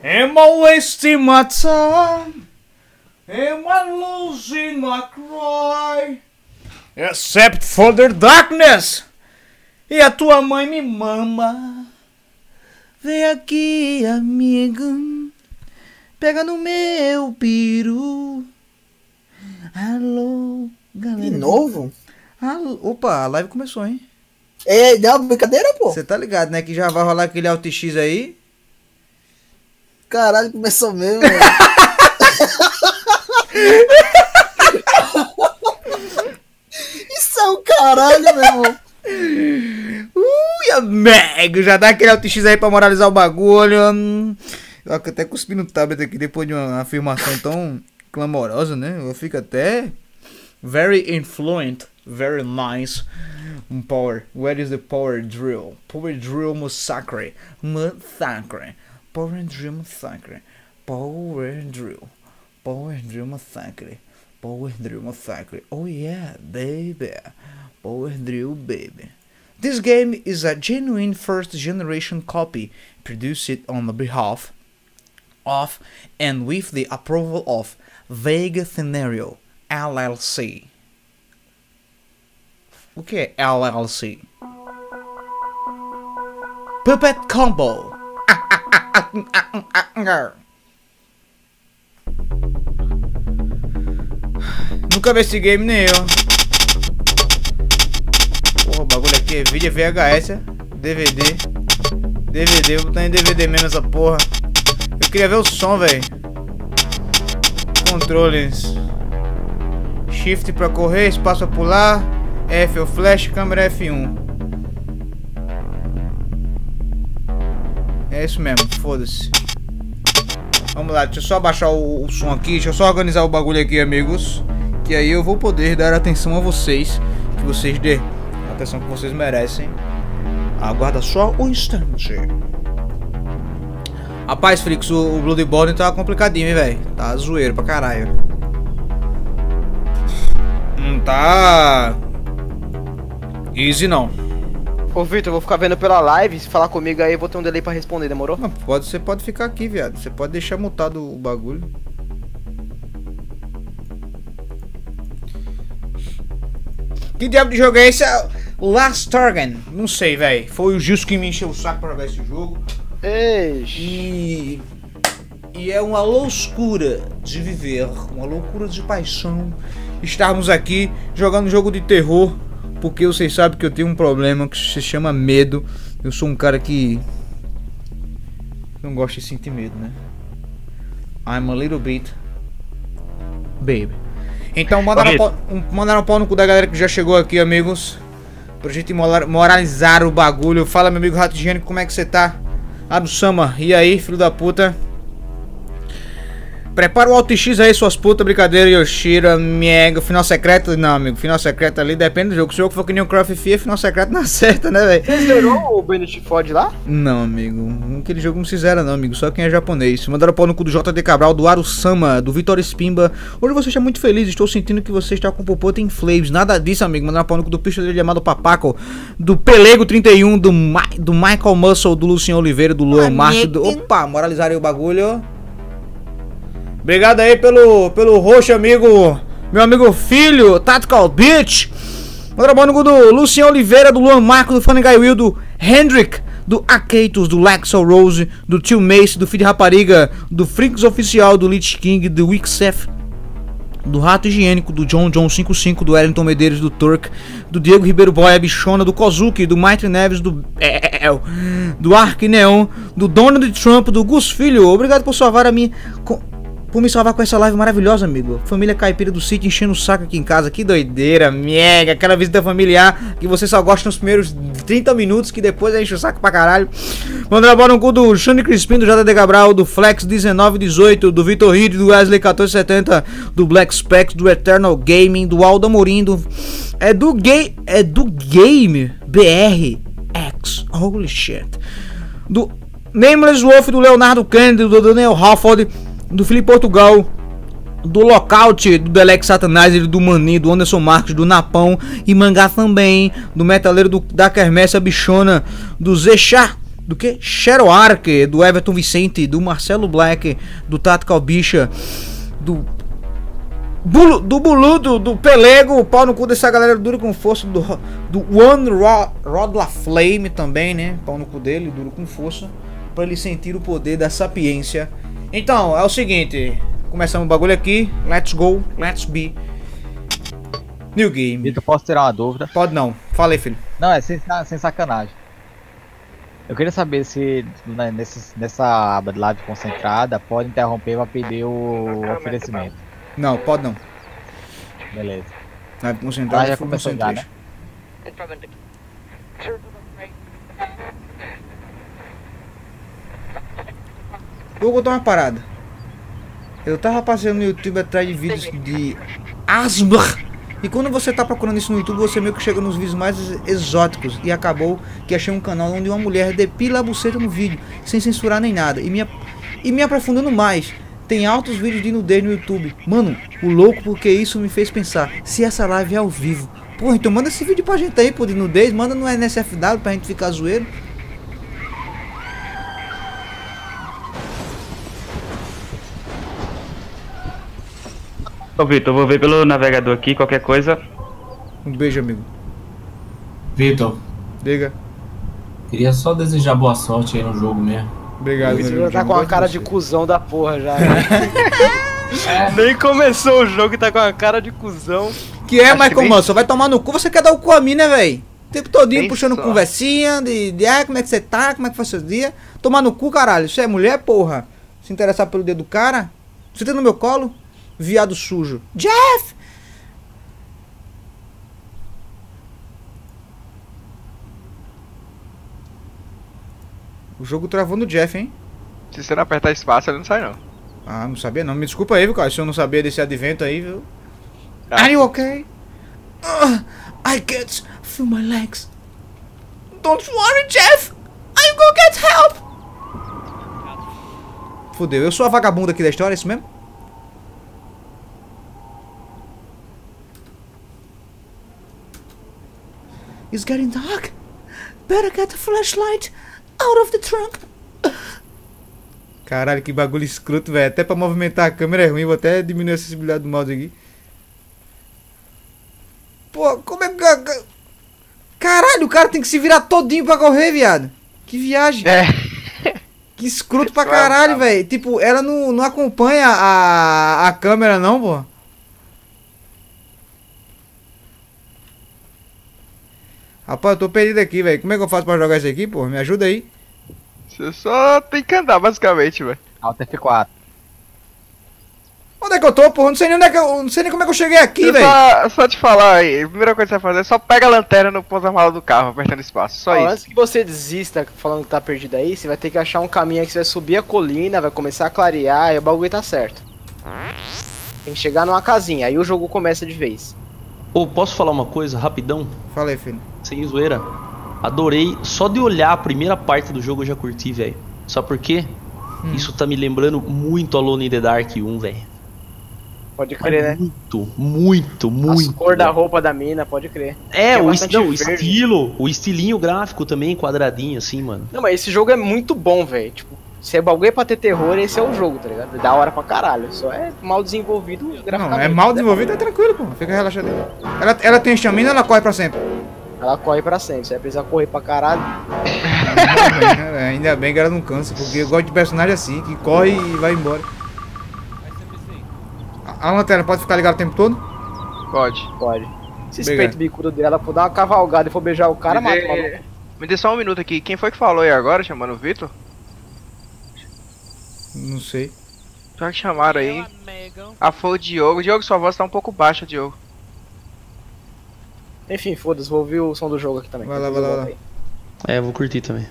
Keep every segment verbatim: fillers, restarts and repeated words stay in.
Am I wasting my time? Am I losing my cry? Except for the darkness. E a tua mãe me mama. Vem aqui, amigo. Pega no meu peru. Alô, galera. De novo? Alô. Opa, a live começou, hein? É, deu uma brincadeira, pô. Você tá ligado, né? Que já vai rolar aquele Alt X aí. Caralho, começou mesmo, velho. Isso é um caralho, meu irmão. Ui, amigo, já dá aquele Alt X aí pra moralizar o bagulho. Eu até cuspi no tablet aqui depois de uma afirmação tão clamorosa, né? Eu fico até very influent, very nice. Um power. Where is the power drill? Power drill massacre. Massacre. Power drill massacre. Power drill. Power drill massacre. Power drill massacre. Oh yeah, baby. Power drill, baby. This game is a genuine first generation copy produced on the behalf of and with the approval of Vague Scenario L L C. O que é L L C? Puppet Combo. Nunca vi esse game nem eu. Porra, o bagulho aqui é vídeo V H S, D V D. D V D, eu vou botar em D V D mesmo essa porra. Eu queria ver o som, velho. Controles. Shift pra correr, espaço pra pular. F é o flash, câmera F um. É isso mesmo, foda-se. Vamos lá, deixa eu só abaixar o, o som aqui. Deixa eu só organizar o bagulho aqui, amigos. Que aí eu vou poder dar atenção a vocês. Que vocês dê a atenção que vocês merecem. Aguarda só um instante. Rapaz, Frix, o, o Bloodborne tá complicadinho, hein, velho. Tá zoeiro pra caralho. Não tá easy, não. Ô, Vitor, eu vou ficar vendo pela live. Se falar comigo aí, eu vou ter um delay pra responder, demorou? Não, pode, você pode ficar aqui, viado. Você pode deixar mutado o bagulho. Que diabo de jogo é esse? Last Target. Não sei, velho. Foi o Gilson que me encheu o saco pra jogar esse jogo. Eixe. E... E é uma loucura de viver. Uma loucura de paixão. Estarmos aqui jogando um jogo de terror. Porque vocês sabem que eu tenho um problema que se chama medo. Eu sou um cara que não gosta de sentir medo, né? I'm a little bit baby. Então mandaram um pau, um, mandaram um pau no cu da galera que já chegou aqui, amigos. Pra gente moralizar o bagulho. Fala, meu amigo Rato Higiênico, como é que você tá? Ado-sama, e aí, filho da puta? Prepara o Alt X aí, suas putas, brincadeira, Yoshira, Miega, final secreto, não, amigo, final secreto ali depende do jogo. Se o jogo for que nem o Craft Fear, final secreto não acerta, né, velho? Você zerou o Bandit Ford lá? Não, amigo, aquele jogo não se zera não, amigo, só quem é japonês. Mandaram pau no cu do J D Cabral, do Aru-sama, do Vitor Spimba. Hoje você está muito feliz, estou sentindo que você está com o popoto em flames. Nada disso, amigo, mandaram pau no cu do picho dele chamado Papaco, do Pelego trinta e um, do, Ma do Michael Muscle, do Luciano Oliveira, do Luan Márcio, do... Opa, moralizar aí o bagulho. Obrigado aí pelo, pelo roxo, amigo. Meu amigo filho, Tactical Beach. Mandar bom do Luciano Oliveira, do Luan Marco, do Funny Guy Will, do Hendrick, do Akeitos, do Lexel Rose, do Tio Mace, do Filho de Rapariga, do Freaks Oficial, do Lich King, do Wixef, do Rato Higiênico, do John John cinquenta e cinco, do Wellington Medeiros, do Turk, do Diego Ribeiro Boy, a Bichona, do Kozuki, do Maitre Neves, do El, do Ark Neon, do Donald Trump, do Gus Filho. Obrigado por salvar a minha... Por me salvar com essa live maravilhosa, amigo. Família Caipira do Sítio enchendo o saco aqui em casa. Que doideira, mega. Aquela visita familiar que você só gosta nos primeiros trinta minutos, que depois enche o saco pra caralho. Mandando a bola no cu do Xande Crispim, do J D Cabral, do Flex dezenove dezoito, do Vitor Reed, do Wesley quatorze setenta, do Black Specs, do Eternal Gaming, do Aldo Amorim, do... É do Game... É do Game B R X. Holy shit. Do Nameless Wolf, do Leonardo Kennedy, do Daniel Halford, do Felipe Portugal, do Lockout, do Delex Satanizer, do Mani, do Anderson Marques, do Napão e Mangá também, do Metaleiro do, da Kermesse, a Bichona, do Zechar do que? Shadow Ark, do Everton Vicente, do Marcelo Black, do Tactical Bicha, do Bulu, do Buludo, do Pelego, o pau no cu dessa galera dura com força, do, do One Rod, Rodla Flame também, né? Pau no cu dele, duro com força, pra ele sentir o poder da sapiência. Então, é o seguinte, começamos o bagulho aqui, let's go, let's be. New game. Vitor, posso tirar uma dúvida? Pode não, fala aí, filho. Não, é sem, sem sacanagem. Eu queria saber se né, nesse, nessa live concentrada pode interromper pra pedir o oferecimento. Não, pode não. Beleza. Vai concentrar, Ah, já já começou já, né? Vou contar uma parada. Eu tava passeando no YouTube atrás de vídeos de asma. E quando você tá procurando isso no YouTube, você meio que chega nos vídeos mais exóticos. E acabou que achei um canal onde uma mulher depila a buceta no vídeo, sem censurar nem nada. E me, e me aprofundando mais, tem altos vídeos de nudez no YouTube. Mano, o louco, porque isso me fez pensar, se essa live é ao vivo. Porra, então manda esse vídeo pra gente aí, pô, de nudez. Manda no N S F W pra gente ficar zoeiro. Ô Vitor, eu vou ver pelo navegador aqui, qualquer coisa. Um beijo, amigo. Vitor, Diga. queria só desejar boa sorte aí no jogo mesmo. Obrigado, Esse meu já tá amigo. com a Gosto cara de de você. cuzão da porra já. Nem começou o jogo e tá com a cara de cuzão. Que é, Acho Michael que nem- Manson? Vai tomar no cu, você quer dar o cu a mim, né, velho? O tempo todinho Nem puxando só. conversinha de, de ah, como é que você tá, como é que foi seu dia. Tomar no cu, caralho. Você é mulher, porra? Se interessar pelo dedo do cara? Você tá no meu colo? Viado sujo. Jeff! O jogo travou no Jeff, hein? Se você não apertar espaço, ele não sai não. Ah, não sabia não. Me desculpa aí, viu, cara? Se eu não sabia desse advento aí, viu? Ah, Are you okay? Uh, I can't feel my legs. Don't worry, Jeff. I'm gonna get help. Fudeu, eu sou a vagabunda aqui da história, é isso mesmo? It's getting dark. Better get a flashlight out of the trunk. Caralho, que bagulho escroto, velho. Até pra movimentar a câmera é ruim. Vou até diminuir a sensibilidade do mouse aqui. Pô, como é que... Caralho, o cara tem que se virar todinho pra correr, viado. Que viagem. É. Que escroto pra caralho, velho. Tipo, ela não, não acompanha a, a câmera, não, pô. Rapaz, eu tô perdido aqui, velho. Como é que eu faço pra jogar isso aqui, pô? Me ajuda aí. Você só tem que andar, basicamente, velho. Alt F quatro. Onde é que eu tô, pô? Eu Não sei nem onde é que eu... Não sei nem como é que eu cheguei aqui, Você velho. Só, só te falar aí, a primeira coisa que você vai fazer é só pega a lanterna no porta-malas do carro, apertando espaço. Só Ó, isso. antes que você desista falando que tá perdido aí, você vai ter que achar um caminho aí que você vai subir a colina, vai começar a clarear e o bagulho tá certo. Tem que chegar numa casinha, aí o jogo começa de vez. Ô, posso falar uma coisa rapidão? Fala aí, filho. Sem zoeira. Adorei. Só de olhar a primeira parte do jogo eu já curti, velho. Sabe por quê? Hum. Isso tá me lembrando muito Alone in the Dark um, velho. Pode crer, né? Muito, muito, muito. As cor da roupa da mina, pode crer. É, Tem o, bastante esti- não, o verde. estilo, o estilinho gráfico também, quadradinho assim, mano. Não, mas esse jogo é muito bom, velho. Tipo, se é bagulho pra ter terror, esse é o jogo, tá ligado? É da hora pra caralho. Só é mal desenvolvido graficamente. Não, é mal desenvolvido, é tranquilo, pô. Fica relaxado aí. Ela, ela tem estamina ou ela corre pra sempre? Ela corre pra sempre, você vai precisar correr pra caralho. Ainda bem, né? Ainda bem que ela não cansa, porque eu gosto de personagem assim, que corre e vai embora. A, a lanterna pode ficar ligada o tempo todo? Pode. Pode. Se esse Obrigado. peito bicudo dela for dar uma cavalgada e for beijar o cara, me, mata o maluco. dê, me dê só um minuto aqui. Quem foi que falou aí agora, chamando o Vitor? Não sei. Só que chamaram aí. Ah, foi o Diogo. Diogo, sua voz tá um pouco baixa, Diogo. Enfim, foda-se, vou ouvir o som do jogo aqui também. Vai lá, vai lá, vai lá. É, eu vou curtir também.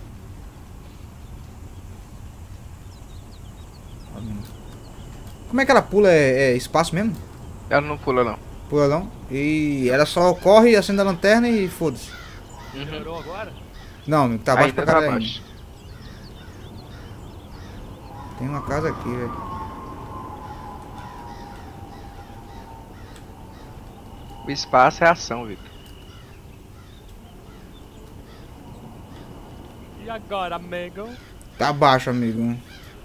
Como é que ela pula? É, é espaço mesmo? Ela não pula, não. Pula não. E ela só corre, acende a lanterna e foda-se. Melhorou agora? Não, tá baixo Ainda pra tá caralho. baixo. Tem uma casa aqui, velho. O espaço é ação, Vitor. agora, amigo? Tá baixo, amigo.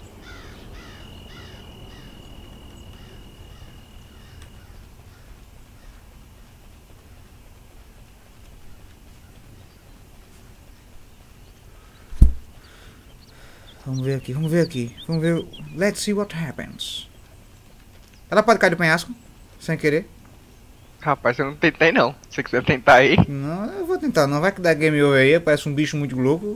Vamos ver aqui, vamos ver aqui. Vamos ver. Let's see what happens. Ela pode cair do penhasco? Sem querer? Rapaz, eu não tentei não. Se você quiser tentar aí. Não, eu vou tentar não. Vai que dá game over aí. Parece um bicho muito louco.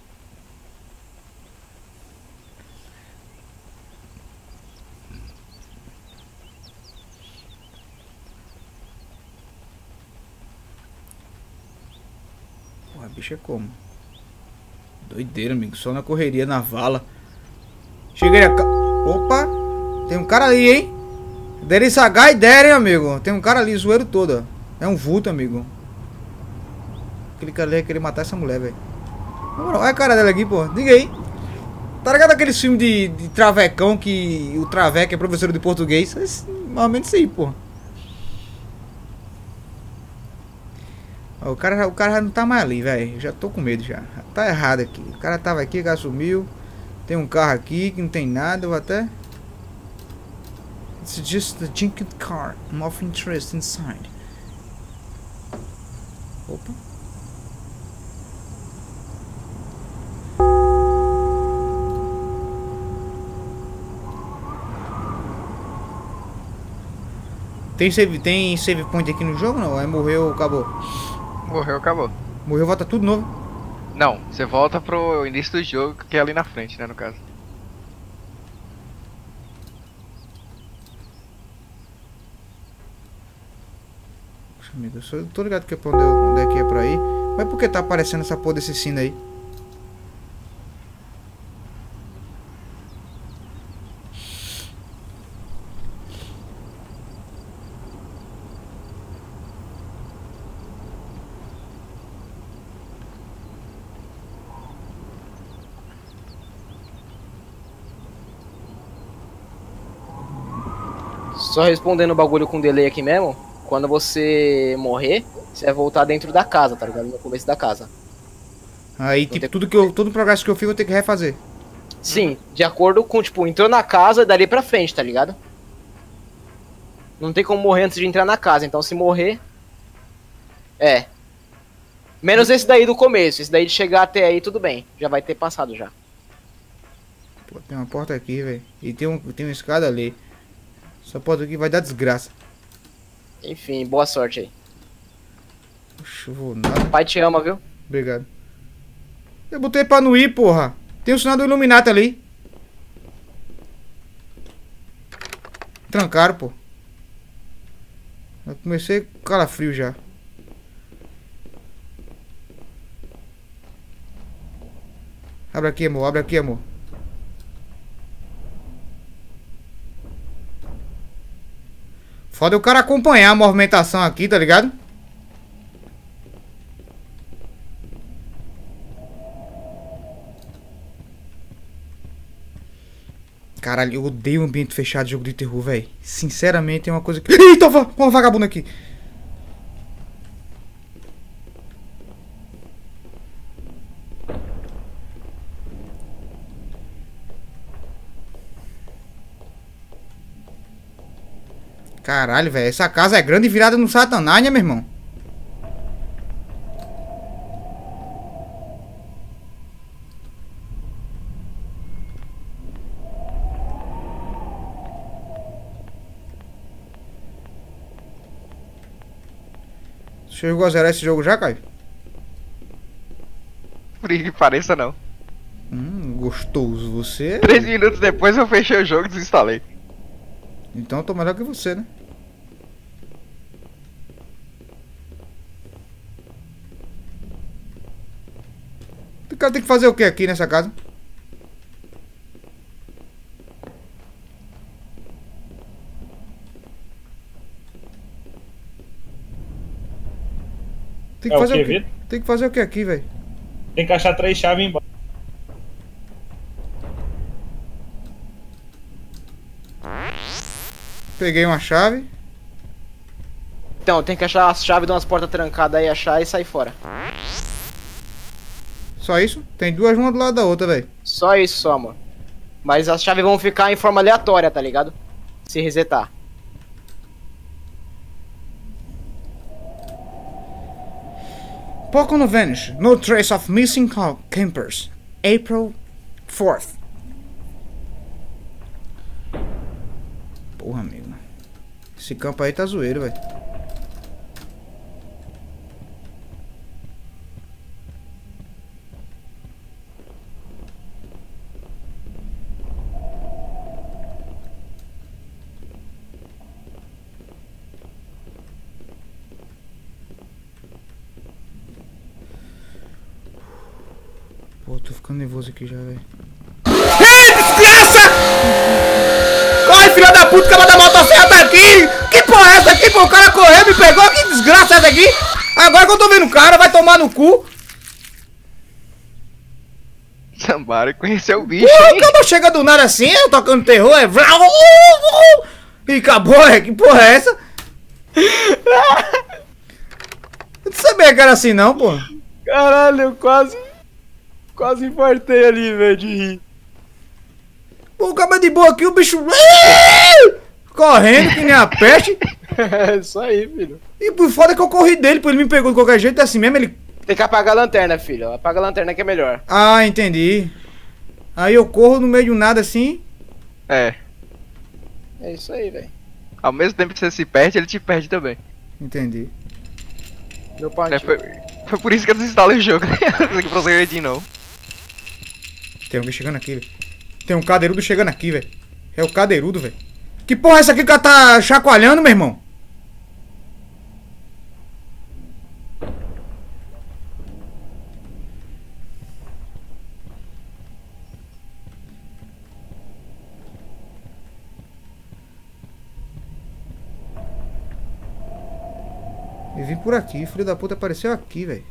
Porra, bicho é como? Doideira, amigo. Só na correria, na vala. Cheguei a... Opa! Tem um cara ali, hein? Dere Sagai e Dere, hein, amigo? Tem um cara ali, zoeiro todo. É um vulto, amigo. Aquele cara ali ia querer matar essa mulher, velho. Olha a cara dela aqui, pô. Diga aí. Tá ligado aquele filme de, de travecão que o traveco é professor de português? É mais ou menos isso aí, pô. Ó, o cara, o cara já não tá mais ali, velho. Já tô com medo já. Tá errado aqui. O cara tava aqui, o cara sumiu. Tem um carro aqui que não tem nada. Eu vou até... It's just a junked car. I'm of interest inside. Opa. Tem save, tem save point aqui no jogo não? Aí morreu, acabou. Morreu, acabou. Morreu, volta tudo novo? Não, você volta pro início do jogo, que é ali na frente, né, no caso. Poxa, amigo, eu só tô ligado que é pra onde, eu, onde é que é pra ir. Mas por que tá aparecendo essa porra desse sino aí? Só respondendo o bagulho com delay aqui mesmo, quando você morrer, você vai voltar dentro da casa, tá ligado? No começo da casa. Aí, tipo, tudo que eu, todo o progresso que eu fiz eu vou ter que refazer. Sim, de acordo com, tipo, entrou na casa, dali pra frente, tá ligado? Não tem como morrer antes de entrar na casa, então se morrer... É. Menos esse daí do começo, esse daí de chegar até aí, tudo bem. Já vai ter passado já. Pô, tem uma porta aqui, velho. E tem, um, tem uma escada ali. Essa porta aqui vai dar desgraça. Enfim, boa sorte aí. Puxa, eu vou nada. Pai te ama, viu? Obrigado. Eu botei pra não ir, porra. Tem o sinal do Illuminati ali. Trancaram, pô. Eu comecei com calafrio já. Abre aqui, amor. Abre aqui, amor. Foda o cara acompanhar a movimentação aqui, tá ligado? Caralho, eu odeio ambiente fechado de jogo de terror, velho. Sinceramente, é uma coisa que... Eita, uma vagabunda aqui. Caralho, velho. Essa casa é grande e virada no Satanás, né, meu irmão? Chegou a zerar esse jogo já, Caio? Por que pareça, não. Hum, gostoso. Você... Três minutos depois eu fechei o jogo e desinstalei. Então eu tô melhor que você, né? O cara tem que fazer o que aqui nessa casa? Tem que É o fazer quê, o que? Vitor? Tem que fazer o que aqui, velho? Tem que achar três chaves embaixo. Peguei uma chave. Então, tem que achar as chaves de umas portas trancadas aí, achar e sair fora. Só isso? Tem duas uma do lado da outra, velho. Só isso, só, mano. Mas as chaves vão ficar em forma aleatória, tá ligado? Se resetar. Pocono vanish. No trace of missing campers. April fourth. Porra, amigo. Esse campo aí tá zoeiro, velho. Pô, tô ficando nervoso aqui já, velho. Ei, desgraça! Corre, filha da puta, que a da motosserra tá aqui! Que porra é essa aqui, pô? O cara correu, me pegou, que desgraça é essa aqui? Agora que eu tô vendo o cara, vai tomar no cu. Samara conheceu o bicho. Pô, o cara chega do nada assim, eu tocando terror, é... E acabou, é? Que porra é essa? Eu não sabia que era assim não, pô. Caralho, eu quase... Quase infartei ali, velho, de rir. Pô, o cara de boa aqui, o bicho... Correndo que nem a peste. É isso aí, filho. E por foda que eu corri dele, pô, ele me pegou de qualquer jeito, é assim mesmo, ele... Tem que apagar a lanterna, filho. Apaga a lanterna que é melhor. Ah, entendi. Aí eu corro no meio de um nada assim. É. É isso aí, velho. Ao mesmo tempo que você se perde, ele te perde também. Entendi. Meu É, pai. foi, foi por isso que eu desinstalei o jogo. Aqui pra você de novo. Tem alguém chegando aqui, velho. Tem um cadeirudo chegando aqui, velho. É o cadeirudo, velho. Que porra é essa aqui que ela tá chacoalhando, meu irmão? Eu vim por aqui, filho da puta apareceu aqui, velho.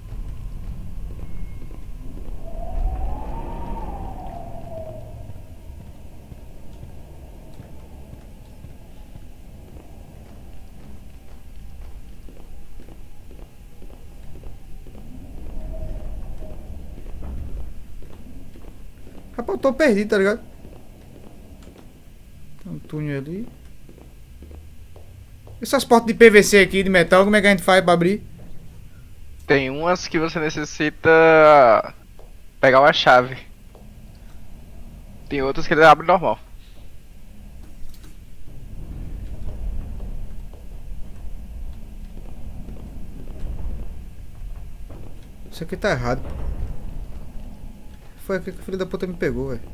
Rapaz, eu tô perdido, tá ligado? Tem um túnel ali. Essas portas de P V C aqui, de metal, como é que a gente faz pra abrir? Tem umas que você necessita pegar uma chave. Tem outras que ele abre normal. Isso aqui tá errado. Foi aqui que o filho da puta me pegou, velho.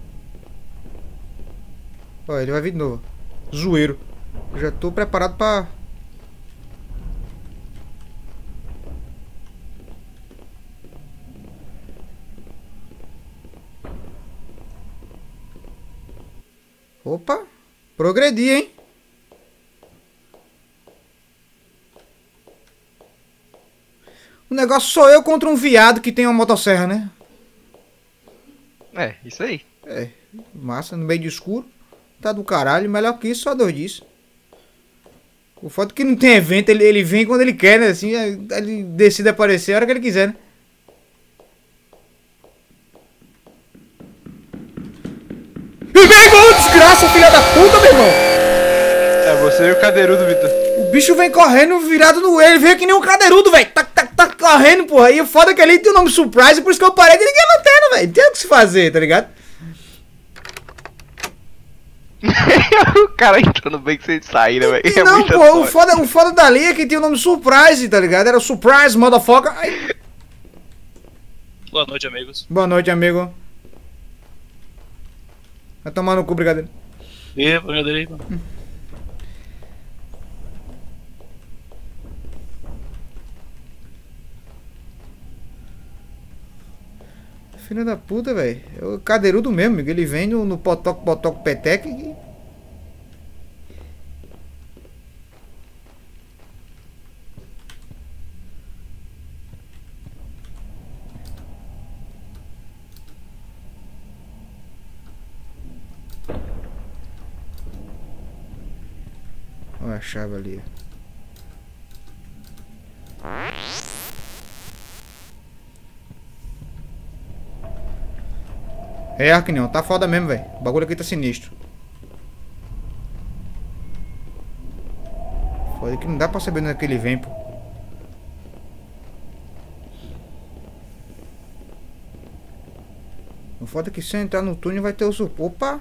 Olha, ele vai vir de novo. Zoeiro. Eu já tô preparado pra... Opa! Progredi, hein? O negócio sou eu contra um viado que tem uma motosserra, né? É, isso aí. É, massa, no meio de escuro. Tá do caralho, melhor que isso, só dois dias. O fato é que não tem evento, ele, ele vem quando ele quer, né? Assim, ele decide aparecer a hora que ele quiser, né? E vem, irmão, desgraça, filha da puta, meu irmão! É você e o cadeirudo, Vitor. O bicho vem correndo virado no ele, veio que nem um cadeirudo, velho. Tá, tá, tá correndo, porra. E o foda é que ali tem o nome Surprise, por isso que eu parei de ligar a lanterna, velho. Não tem o que se fazer, tá ligado? O cara entrando bem sem saída, velho. E não, pô, o foda, o foda dali é que tem o nome Surprise, tá ligado? Era o Surprise, motherfucker. Ai. Boa noite, amigos. Boa noite, amigo. Vai tomar no cu, brigadeiro. E, brigadeiro aí, mano. Filha da puta, velho. É o cadeirudo mesmo, amigo. Ele vem no, no potoco, potoco, peteca e... Olha a chave ali. É, Arquinhão, tá foda mesmo, velho. O bagulho aqui tá sinistro. Foda que não dá pra saber onde é que ele vem, pô. O foda é que se eu entrar no túnel vai ter o suporte. Opa!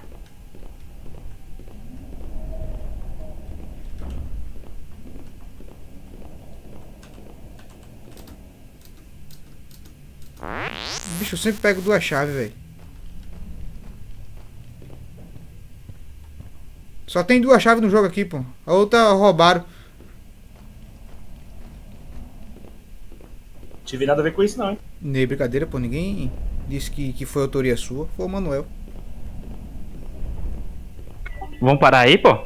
Bicho, eu sempre pego duas chaves, velho. Só tem duas chaves no jogo aqui, pô. A outra roubaram. Tive nada a ver com isso, não, hein? Nem brincadeira, pô. Ninguém disse que, que foi autoria sua. Foi o Manuel. Vamos parar aí, pô?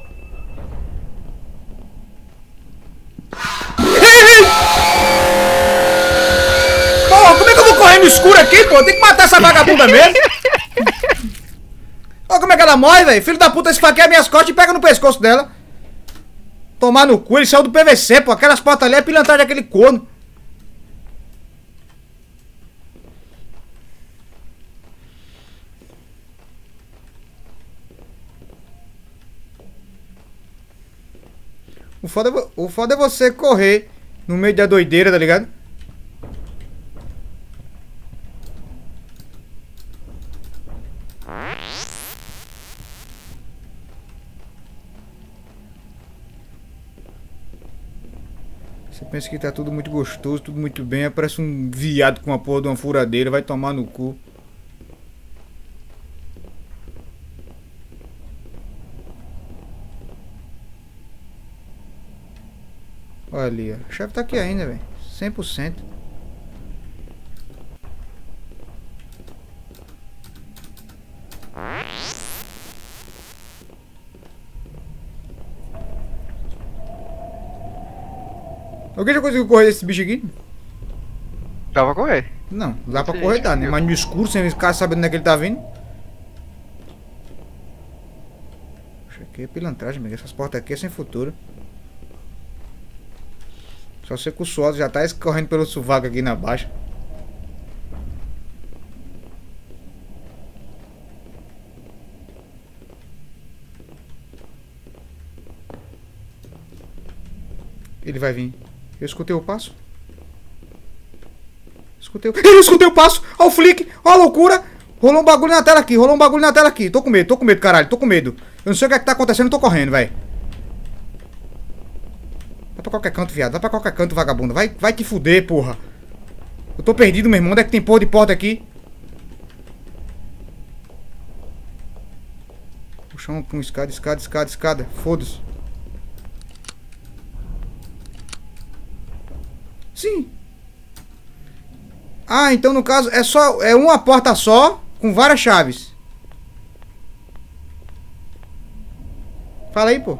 Pô, como é que eu vou correr no escuro aqui, pô? Tem que matar essa vagabunda mesmo. Olha como é que ela morre, velho. Filho da puta esfaqueia minhas costas e pega no pescoço dela. Tomar no cu, ele saiu do P V C, pô. Aquelas portas ali é pilantragem daquele corno. O foda, é vo- o foda é você correr no meio da doideira, tá ligado? Você pensa que tá tudo muito gostoso, tudo muito bem, aparece um viado com uma porra de uma furadeira, vai tomar no cu. Olha ali, ó. A chave tá aqui ainda, velho. cem por cento. Alguém já conseguiu correr desse bicho aqui? Dá pra correr. Não, dá pra Sim, correr, tá, né? eu- Mas no escuro, sem esse cara sabendo onde é que ele tá vindo. Isso aqui é pilantragem, amigo. Essas portas aqui é sem futuro. Só ser com o suor já tá escorrendo pelo sovaco aqui na baixa. Ele vai vir. Eu escutei o passo. Escutei o... Eu escutei o passo! Olha o flick! Olha a loucura! Rolou um bagulho na tela aqui, rolou um bagulho na tela aqui. Tô com medo, tô com medo, caralho, tô com medo. Eu não sei o que é que tá acontecendo, tô correndo, velho. Vai pra qualquer canto, viado. Vai pra qualquer canto, vagabundo. Vai, vai te fuder, porra. Eu tô perdido, meu irmão. Onde é que tem porra de porta aqui? O chão com escada, escada, escada, escada. Foda-se. Sim. Ah, então no caso é só é uma porta só com várias chaves. Fala aí, pô.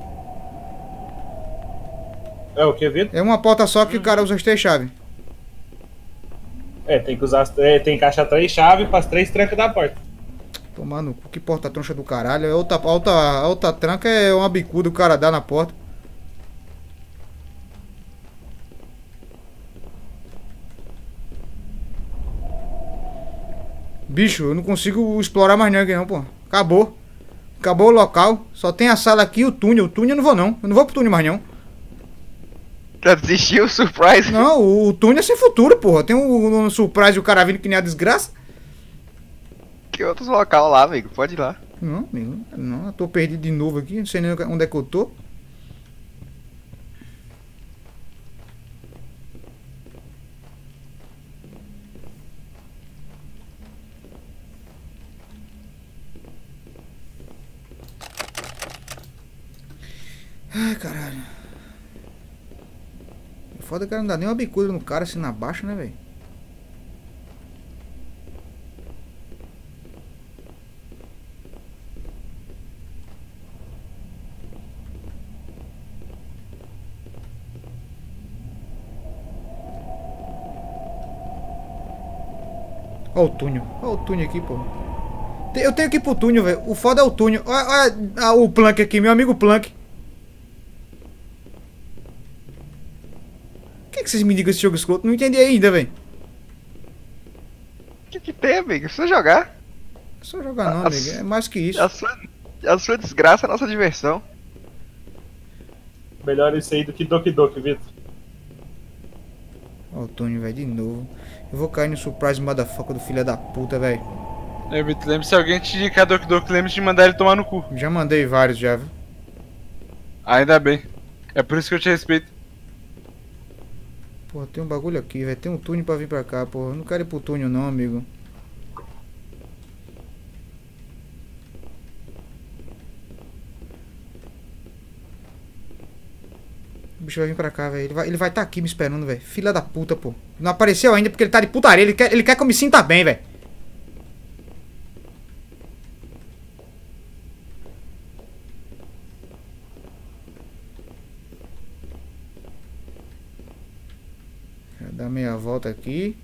É o que, Vitor? É uma porta só que o cara usa as três chaves. É, tem que usar. as- É, tem que encaixar três chaves para as três trancas da porta. Tomar no cu, que porta troncha do caralho. A outra, a outra, a outra tranca é uma bicuda o cara dá na porta. Bicho, eu não consigo explorar mais ninguém não, pô. Acabou. Acabou o local. Só tem a sala aqui e o túnel. O túnel eu não vou não. Eu não vou pro túnel mais não. Já desistiu, surprise. Não, o, o túnel é sem futuro, porra. Tem um, um surprise e o cara vindo que nem a desgraça. Que outros local lá, amigo? Pode ir lá. Não, amigo. Não, eu tô perdido de novo aqui. Não sei nem onde é que eu tô. Ai, caralho. Foda que não dá nem uma bicuda no cara assim na baixa, né, velho? Olha o túnel. Olha o túnel aqui, pô. Te- Eu tenho que ir pro túnel, velho. O foda é o túnel. Olha, olha, ah, o Plank aqui, meu amigo Plank. O que, que vocês me digam esse jogo escroto? Não entendi ainda, velho. O que, que tem, amigo? Precisa jogar. É só jogar não, amigo. É mais que isso. A sua, a sua desgraça é a nossa diversão. Melhor isso aí do que Doki Doki, Vitor. Ó o Túnio, velho, de novo. Eu vou cair no surprise motherfucker do filho da puta, velho. É, Vitor, lembre se alguém te indicar Doki Doki, lembre de mandar ele tomar no cu. Já mandei vários já, viu? Ainda bem. É por isso que eu te respeito. Pô, tem um bagulho aqui, velho. Tem um túnel pra vir pra cá, pô. Eu não quero ir pro túnel não, amigo. O bicho vai vir pra cá, velho. Ele vai, ele vai tá aqui me esperando, velho. Filha da puta, pô. Não apareceu ainda porque ele tá de putaria. Ele quer, ele quer que eu me sinta bem, velho. Dar meia volta aqui.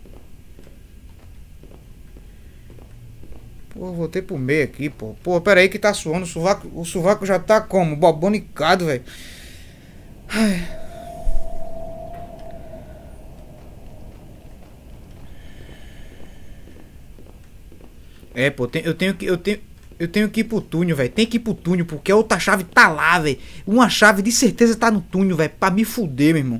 Pô, voltei pro meio aqui, pô. Pô, pera aí que tá suando. O sovaco, o sovaco já tá como? Bobonicado, velho. É, pô, tem, eu tenho que. Eu tenho, eu tenho que ir pro túnel, velho. Tem que ir pro túnel, porque a outra chave tá lá, velho. Uma chave de certeza tá no túnel, velho. Pra me fuder, meu irmão.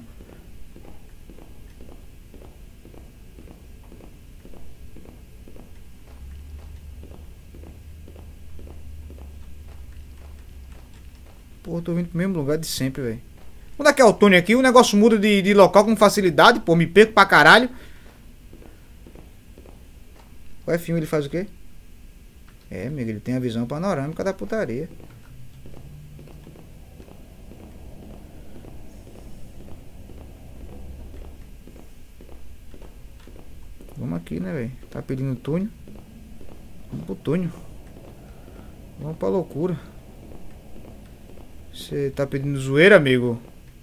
Pô, eu tô vindo pro mesmo lugar de sempre, velho. Onde é que é o túnel aqui? O negócio muda de, de local com facilidade, pô. Me perco pra caralho. O F um ele faz o quê? É, amigo, ele tem a visão panorâmica da putaria. Vamos aqui, né, velho? Tá pedindo túnel. Vamos pro túnel. Vamos pra loucura. Você tá pedindo zoeira, amigo?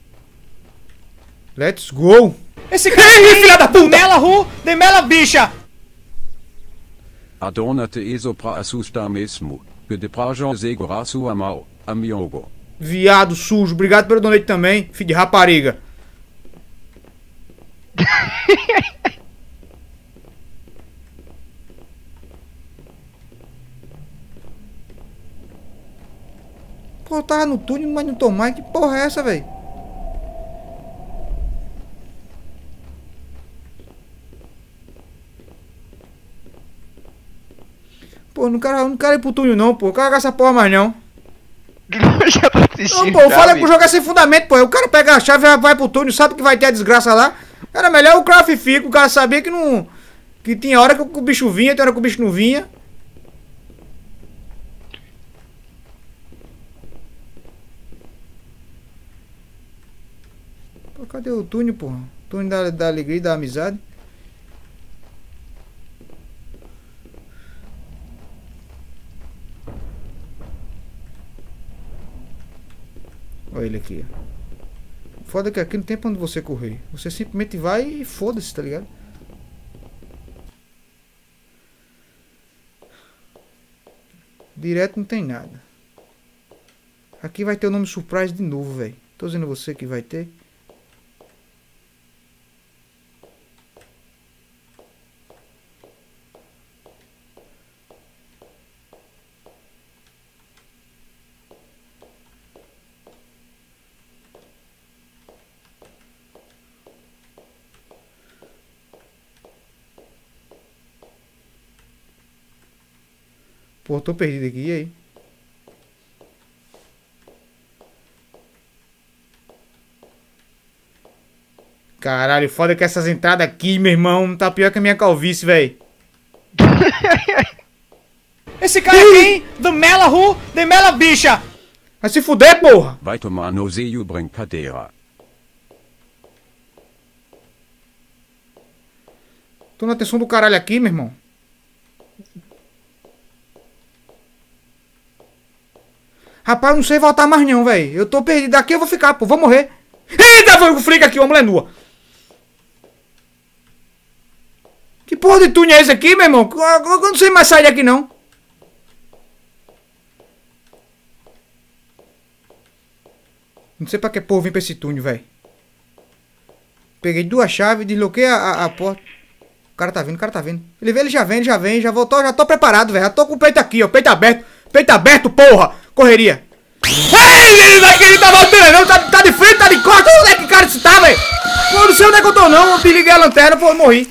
Let's go! Esse cara aí, filha da puta! Demela ru, demela bicha! Adornate eso pra assustar mesmo. Que de prajo segura sua mão, amigo. Viado sujo, obrigado pelo donate também, filho de rapariga. Pô, eu tava no túnel, mas não tô mais. Que porra é essa, velho? Pô, não quero, não quero ir pro túnel não, pô. Eu quero jogar essa porra mais não. Já tá assistindo, não, pô, eu falei já, pro jogar sem fundamento, pô. O cara pega a chave e vai pro túnel, sabe que vai ter a desgraça lá. Era melhor o craft fica, o cara sabia que não... Que tinha hora que o bicho vinha, tinha hora que o bicho não vinha. Pô, cadê o túnel, porra? Túnel da, da alegria e da amizade. Olha ele aqui. Foda é que aqui não tem pra onde você correr. Você simplesmente vai e foda-se, tá ligado? Direto não tem nada. Aqui vai ter o nome Surprise de novo, velho. Tô dizendo a você que vai ter. Pô, tô perdido aqui, e aí? Caralho, foda que essas entradas aqui, meu irmão, tá pior que a minha calvície, velho. Esse cara aqui, hein? Demela ru, demela bicha! Vai se fuder, porra! Vai tomar nozeio brincadeira. Tô na atenção do caralho aqui, meu irmão. Rapaz, eu não sei voltar mais não, velho. Eu tô perdido aqui, eu vou ficar, pô. Vou morrer. Eita, foi o frica aqui, uma mulher nua. Que porra de túnel é esse aqui, meu irmão? Eu não sei mais sair daqui, não. Não sei pra que porra eu vim pra esse túnel, velho. Peguei duas chaves, desloquei a, a, a porta. cara tá vindo, o cara tá vindo. Ele vê, ele já vem, já vem, já voltou, já tô preparado, velho. Já tô com o peito aqui, ó. Peito aberto. Peito aberto, porra. Correria. Ei, ele vai que ele tá voltando, não. Tá, tá de frente, tá de costas. Onde é que cara você tá, velho? Pô, não sei onde é que eu tô, não. Eu desliguei a lanterna, pô, eu morri.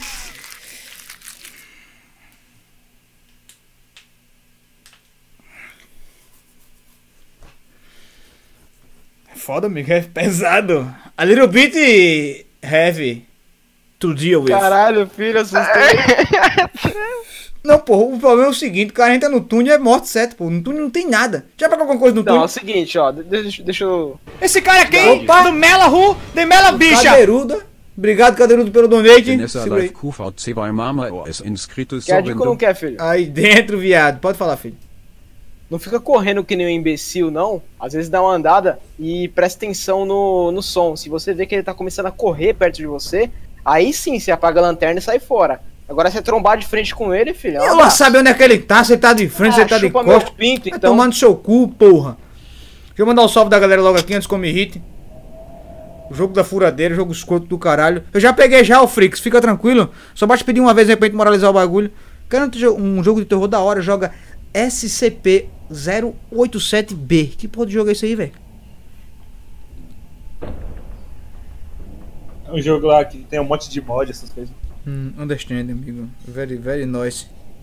Foda, amigo. É pesado. A little bit heavy to deal with. Caralho, filho, assustei. Não, pô, o problema é o seguinte, o cara entra no túnel e é morto certo, pô. No túnel não tem nada. Já pegou alguma coisa no túnel? Não, é o seguinte, ó, deixa, deixa eu... Esse cara aqui, opa, do Mela Ru, de Mela Bicha. Cadeiruda. Obrigado, Cadeirudo, pelo donate. Nessa live Q V C vai mama es inscritos Quer dica ou não quer, filho? Aí dentro, viado. Pode falar, filho. Não fica correndo que nem um imbecil, não. Às vezes dá uma andada e presta atenção no, no som. Se você vê que ele tá começando a correr perto de você, aí sim, você apaga a lanterna e sai fora. Agora você trombar de frente com ele, filho. Eu lá sabe onde é que ele tá, você tá de frente, você Ah, tá de chupa meu costas. pinto, Vai então. tomando seu cu, porra. Deixa eu mandar o salve da galera logo aqui antes que eu me irrite. O jogo da furadeira, jogo escroto do caralho. Eu já peguei já o Frix, fica tranquilo. Só basta pedir uma vez aí pra gente moralizar o bagulho. Quero um jogo de terror da hora, joga S C P zero oito sete B. Que porra de jogo é esse aí, velho? É um jogo lá que tem um monte de mod, essas coisas. Hum, understand, amigo. Very, very nice.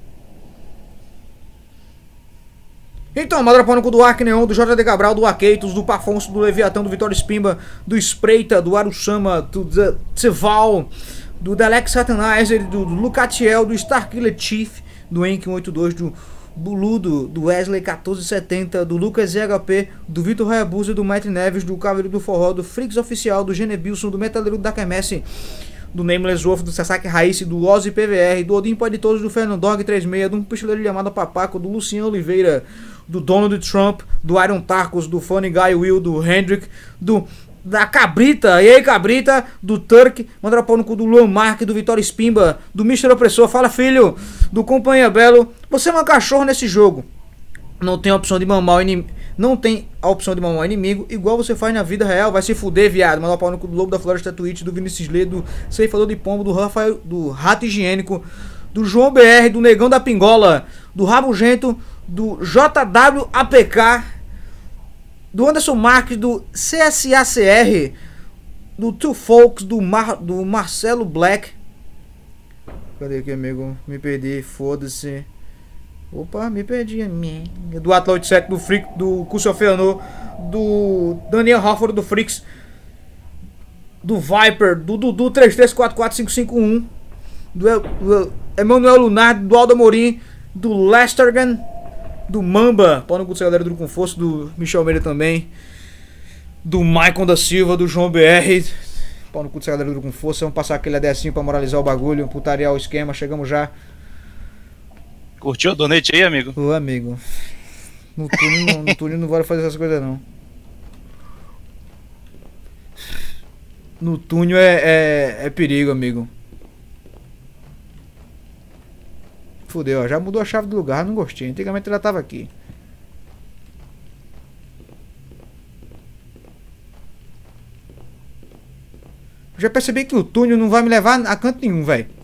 Então, Madra Pânico do Ark Neon, do J D Cabral, do Akeitos, do Pafonso, do Leviatão, do Vitório Spimba, do Espreita, do Arushama, do Tseval, do Delex Satanizer, do, do Lucatiel, do Starkiller Chief, do Enk cento e oitenta e dois, do Buludo, do Wesley quatorze setenta, do Lucas Z H P, do Vitor Hayabusa, do Matt Neves, do Cavaleiro do Forró, do Frix Oficial, do Genebilson, do Metaleiro da Quermesse, do Nameless Wolf, do Sasaki Raiz, do Ozzy P V R, do Odin Pode Todos, do Fernandog trinta e seis, do um pistoleiro chamado Papaco, do Luciano Oliveira, do Donald Trump, do Iron Tarcos, do Funny Guy Will, do Hendrick, do da Cabrita, e aí Cabrita, do Turk, manda pau no cu do Luan Mark, do Vitória Spimba, do mister Opressor, fala filho, do Companhia Belo. Você é um cachorro nesse jogo. Não tem a opção de mamar o inimigo. Não tem a opção de mamar o inimigo, igual você faz na vida real. Vai se fuder, viado. Manda pau no cu do Lobo da Floresta Twitch, do Vinicius Lê, do Ceifador de Pombo, do Rafael, do Rato Higiênico, do João B R, do Negão da Pingola, do Rabugento, do J W A P K, do Anderson Marques, do C S A C R, do Two Folks, do, Mar, do Marcelo Black. Cadê aqui, amigo? Me perdi, foda-se. Opa, me perdi. Do Atlas oitenta e sete, do Freak, do Cúcio Feanor, do Daniel Hofford, do Freaks, do Viper, do Dudu três três quatro quatro cinco cinco um, do, do Emanuel Lunardi, do Aldo Amorim, do Lestergan, do Mamba, pau no cu da galera do Conforto, do Michel Almeida também, do Maicon da Silva, do João B R, pau no cu da galera do Conforto. Vamos passar aquele adecinho pra moralizar o bagulho, putaria o esquema, chegamos já. Curtiu o donate aí, amigo? Ô, amigo, no túnel não, no túnel não vale fazer essas coisas não. No túnel é, é, é perigo, amigo. Fudeu, ó, já mudou a chave do lugar, não gostei. Antigamente ela tava aqui. Eu já percebi que o túnel não vai me levar a canto nenhum, velho.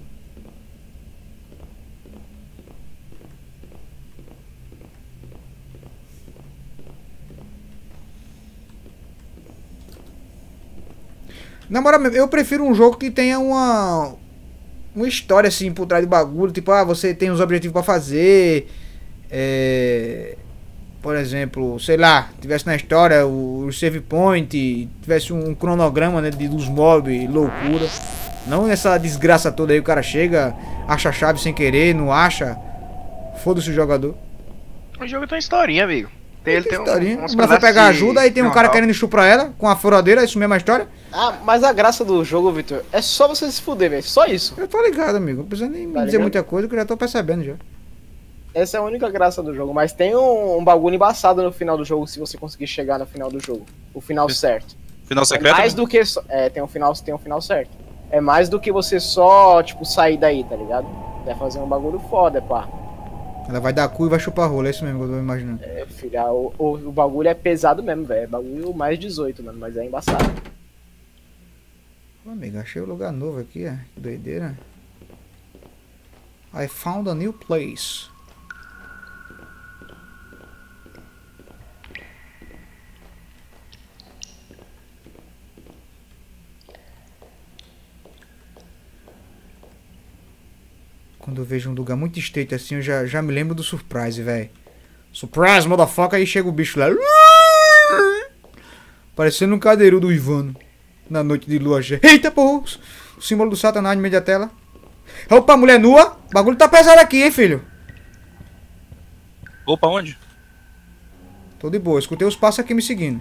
Na moral, eu prefiro um jogo que tenha uma uma história assim por trás do bagulho, tipo, ah, você tem uns objetivos pra fazer, é, por exemplo, sei lá, tivesse na história o, o save point, tivesse um cronograma, né, de, dos mobs, loucura, não essa desgraça toda aí, o cara chega, acha a chave sem querer, não acha, foda-se o jogador. O jogo tem historinha, amigo. Tem, ele tem historinha. Um, uns Ela foi pegar ajuda, aí tem um não, cara não. querendo estuprar ela com a furadeira, é isso mesmo a história? Ah, mas a graça do jogo, Victor, é só você se fuder, velho. Só isso. Eu tô ligado, amigo. Não precisa nem Tá me dizer ligado? muita coisa que eu já tô percebendo já. Essa é a única graça do jogo. Mas tem um, um bagulho embaçado no final do jogo se você conseguir chegar no final do jogo. O final certo. Final É secreto? mais do que. Só, é, tem um final, tem um final certo. É mais do que você só, tipo, sair daí, tá ligado? É fazer um bagulho foda, pá. Ela vai dar cu e vai chupar rola, é isso mesmo que eu tô imaginando. É, filha, o, o, o bagulho é pesado mesmo, velho. É bagulho mais dezoito, mano, mas é embaçado. Pô, amigo, achei o lugar novo aqui, ó. Que doideira. I found a new place. Quando eu vejo um lugar muito estreito assim, eu já, já me lembro do Surprise, velho. Surprise, motherfucker, aí chega o bicho lá. Parecendo um cadeirudo do Ivano. Na noite de lua cheia. Eita, porra! O símbolo do Satanás no meio da tela. Opa, mulher nua. O bagulho tá pesado aqui, hein, filho. Opa, onde? Tô de boa, escutei os passos aqui me seguindo.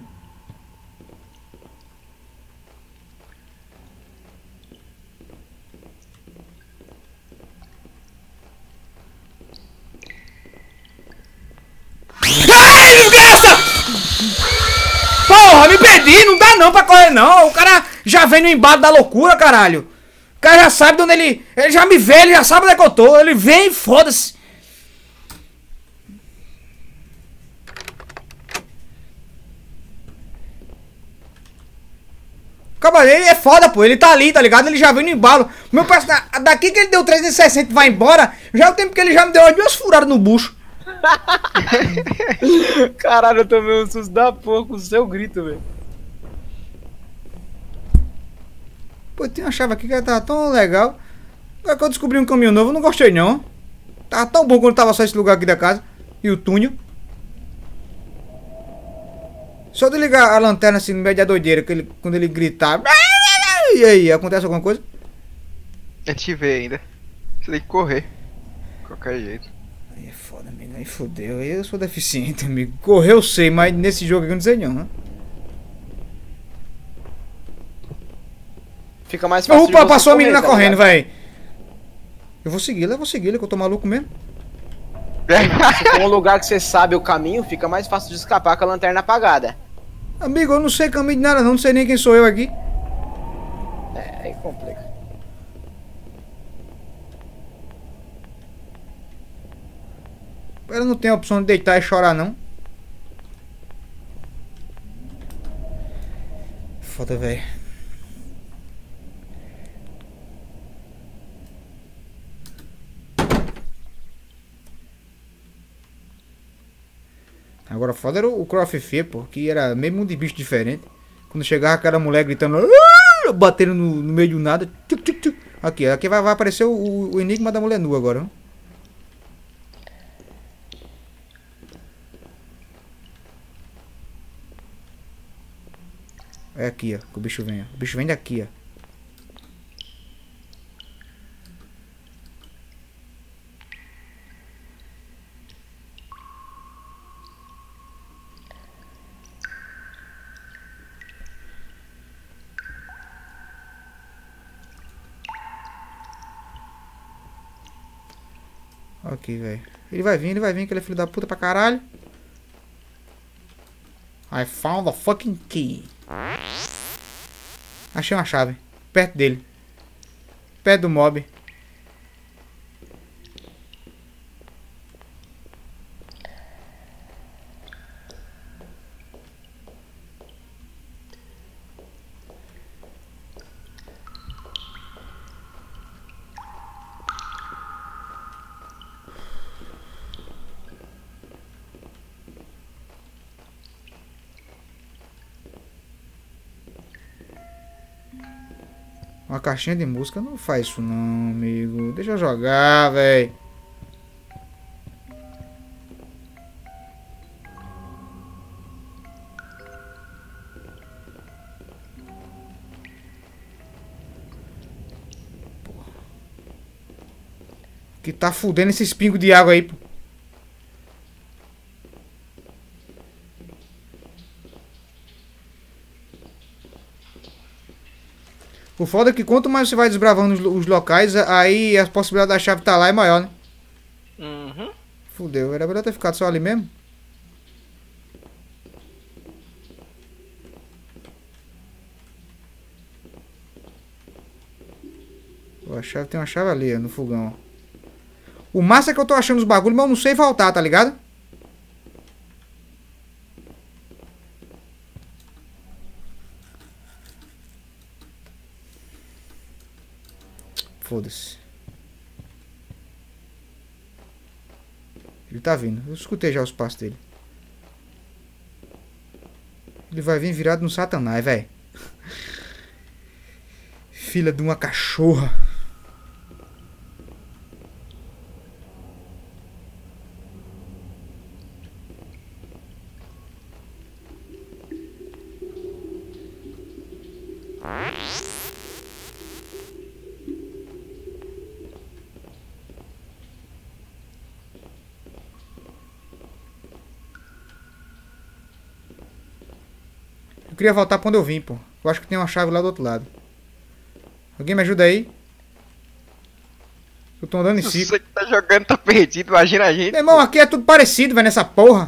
Ai, desgraça! Porra, me perdi, não dá não pra correr não. O cara já vem no embalo da loucura, caralho. O cara já sabe de onde ele... Ele já me vê, ele já sabe onde é que eu tô. Ele vem e foda-se. Cavaleiro, ele é foda, pô. Ele tá ali, tá ligado? Ele já vem no embalo. Meu personagem, daqui que ele deu trezentos e sessenta e vai embora, já é o tempo que ele já me deu as duas furadas no bucho. Caralho, eu tomei um susto da porra com o seu grito, velho. Pô, tem uma chave aqui que tava tão legal. Agora que eu descobri um caminho novo, eu não gostei não. Tava tão bom quando tava só esse lugar aqui da casa. E o túnel. Só de ligar a lanterna assim no meio da doideira, que ele, quando ele gritar. E aí, acontece alguma coisa? A gente vê ainda. Você tem que correr. De qualquer jeito. Aí é foda, amigo. Aí fodeu. Aí eu sou deficiente, amigo. Correr eu sei, mas nesse jogo aqui eu não sei não, né? Fica mais fácil. Opa, passou a menina tá correndo, ligado? velho. Eu vou segui-la, eu vou segui-la, que eu tô maluco mesmo. Se for um lugar que você sabe o caminho, fica mais fácil de escapar com a lanterna apagada. Amigo, eu não sei caminho de nada não, não sei nem quem sou eu aqui. É, aí complica. Ela não tem a opção de deitar e chorar não. Foda, velho. Agora foda era o Croft Fear, pô, que era meio mundo de bicho diferente. Quando chegava aquela mulher gritando, "Ah!", batendo no, no meio do nada. Tchuc, tchuc, tchuc. Aqui, aqui vai, vai aparecer o, o enigma da mulher nua agora. Ó. É aqui, ó, que o bicho vem, ó. O bicho vem daqui, ó. Aqui, velho. Ele vai vir, ele vai vir, aquele filho da puta pra caralho. I found the fucking key. Achei uma chave. Perto dele. Perto do mob. Uma caixinha de música não faz isso não, amigo. Deixa eu jogar, velho. Que tá fudendo esses pingos de água aí, pô. O foda é que quanto mais você vai desbravando os, os locais, aí a possibilidade da chave tá lá é maior, né? Uhum. Fudeu, era melhor ter ficado só ali mesmo. Ó, a chave tem uma chave ali, ó, no fogão. Ó. O massa é que eu tô achando os bagulhos, mas eu não sei voltar, tá ligado? Foda-se. Ele tá vindo. Eu escutei já os passos dele. Ele vai vir virado no satanás, velho. Filha de uma cachorra. Eu queria voltar pra onde eu vim, pô. Eu acho que tem uma chave lá do outro lado. Alguém me ajuda aí? Eu tô andando em ciclo. Você que tá jogando tá perdido, imagina a gente. Meu irmão, aqui é tudo parecido, velho, nessa porra.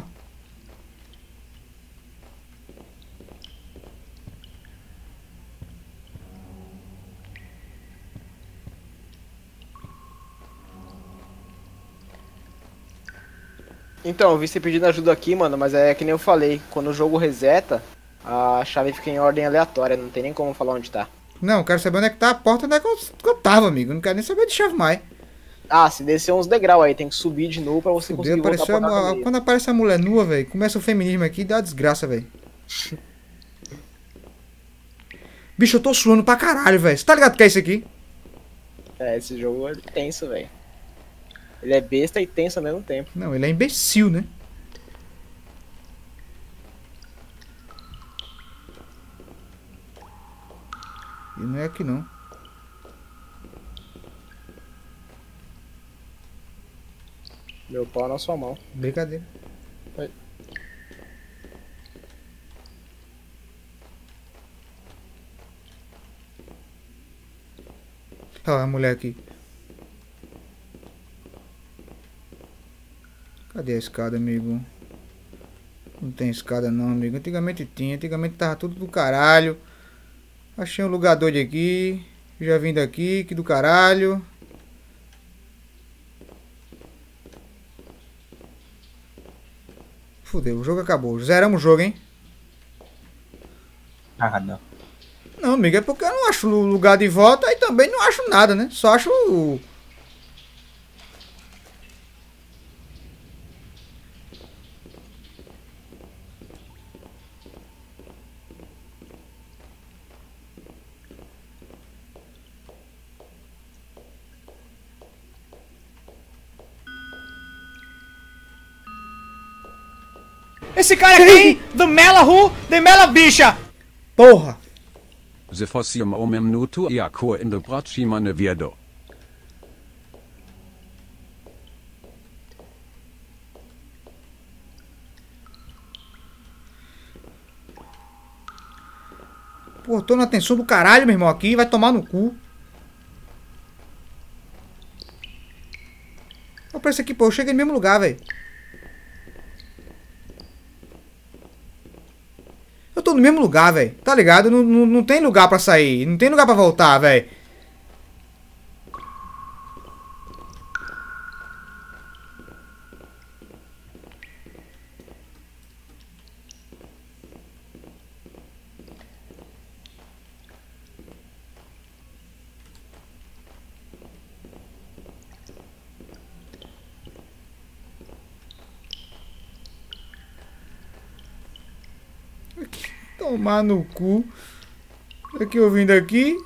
Então, eu vi você pedindo ajuda aqui, mano, mas é que nem eu falei, quando o jogo reseta, a chave fica em ordem aleatória, não tem nem como falar onde tá. Não, eu quero saber onde é que tá a porta, onde é que eu, que eu tava, amigo. Eu não quero nem saber de chave mais. Ah, se descer uns degraus aí, tem que subir de novo pra você Fudeu, conseguir voltar apareceu pra a, casa. quando aparece a mulher nua, velho, começa o feminismo aqui e dá uma desgraça, velho. Bicho, eu tô suando pra caralho, velho. Você tá ligado que é isso aqui? É, esse jogo é tenso, velho. Ele é besta e tenso ao mesmo tempo. Não, ele é imbecil, né? E não é aqui não. Meu pau na sua mão. Brincadeira. Oi. Olha a mulher aqui. Cadê a escada, amigo? Não tem escada não, amigo. Antigamente tinha. Antigamente tava tudo do caralho. Achei um lugar doido aqui. Já vim daqui, que do caralho. Fudeu, o jogo acabou. Zeramos o jogo, hein? Ah, não. Não, amigo, é porque eu não acho lugar de volta e também não acho nada, né? Só acho... Esse cara aqui, do Mela Ru, de Mela Bicha. Porra. Ze fossium omem nutu e a cor in de bratschimane vierdo. Pô, tô na tensão do caralho, meu irmão, aqui. Vai tomar no cu. Olha pra isso aqui, pô. Eu cheguei no mesmo lugar, velho. Eu tô no mesmo lugar, velho. Tá ligado? Não, não, não tem lugar pra sair. Não tem lugar pra voltar, velho. Tomar no cu. Aqui eu vim daqui.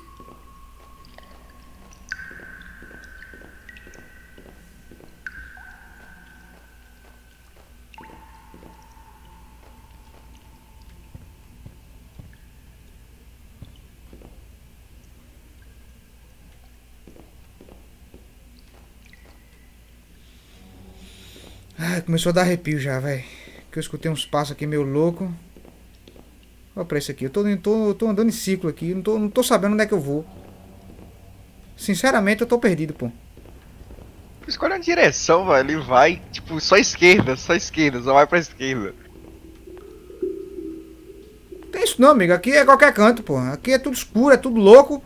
Ai, começou a dar arrepio já, velho. Que eu escutei uns passos aqui meio louco. Olha pra isso aqui. Eu tô, tô, tô andando em ciclo aqui. Não tô, não tô sabendo onde é que eu vou. Sinceramente, eu tô perdido, pô. Escolhe uma direção, velho. Ele vai, tipo, só esquerda, só esquerda, só vai pra esquerda. Não tem isso não, amigo. Aqui é qualquer canto, pô. Aqui é tudo escuro, é tudo louco.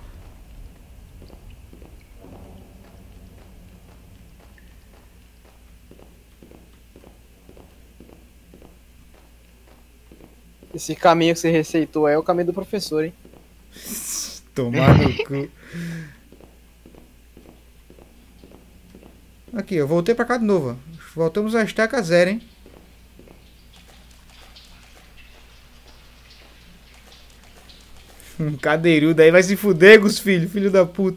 Esse caminho que você receitou é o caminho do professor, hein? Tomar no cu. Aqui, eu voltei pra cá de novo. Voltamos a estaca zero, hein? Um cadeirudo aí vai se fuder, Gus, filho. Filho da puta.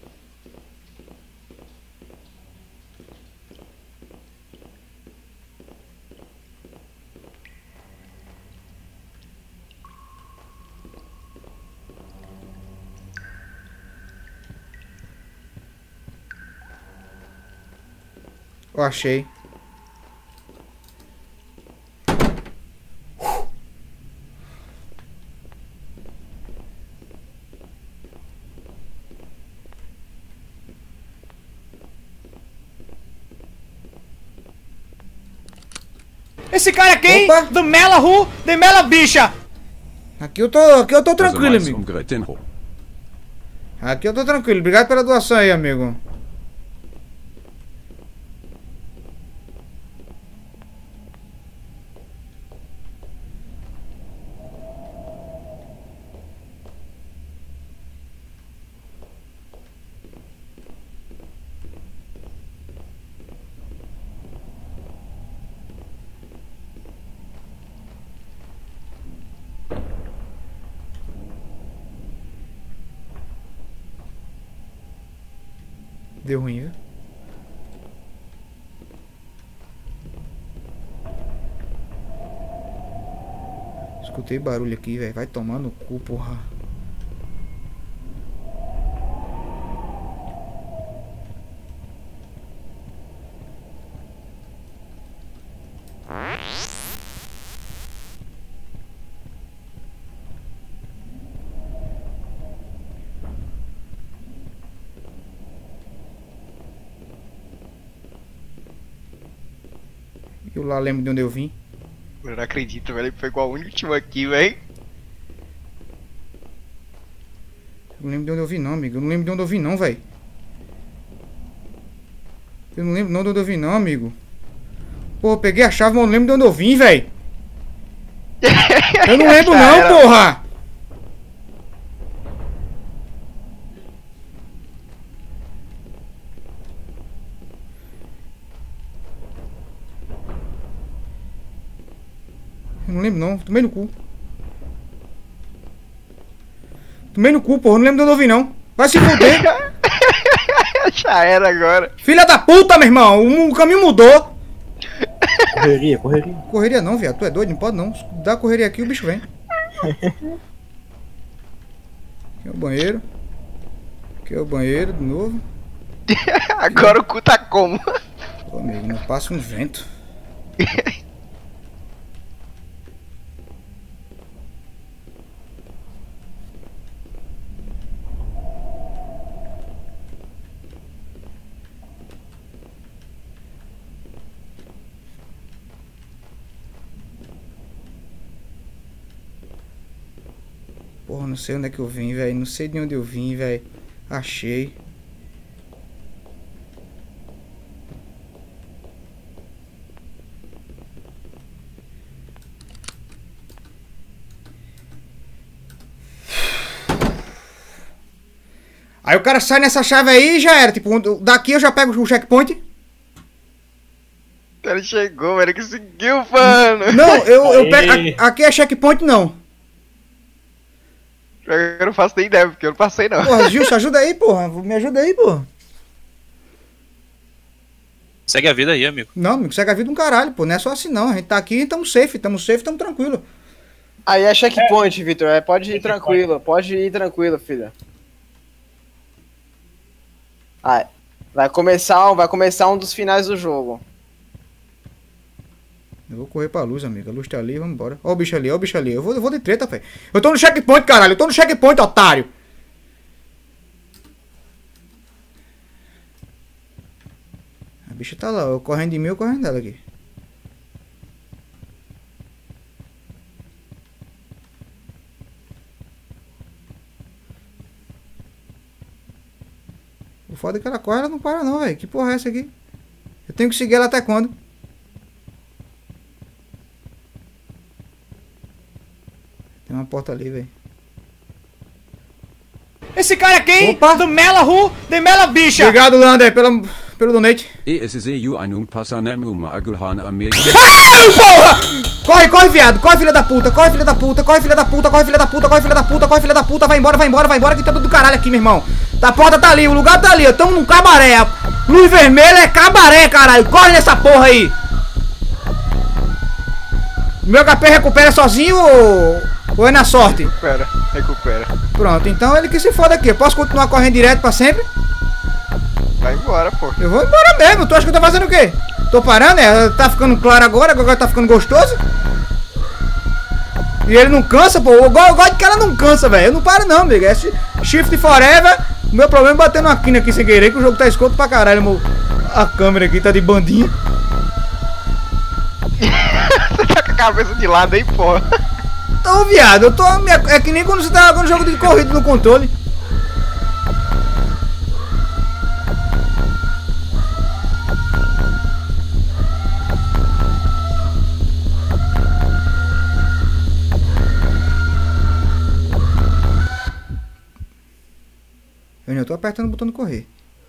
Eu achei. Esse cara aqui, hein? Opa. Do Melahu, de Mela Bicha. Aqui eu tô, aqui eu tô tranquilo, Also amigo. mais um Gretenro. Aqui eu tô tranquilo. Obrigado pela doação aí, amigo. Deu ruim, viu? Escutei barulho aqui, velho. Vai tomar no cu, porra. Eu lá lembro de onde eu vim. Eu não acredito, velho. Ele pegou a última aqui, velho. Eu não lembro de onde eu vim não, amigo. Eu não lembro de onde eu vim não, velho. Eu não lembro de onde eu vim não, amigo. Pô, eu peguei a chave, mas eu não lembro de onde eu vim, velho. Eu não lembro Já não, era. porra. Eu não lembro não, tomei no cu. Tomei no cu, porra, não lembro de onde eu vim não. Vai se fuder. Já era agora. Filha da puta, meu irmão, o, o caminho mudou. Correria, correria. Correria não, viado, tu é doido, não pode não. Se dá correria aqui, o bicho vem. Aqui é o banheiro. Aqui é o banheiro de novo. Agora o cu tá como? Pô, amigo, não passa um vento. Porra, não sei onde é que eu vim, velho. Não sei de onde eu vim, velho. Achei. Aí o cara sai nessa chave aí e já era. Tipo, daqui eu já pego o checkpoint. O cara chegou, velho. Conseguiu, mano. Não, eu, eu pego. a- Aqui é checkpoint, não. Eu não faço nem ideia, porque eu não passei, não. Porra, Gilson, ajuda aí, porra. Me ajuda aí, porra. Segue a vida aí, amigo. Não, amigo, segue a vida um caralho, pô. Não é só assim, não. A gente tá aqui e tamo safe. Tamo safe, tamo tranquilo. Aí é checkpoint, Vitor. É, pode ir tranquilo. Pode ir tranquilo, filha. Aí, vai começar, vai começar um dos finais do jogo. Eu vou correr pra luz, amigo. A luz tá ali, vamos embora. Ó o bicho ali, ó o bicho ali. Eu vou, eu vou de treta, velho. Eu tô no checkpoint, caralho. Eu tô no checkpoint, otário. A bicha tá lá, eu correndo de mim, eu correndo dela aqui. O foda é que ela corre, ela não para não, velho. Que porra é essa aqui? Eu tenho que seguir ela até quando? Tem uma porta ali, velho. Esse cara aqui, hein? Opa. Do Melahu, de Mela Bicha. Obrigado, Lander, pela, pelo donate. E S Z U ein Passanemu Magulhan Amerika. Porra! Corre, corre, viado. Corre, filha da puta. Corre, filha da puta. Corre, filha da puta. Corre, filha da puta. Corre, filha da puta. Corre, filha da puta. Vai embora, vai embora, vai embora. Que tá tudo do caralho aqui, meu irmão. A porta tá ali. O lugar tá ali. ó. Tamo num cabaré. Luz vermelha é cabaré, caralho. Corre nessa porra aí. Meu H P recupera sozinho ou... ou é na sorte? Recupera, recupera. Pronto, então ele que se foda aqui. Eu posso continuar correndo direto pra sempre? Vai embora, pô. Eu vou embora mesmo. Tu acha que eu tô fazendo o quê? Tô parando, é? Tá ficando claro agora, agora tá ficando gostoso. E ele não cansa, pô. Eu gosto, eu gosto de que ela não cansa, velho. Eu não paro não, amigo. É shift forever. O meu problema é bater numa quina aqui sem querer, que o jogo tá escuro pra caralho. Meu... A câmera aqui tá de bandinha. Você tá com a cabeça de lado aí, pô. Então, viado, eu tô... É que nem quando você tá jogando jogo de corrida no controle. Eu já tô apertando o botão de correr.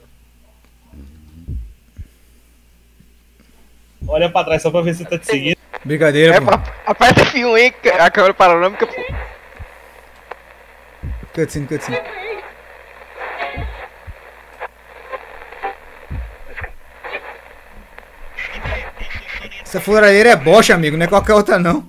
Olha pra trás só pra ver se tá te seguindo. Brincadeira, É, pô. pô. Aperta F um, hein? A câmera panorâmica, pô. Cutscene, cutscene. Essa furadeira é bocha, amigo. Não é qualquer outra, não.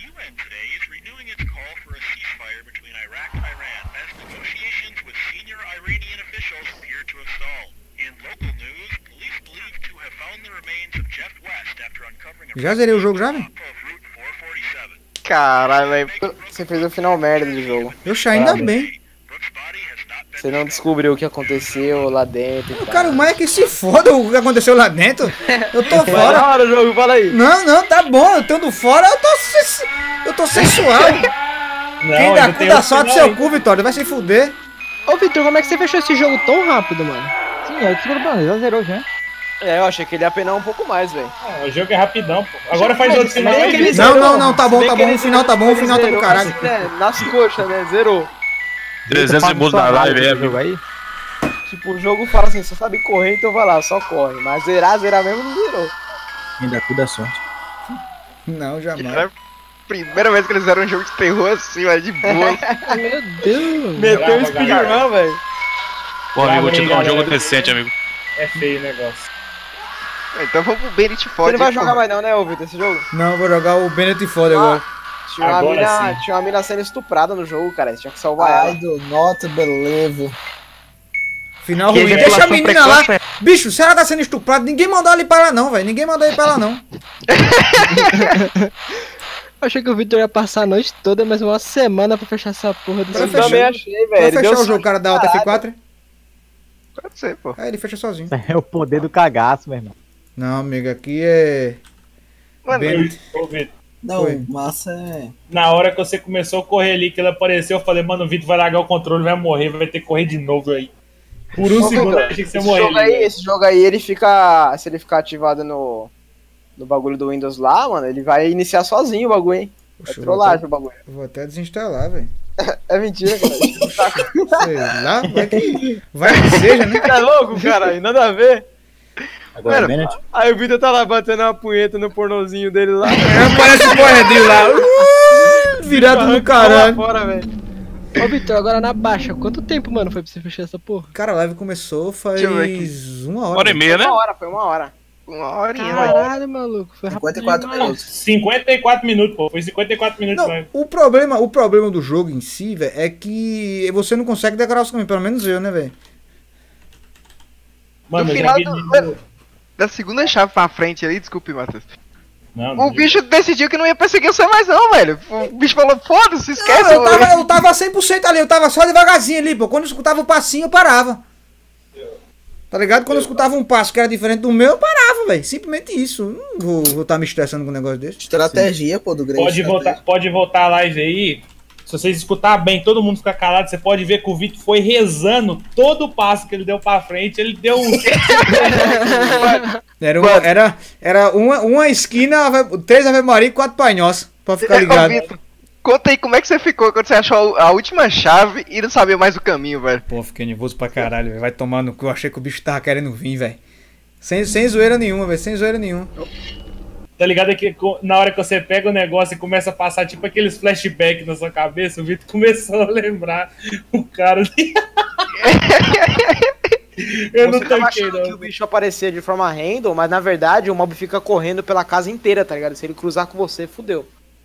Já zerei o jogo já, velho? Caralho, velho. Você fez o final merda do jogo. Eu já ainda bem. Você não descobriu o que aconteceu lá dentro. O cara, o mais é que se foda o que aconteceu lá dentro. Eu tô Vai fora. na hora o jogo, fala aí. Não, não, tá bom. Eu estando fora, eu tô, se- eu tô sensual. Não, Quem dá ainda cu tem dá outro sorte final seu cu, Vitória. Vai se fuder. Ô, Vitor, como é que você fechou esse jogo tão rápido, mano? Sim, é o segundo plano, já zerou já. É, eu achei que ele ia penar um pouco mais, velho. Ah, o jogo é rapidão, pô. Agora faz outro final Mas é aí. que ele Não, zerou. não, não, tá bom, Se bem tá que bom. ele O final tá bom, o ele final tá do zerou, caralho. mas, né, nas coxas, né? Zerou. trezentos segundos na live aí, amigo. aí. Tipo, o jogo fala assim, você sabe correr, então vai lá, só corre. Mas zerar, zerar mesmo não zerou. Ainda tudo é sorte. Não, jamais. Era a primeira vez que eles fizeram um jogo de terror assim, velho, de boa. Meu Deus. Meteu o speedrun, velho. Pô, amigo, vou te Grava dar um aí, jogo galera. decente, amigo. É feio o negócio. Então vamos pro Bennett Você Ford. não vai jogar mais não, né, ô Vitor, esse jogo? Não, eu vou jogar o Bennett Ford agora. Tinha uma, Agora mina, sim. tinha uma mina sendo estuprada no jogo, cara. Você tinha que salvar I ela. do not believe. Final Que ruim. Deixa a ejaculação menina lá. precoce, Bicho, se ela tá sendo estuprada, ninguém mandou ela ir pra lá não, velho. Ninguém mandou ir pra lá não. Eu achei que o Vitor ia passar a noite toda, mas uma semana pra fechar essa porra desse Vai Eu fechar. também achei, velho. Vai Ele fechar deu o jogo, sorte o cara da Alta F quatro? Pode ser, pô. Aí ele fecha sozinho. É o poder do cagaço, meu irmão. Não, amigo, aqui é... Mano, Bennett. Ô, Vitor, Não, Foi. massa é. na hora que você começou a correr ali, que ele apareceu, eu falei, mano, o Vitor vai largar o controle, vai morrer, vai ter que correr de novo aí. Por um Ô, segundo Vitor, eu achei que você esse morreu jogo ali. aí, velho. esse jogo aí, ele fica. Se ele ficar ativado no. No bagulho do Windows lá, mano, ele vai iniciar sozinho o bagulho, hein? É Poxa, eu vou trollagem até- o bagulho. eu vou até desinstalar, velho. É mentira, cara. Sei lá, vai que... Vai que seja, né? É louco, cara, nada a ver. Agora Mano, Bennett. Aí o Vitor tá lá batendo uma punheta no pornozinho dele lá. Parece um corredinho lá. Uh, virado no caralho. Fora, velho. Ô, Vitor, agora na baixa, quanto tempo, mano, foi pra você fechar essa porra? Cara, a live começou faz Deixa eu ver uma hora. Hora e velho. meia, né? Uma hora, foi uma hora. uma horinha, velho. Caralho, maluco, foi rápido cinquenta e quatro demais. minutos. cinquenta e quatro minutos, pô. Foi cinquenta e quatro minutos, Não, né? o problema, o problema do jogo em si, velho, é que você não consegue decorar os caminhos, pelo menos eu, né, velho? Mano, No eu já final vi... do- mano, Da segunda chave pra frente ali, desculpe, Matheus. Não, não O bicho decidiu que não ia perseguir você mais não, velho. O bicho falou, foda-se, Não, esquece. eu tava, eu tava cem por cento ali, eu tava só devagarzinho ali, pô. Quando eu escutava o passinho, eu parava. Tá ligado? Quando eu escutava um passo que era diferente do meu, eu parava, velho. Simplesmente isso. Não vou estar tá me estressando com um negócio desse. Estratégia, pô, do Grey. Pode voltar, pode voltar a live aí. Se vocês escutar bem, todo mundo ficar calado, você pode ver que o Vitor foi rezando todo o passo que ele deu pra frente. Ele deu um. Era uma, era, era uma, uma esquina, Ave- três Ave Maria e quatro Pai Nosso, pra ficar Ô, ligado. Vitor, conta aí como é que você ficou quando você achou a última chave e não sabia mais o caminho, velho. Pô, fiquei nervoso pra caralho, velho. Vai tomar no cu. Eu achei que o bicho tava querendo vir, velho. Sem, sem zoeira nenhuma, velho. Sem zoeira nenhuma. Tá ligado? É que na hora que você pega o negócio e começa a passar tipo aqueles flashbacks na sua cabeça, o Vitor começou a lembrar o cara. Eu Você não tava tanquei, achando não. que o bicho aparecia de forma random, mas na verdade o mob fica correndo pela casa inteira, tá ligado? Se ele cruzar com você, fudeu.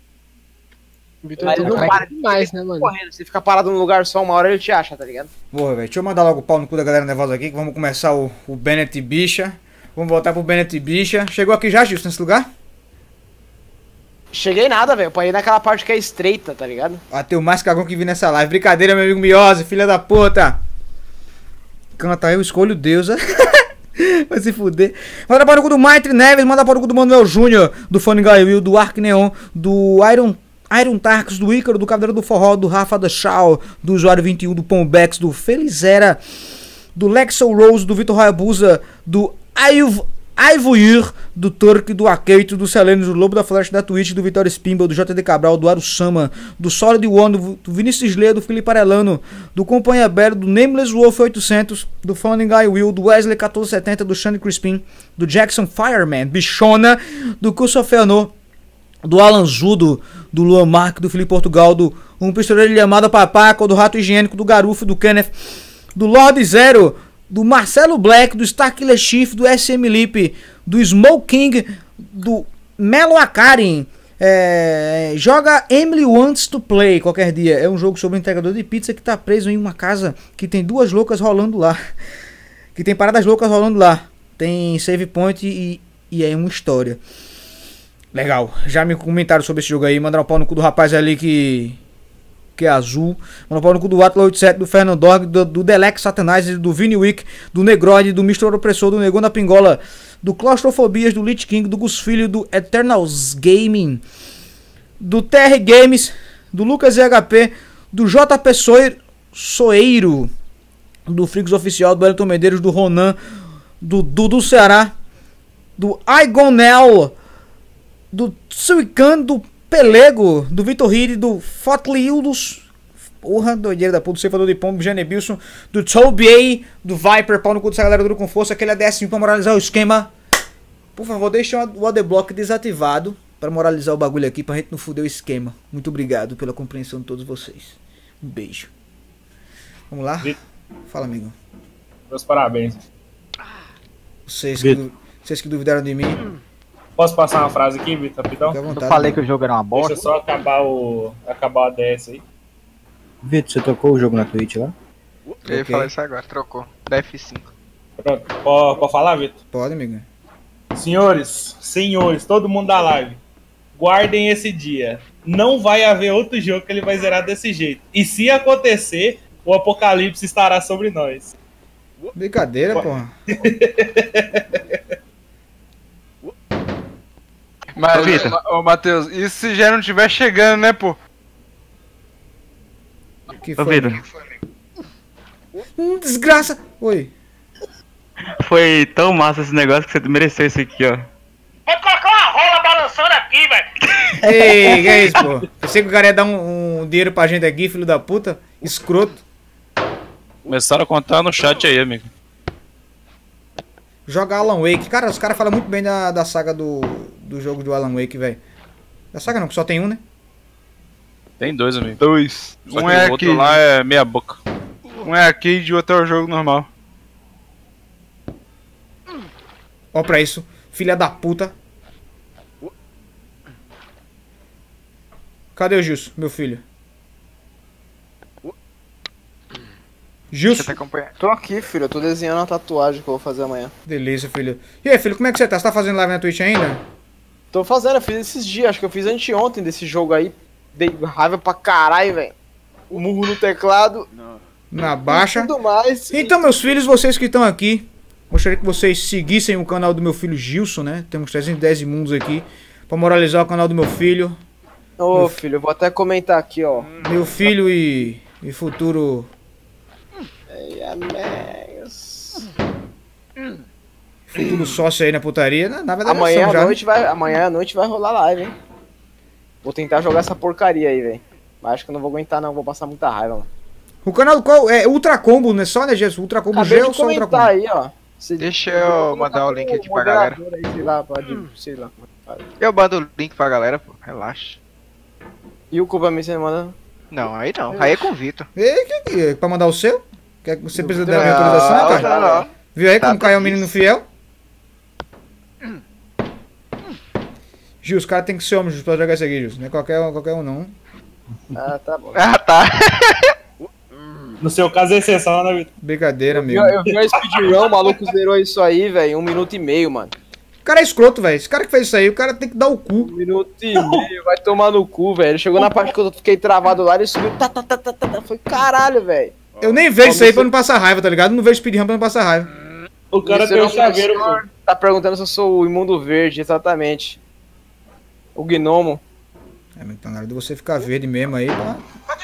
O Vitor Mas ele não tá para demais, né, mano? correndo. Se ficar parado num lugar só, uma hora ele te acha, tá ligado? Porra, velho. Deixa eu mandar logo o pau no cu da galera nervosa aqui, que vamos começar o, o Bennett Bicha. Vamos voltar pro Bennett Bicha. Chegou aqui já, Gilson, nesse lugar? Cheguei nada, velho. Eu parei naquela parte que é estreita, tá ligado? Até o mais cagão que vi nessa live. Brincadeira, meu amigo Miose, filha da puta. Canta, eu escolho Deus. Vai se fuder. Manda para o cu do Maitre Neves, manda para o cu do Manuel Júnior, do Funny Guy Will, do Ark Neon, do Iron, Iron Tarks, do Ícaro, do Cavaleiro do Forró, do Rafa da Shaw, do Usuário vinte e um, do Pombex, do Felizera, do Lexo Rose, do Vitor Hayabusa, do Aivoir, do Turk, do Akeito, do Selene, do Lobo da Flash, da Twitch, do Vitória Spimble, do J D Cabral, do Arusama, do Solid One, do, do Vinícius Lê, do Felipe Arellano, do Companhia Belo, do Nameless Wolf oitocentos, do Funny Guy Will, do Wesley quatorze setenta, do Shane Crispin, do Jackson Fireman, Bichona, do Curso Feanor, do Alan Zudo, do Luan Mark, do Felipe Portugal, do Um Pistoleiro de Amada Papaco, do Rato Higiênico, do Garufo, do Kenneth, do Lord Zero, do Marcelo Black, do Starkiller Chief, do S M Lip, do Smoke King, do Melo Akarin. É, joga Emily Wants to Play qualquer dia. É um jogo sobre um entregador de pizza que tá preso em uma casa que tem duas loucas rolando lá. Que tem paradas loucas rolando lá. Tem save point e, e é uma história. Legal. Já me comentaram sobre esse jogo aí. Mandar um pau no cu do rapaz ali que... que é azul. Manda pau no cu do Atlas oitenta e sete, do Fernando Dog, do, do Delex Satanize, do Vini Wick, do Negroid, do mister Opressor, do Negão da Pingola, do Claustrofobias, do Lich King, do Gus Filho, do Eternals Gaming, do T R Games, do Lucas E H P, do J P Soeiro, Soeiro, do Frigos Oficial, do Elton Medeiros, do Ronan, do Dudu Ceará, do Igonel, do Suican, do Pelego, do Vitor Hiri, do Fotliildos, porra, doideira da puta, do Ceifador de Pombo, Janebilson, do Tobier, do Viper, pau no cu dessa galera duro com força, aquele A D S pra moralizar o esquema. Por favor, deixa o ADBlock desativado pra moralizar o bagulho aqui, pra gente não fuder o esquema. Muito obrigado pela compreensão de todos vocês. Um beijo. Vamos lá? Fala, amigo. Meus parabéns. Vocês que, vocês que duvidaram de mim. Posso passar uma frase aqui, Vitor, rapidão? Eu falei que o jogo era uma bosta. Deixa eu só acabar o. acabar o A D S aí. Vitor, você trocou o jogo na Twitch lá? Eu ia falar isso agora, trocou. Da F cinco. Pronto, pode, pode falar, Vitor? Pode, amigo. Senhores, senhores, todo mundo da live, guardem esse dia. Não vai haver outro jogo que ele vai zerar desse jeito. E se acontecer, o apocalipse estará sobre nós. Brincadeira, porra. Mas, ô, ô Matheus, e se já não tiver chegando, né, pô? Que Ô, Vitor. Hum, desgraça. Oi. Foi tão massa esse negócio que você mereceu esse aqui, ó. Pode colocar uma rola balançando aqui, velho. Ei, que é isso, pô? Pensei que o cara ia dar um, um dinheiro pra gente aqui, filho da puta. Escroto. Começaram a contar no chat aí, amigo. Joga Alan Wake. Cara, os caras falam muito bem da, da saga do, do jogo do Alan Wake, velho. Da saga não, que só tem um, né? Tem dois, amigo. Dois. Só Um que é o outro arcade. lá é meia boca. Um é arcade e o outro é o jogo normal. Ó pra isso. Filha da puta. Cadê o Gilson, meu filho? Gilson? Tô aqui, filho. Eu tô desenhando a tatuagem que eu vou fazer amanhã. Delícia, filho. E aí, filho, como é que você tá? Você tá fazendo live na Twitch ainda? Tô fazendo, eu fiz esses dias. Acho que eu fiz anteontem desse jogo aí. Dei raiva pra caralho, velho. O murro no teclado. Na baixa. Tudo mais. Então, meus filhos, vocês que estão aqui, gostaria que vocês seguissem o canal do meu filho Gilson, né? Temos trezentos e dez imundos aqui. Pra moralizar o canal do meu filho. Ô, meu filho, eu vou até comentar aqui, ó. Meu filho e, e futuro... Ei, amigos. Futuro sócio aí na putaria. Na, na verdade, Amanhã nós à somos já, noite vai, amanhã à noite vai rolar live, hein? Vou tentar jogar essa porcaria aí, velho. Mas acho que eu não vou aguentar, não. Vou passar muita raiva, mano. O canal qual é Ultra Combo, não é só, né, Jesus? Ultra Combo Acabei G de ou só Ultra comentar Combo? aí, ó. Deixa eu mandar o link aqui pra galera. Aí, sei lá, pode, sei lá. Eu mando o link pra galera, pô. Relaxa. E o cu pra mim você manda? Não, aí não. Aí é com o Vitor. E que, que, pra mandar o seu? Quer, você precisa da Não, minha autorização, cara? não, não. Viu aí Tá como caiu o difícil. menino fiel? Gil, os caras tem que ser homens pra jogar isso aqui, Gil. Não é qualquer, um- qualquer um, não. Ah, tá bom. Ah, tá. No seu caso é exceção, né, Vitor? Brincadeira, Eu, amigo. eu vi a speedrun, o maluco zerou isso aí, velho, em um minuto e meio, mano. O cara é escroto, velho. Esse cara que fez isso aí, o cara tem que dar o cu. Um minuto e meio, vai tomar no cu, velho. Ele chegou na parte que eu fiquei travado lá, ele subiu, tá, tá, tá, tá, tá, tá. Foi caralho, velho. Eu nem vejo isso aí pra não passar raiva, tá ligado? Não vejo speedrun pra não passar raiva. O cara tem um chaveiro, pô. Tá perguntando se eu sou o imundo verde, exatamente. O gnomo. É, mas tá na hora de você ficar verde mesmo aí, tá?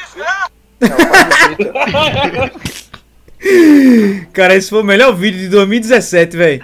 Cara, esse foi o melhor vídeo de dois mil e dezessete, velho.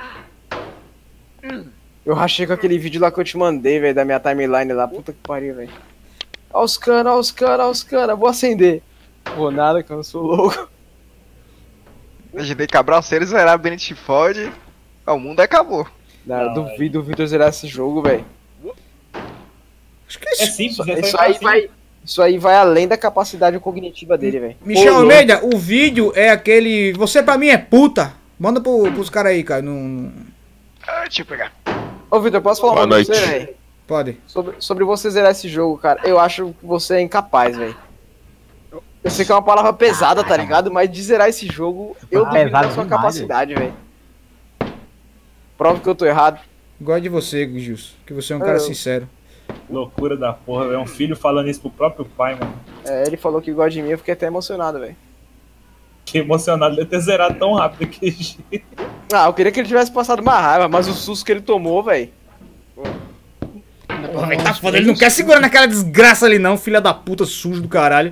Eu rachei com aquele vídeo lá que eu te mandei, velho, da minha timeline lá. Puta que pariu, velho. Ó os caras, ó os caras, ó os caras. Vou acender. Vou nada, que eu não sou louco. A gente tem que Cabral, se ele zerar Benedict Ford, o mundo acabou. Não, eu duvido o Vitor zerar esse jogo, velho. Acho que é É simples, é só Isso entrar aí assim. vai... Isso aí vai além da capacidade cognitiva dele, velho. Michel Ô, Almeida, o vídeo é aquele. Você pra mim é puta. Manda pro, pros caras aí, cara. Não, não- Ah, deixa eu pegar. Ô, Vitor, posso falar Boa uma coisa pra você, noite. velho? Pode. Sobre, sobre você zerar esse jogo, cara. Eu acho que você é incapaz, velho. Eu sei que é uma palavra pesada, tá ligado? Mas de zerar esse jogo, eu Ah, duvido pesado da sua demais, capacidade, velho. Prova que eu tô errado. Gosto de você, Gilson. Que você é um cara Eu- sincero. Loucura da porra, velho. Um filho falando isso pro próprio pai, mano. É, ele falou que gosta de mim, eu fiquei até emocionado, velho. Que emocionado de eu ter zerado tão rápido que jeito. Ah, eu queria que ele tivesse passado uma raiva, mas o susto que ele tomou, velho. Porra, velho, tá foda. Ele não quer segurar naquela desgraça ali, não, filha da puta sujo do caralho.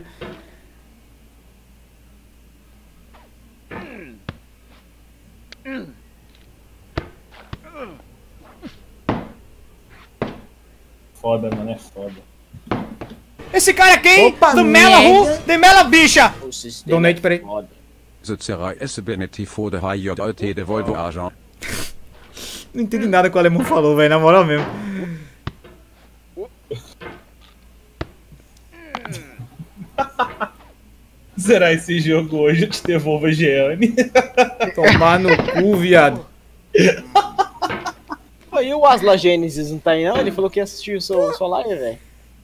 Foda, mano, é foda. Esse cara aqui, Opa, do Mela Ru, merda. de Mela Bicha. Donate, peraí. Je serai S Beneti for de H J T de Volvo Argent. Não entendi nada que o alemão falou, velho, na moral mesmo. Zerar esse jogo hoje, eu te devolvo a Jeane. Tomar no cu, viado. Pô, e o Asla Gênesis não tá aí não? Ele falou que ia assistir o seu, sua live, velho.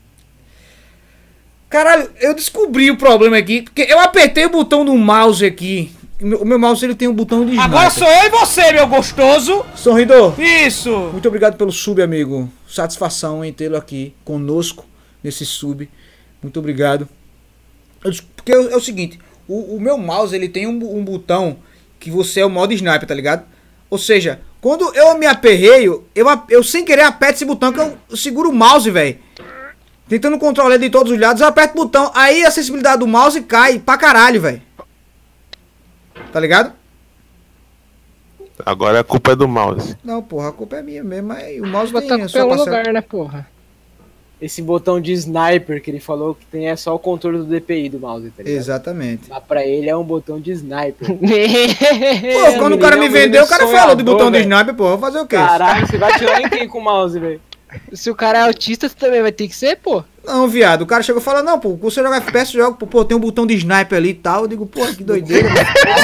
Caralho, eu descobri o problema aqui, porque eu apertei o botão do mouse aqui. O meu, o meu mouse ele tem um botão de Agora sniper. sou eu e você, meu gostoso. Sorridor. Isso. Muito obrigado pelo sub, amigo. Satisfação em tê-lo aqui conosco nesse sub. Muito obrigado. Eu des- Porque é o é o seguinte, o, o meu mouse ele tem um, bu- um botão que você é o modo sniper, tá ligado? Ou seja, quando eu me aperreio, eu, a- eu sem querer aperto esse botão que eu, eu seguro o mouse, velho. Tentando controlar de todos os lados, eu aperto o botão, aí a sensibilidade do mouse cai pra caralho, velho. Tá ligado? Agora a culpa é do mouse. Não, porra, a culpa é minha mesmo, mas o mouse Botar tem com a o sua pé um parcela. lugar, né, porra? Esse botão de sniper que ele falou que tem é só o controle do D P I do mouse, tá ligado? Exatamente. Mas pra ele é um botão de sniper. Pô, quando o cara me Ele é um vendeu, o cara sonhador, falou de botão de velho. sniper, pô, vou fazer o quê? Caralho, você vai atirar em quem com o mouse, velho? Se o cara é autista, você também vai ter que ser, pô. Não, viado, o cara chegou e falou, não, pô, você joga F P S, joga, pô, pô, tem um botão de sniper ali e tal. Eu digo, pô, que doideira, mano.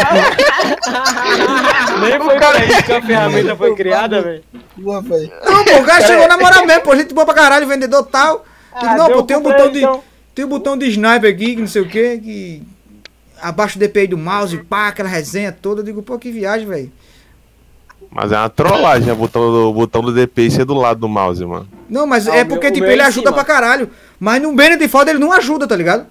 Nem foi pra isso que a ferramenta foi criada, velho. Boa, velho. Não, pô, o cara chegou na moral mesmo, pô, gente boa pra caralho, vendedor e tal. Digo, Ah, não, deu pô, tem um pra botão ele, de. então. Tem um botão de sniper aqui, que não sei o que, que. Abaixo do D P I do mouse, pá, aquela resenha toda. Eu digo, pô, que viagem, velho. Mas é uma trollagem, o botão do, o botão do D P I ser do lado do mouse, mano. Não, mas Ah, é o porque, meu- o tipo, meu é ele em ajuda cima. pra caralho. Mas no Benedict Foda ele não ajuda, tá ligado?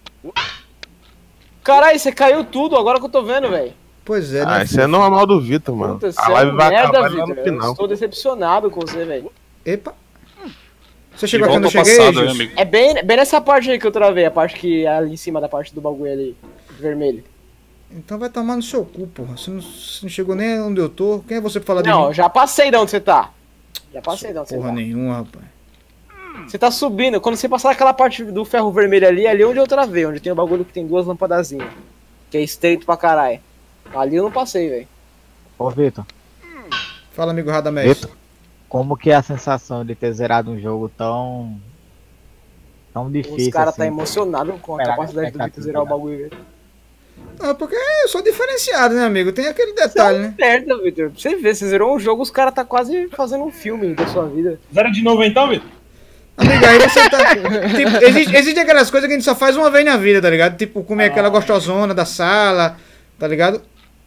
Caralho, você caiu tudo agora que eu tô vendo, velho. Pois é, Ah, né? isso é normal do Vitor, mano. Puta, A você é live um vai merda, acabar lá no Vitor. Eu final. estou decepcionado com você, velho. Epa. Você chegou E aqui quando eu volta ao cheguei, passado, Jus? hein, amigo? É bem, bem nessa parte aí que eu travei, a parte que é ali em cima da parte do bagulho ali, vermelho. Então vai tomar no seu cu, porra. Você não, você não chegou nem onde eu tô. Quem é você pra falar de Não, mim? já passei de onde você tá. Já passei de onde você Porra tá. nenhuma, rapaz. Você tá subindo, quando você passar aquela parte do ferro vermelho ali, ali é onde eu travei, onde tem o bagulho que tem duas lampadazinhas. Que é estreito pra caralho. Ali eu não passei, velho. Ô, Vitor. Fala, amigo Radamés. Vitor, como que é a sensação de ter zerado um jogo tão... tão difícil Os caras assim? tá emocionado com a Esperar capacidade do Vitor zerar o bagulho, velho. Ah, porque eu sou diferenciado, né, amigo? Tem aquele detalhe, né? Merda, Vitor. Pra você ver, você zerou um jogo, os caras tá quase fazendo um filme da sua vida. Zero de novo então, Vitor? Amigo, aí você tá... tipo, existe, existe aquelas coisas que a gente só faz uma vez na vida, tá ligado? Tipo, comer aquela gostosona da sala, tá ligado?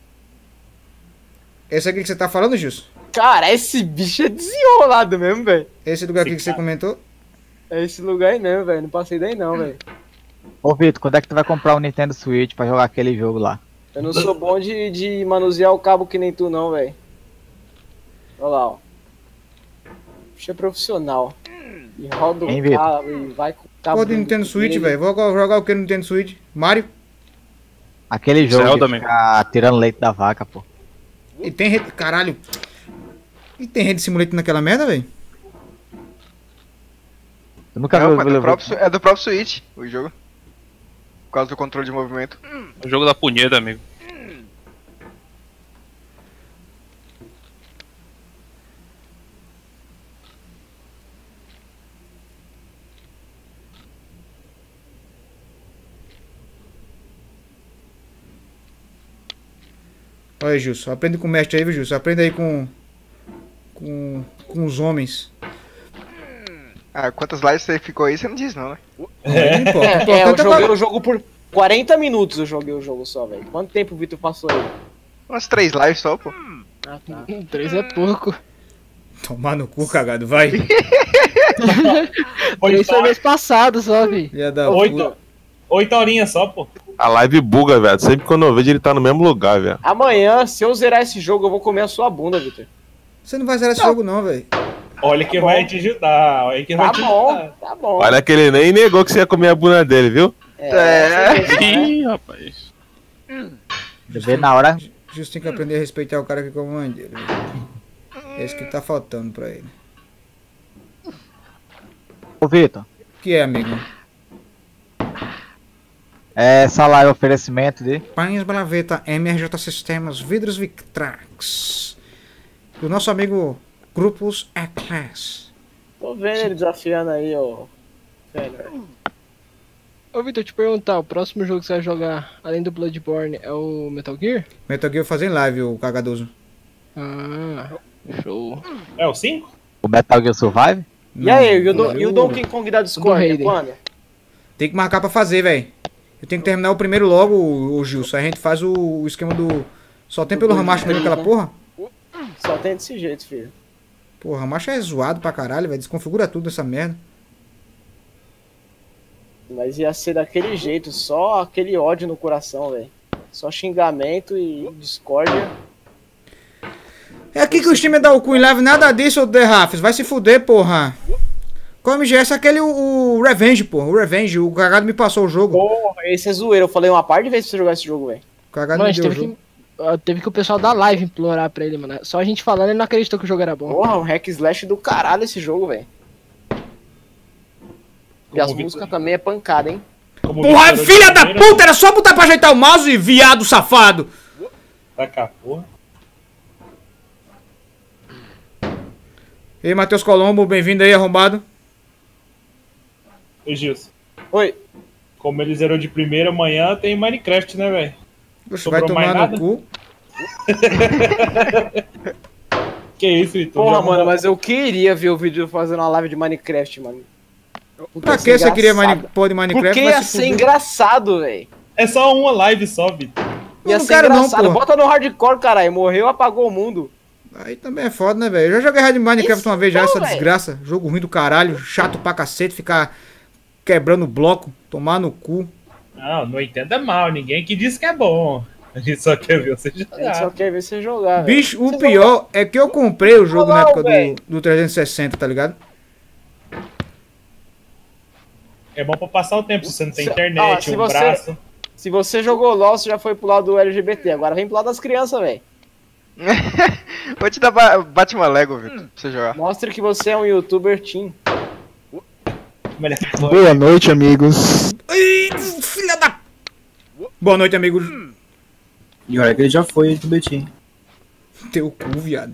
Esse aqui que você tá falando, Gilson? Cara, esse bicho é desenrolado mesmo, velho. Esse lugar aqui que você comentou? É esse lugar aí mesmo, velho. Não passei daí não, velho. Ô, Vitor, quando é que tu vai comprar o Nintendo Switch pra jogar aquele jogo lá? Eu não sou bom de, de manusear o cabo que nem tu não, velho. Olha lá, ó. Bicho é profissional. E roda Hein, o Vitor? cabo e vai com o cabo. Pô, de Nintendo Switch, velho. Vou jogar o que no Nintendo Switch? Mario? Aquele jogo Zelda, de ficar tirando leite da vaca, pô. E tem rede... Caralho. E tem rede simulator naquela merda, velho? Tu nunca Não, viu, pô, é, viu, do próprio, é do próprio Switch, o jogo. Por causa do controle de movimento. O jogo da punheta, amigo. Olha aí, Gilson. Aprende com o mestre aí, viu, Gilson? Aprende aí com... Com... Com os homens. Ah, quantas lives você ficou aí, você não diz não, né? É, é, eu joguei o jogo por quarenta minutos, eu joguei o jogo só, velho. Quanto tempo o Vitor passou aí? Umas três lives só, pô. Ah, tá. Três é pouco. Tomar no cu, cagado, vai. Três foi mês passado só, vi. Ia dar Oito, oito horinhas só, pô. A live buga, velho. Sempre quando eu vejo ele tá no mesmo lugar, velho. Amanhã, se eu zerar esse jogo, eu vou comer a sua bunda, Vitor. Você não vai zerar esse jogo não, velho. Olha que Tá vai bom. te ajudar, olha que vai Tá te bom, ajudar. tá bom. Olha que ele nem negou que você ia comer a bunda dele, viu? É. Ih, rapaz. Vê na hora. Justo tem que aprender a respeitar o cara que come a mãe dele. velho. É isso que tá faltando pra ele. Ô, Vitor. Que é, amigo? É salário oferecimento de... Pães Braveta, M R J Sistemas, Vidros Victrax. E o nosso amigo Grupos E-Class. Tô vendo ele desafiando aí, ó. Velho. Ô, Vitor, te perguntar, o próximo jogo que você vai jogar, além do Bloodborne, é o Metal Gear? Metal Gear fazer em live, o cagadoso. Ah, show. É o cinco? O Metal Gear Survive? E aí, e o, Não, Do- e o Donkey Kong da Discord, Do é Raiden. quando? Tem que marcar pra fazer, velho. Eu tenho que terminar o primeiro logo, o, o Gilson. A gente faz o, o esquema do... Só tem pelo Ramacho mesmo aquela porra? Só tem desse jeito, filho. Porra, o Ramacho é zoado pra caralho, velho. Desconfigura tudo essa merda. Mas ia ser daquele jeito, só aquele ódio no coração, velho. Só xingamento e discórdia. É aqui que o time dá o cu em live, nada disso, ô Derrafes. Vai se fuder, porra. Qual M G S? Aquele, o, o Revenge, porra. O Revenge, o cagado me passou o jogo. Porra, esse é zoeiro. Eu falei uma par de vezes pra você jogar esse jogo, velho. O cagado me Mas deu o teve jogo. que, ah, teve que o pessoal da live implorar pra ele, mano. Só a gente falando, ele não acreditou que o jogo era bom. Porra, um hack slash do caralho esse jogo, velho. E as Como músicas também é pancada, hein? Como Porra, Vitor filha da Oliveira, puta! Era só botar pra ajeitar o mouse, viado safado! Tá cá, porra. E aí, Matheus Colombo, bem-vindo aí, arrombado. Ô, Gilson. Oi. Como ele zerou de primeira, amanhã tem Minecraft, né, velho? Você vai tomar no cu. Que isso, Vitor? Porra, Já mano, mandou- mas eu queria ver o vídeo fazendo uma live de Minecraft, mano. Porque Pra ia que ser você queria engraçado. mani pôr de Minecraft? Porque Vai ia se ser fuder. engraçado, velho. É só uma live só, Vitor. Ia não ser quero não, engraçado. porra. Bota no hardcore, caralho. Morreu, apagou o mundo. Aí também é foda, né, velho? Eu já joguei Hard Minecraft Isso uma vez já, não, essa velho. desgraça. Jogo ruim do caralho, chato pra cacete, ficar quebrando bloco, tomar no cu. Não, não entenda mal. Ninguém que diz que é bom. A gente só quer ver você A gente só jogar. quer ver você jogar, velho. Bicho, o Você pior é que eu comprei o jogo na Não, época do, velho. do trezentos e sessenta, tá ligado? É bom pra passar o tempo. Se você não tem Se- internet, ah, se um você- braço. Se você jogou LOL, você já foi pro lado do L G B T. Agora vem pro lado das crianças, velho. Vou te dar ba Batman Lego, Vitor, pra você jogar. Mostre que você é um youtuber teen. Boa noite, amigos. Ai, filha da... Boa noite, amigos. E olha que ele já foi do Betim. Teu cu, viado.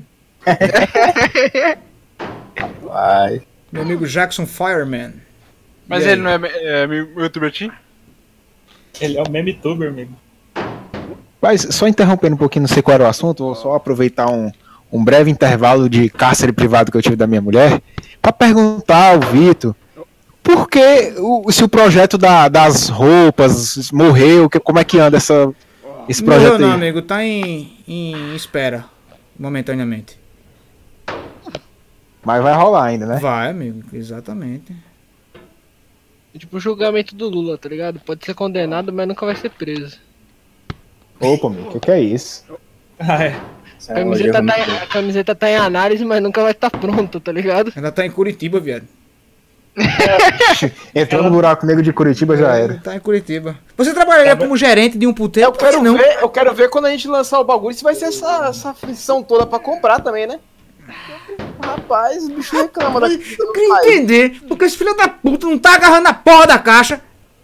Vai. Meu amigo Jackson Fireman. Mas E aí? ele não é, é, é youtuber team? Ele é o meme tuber, amigo. Mas só interrompendo um pouquinho, não sei qual era o assunto, vou só aproveitar um, um breve intervalo de cárcere privado que eu tive da minha mulher pra perguntar ao Vitor por que o, se o projeto da, das roupas morreu, que, como é que anda essa, esse Morreu projeto não, aí? amigo. Tá em, em espera. Momentaneamente. Mas vai rolar ainda, né? Vai, amigo. Exatamente. Tipo o julgamento do Lula, tá ligado? Pode ser condenado, mas nunca vai ser preso. Opa, meu, o que, que é isso? Ah, é. A camiseta, tá em, a camiseta tá em análise, mas nunca vai estar tá pronta, tá ligado? Ainda tá em Curitiba, viado. Entrou no buraco negro de Curitiba, já era. Tá em Curitiba. Você trabalharia como gerente de um puteiro? Eu quero, não. ver, eu quero ver quando a gente lançar o bagulho se vai ser essa, essa aflição toda pra comprar também, né? Rapaz, o bicho reclama da. Eu queria entender, porque esse filho da puta não tá agarrando a porra da caixa.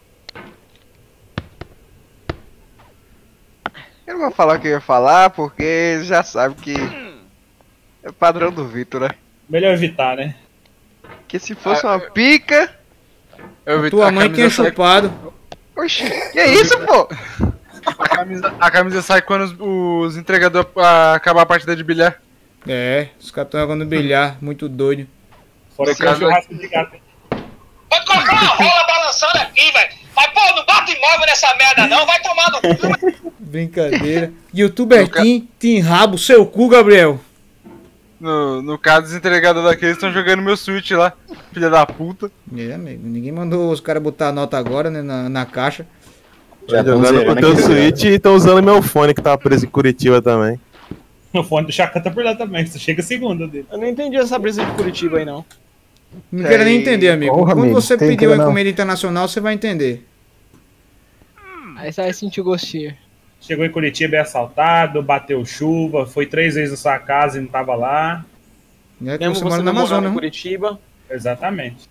Eu não vou falar o que eu ia falar, porque já sabe que é padrão do Vitor, né? Melhor evitar, né? Que se fosse uma pica... Eu vi Tua a mãe camisa tinha sai- chupado. Oxi, que é isso, pô? A camisa, a camisa sai quando os, os entregadores ah, acabar a partida de bilhar. É, os caras tão jogando bilhar, muito doido. Fora No que é um caso, churrasco de gato. Pode colocar uma rola balançando aqui, velho. Mas, pô, não bota imóvel nessa merda, não. Vai tomar no cu. Brincadeira. Youtuber Team, Team Rabo, seu cu, Gabriel. No, no caso, os entregadores daqueles estão jogando meu Switch lá. Filha da puta. É, amigo, ninguém mandou os caras botar a nota agora, né, na, na caixa. Já jogando com o teu Switch e estão usando meu fone que tava preso em Curitiba também. O fone do Chacan tá por lá também, você chega segunda dele. Eu não entendi essa brisa de Curitiba aí, não. Não quero nem entender, amigo. Porra, Quando amigo, você tem pedir uma que não. encomenda internacional, você vai entender. Aí você vai sentir o gostinho. Chegou em Curitiba, é assaltado, bateu chuva, foi três vezes na sua casa e não tava lá. É que Mesmo você você mora na não morando Amazônia, em né? Curitiba. Exatamente.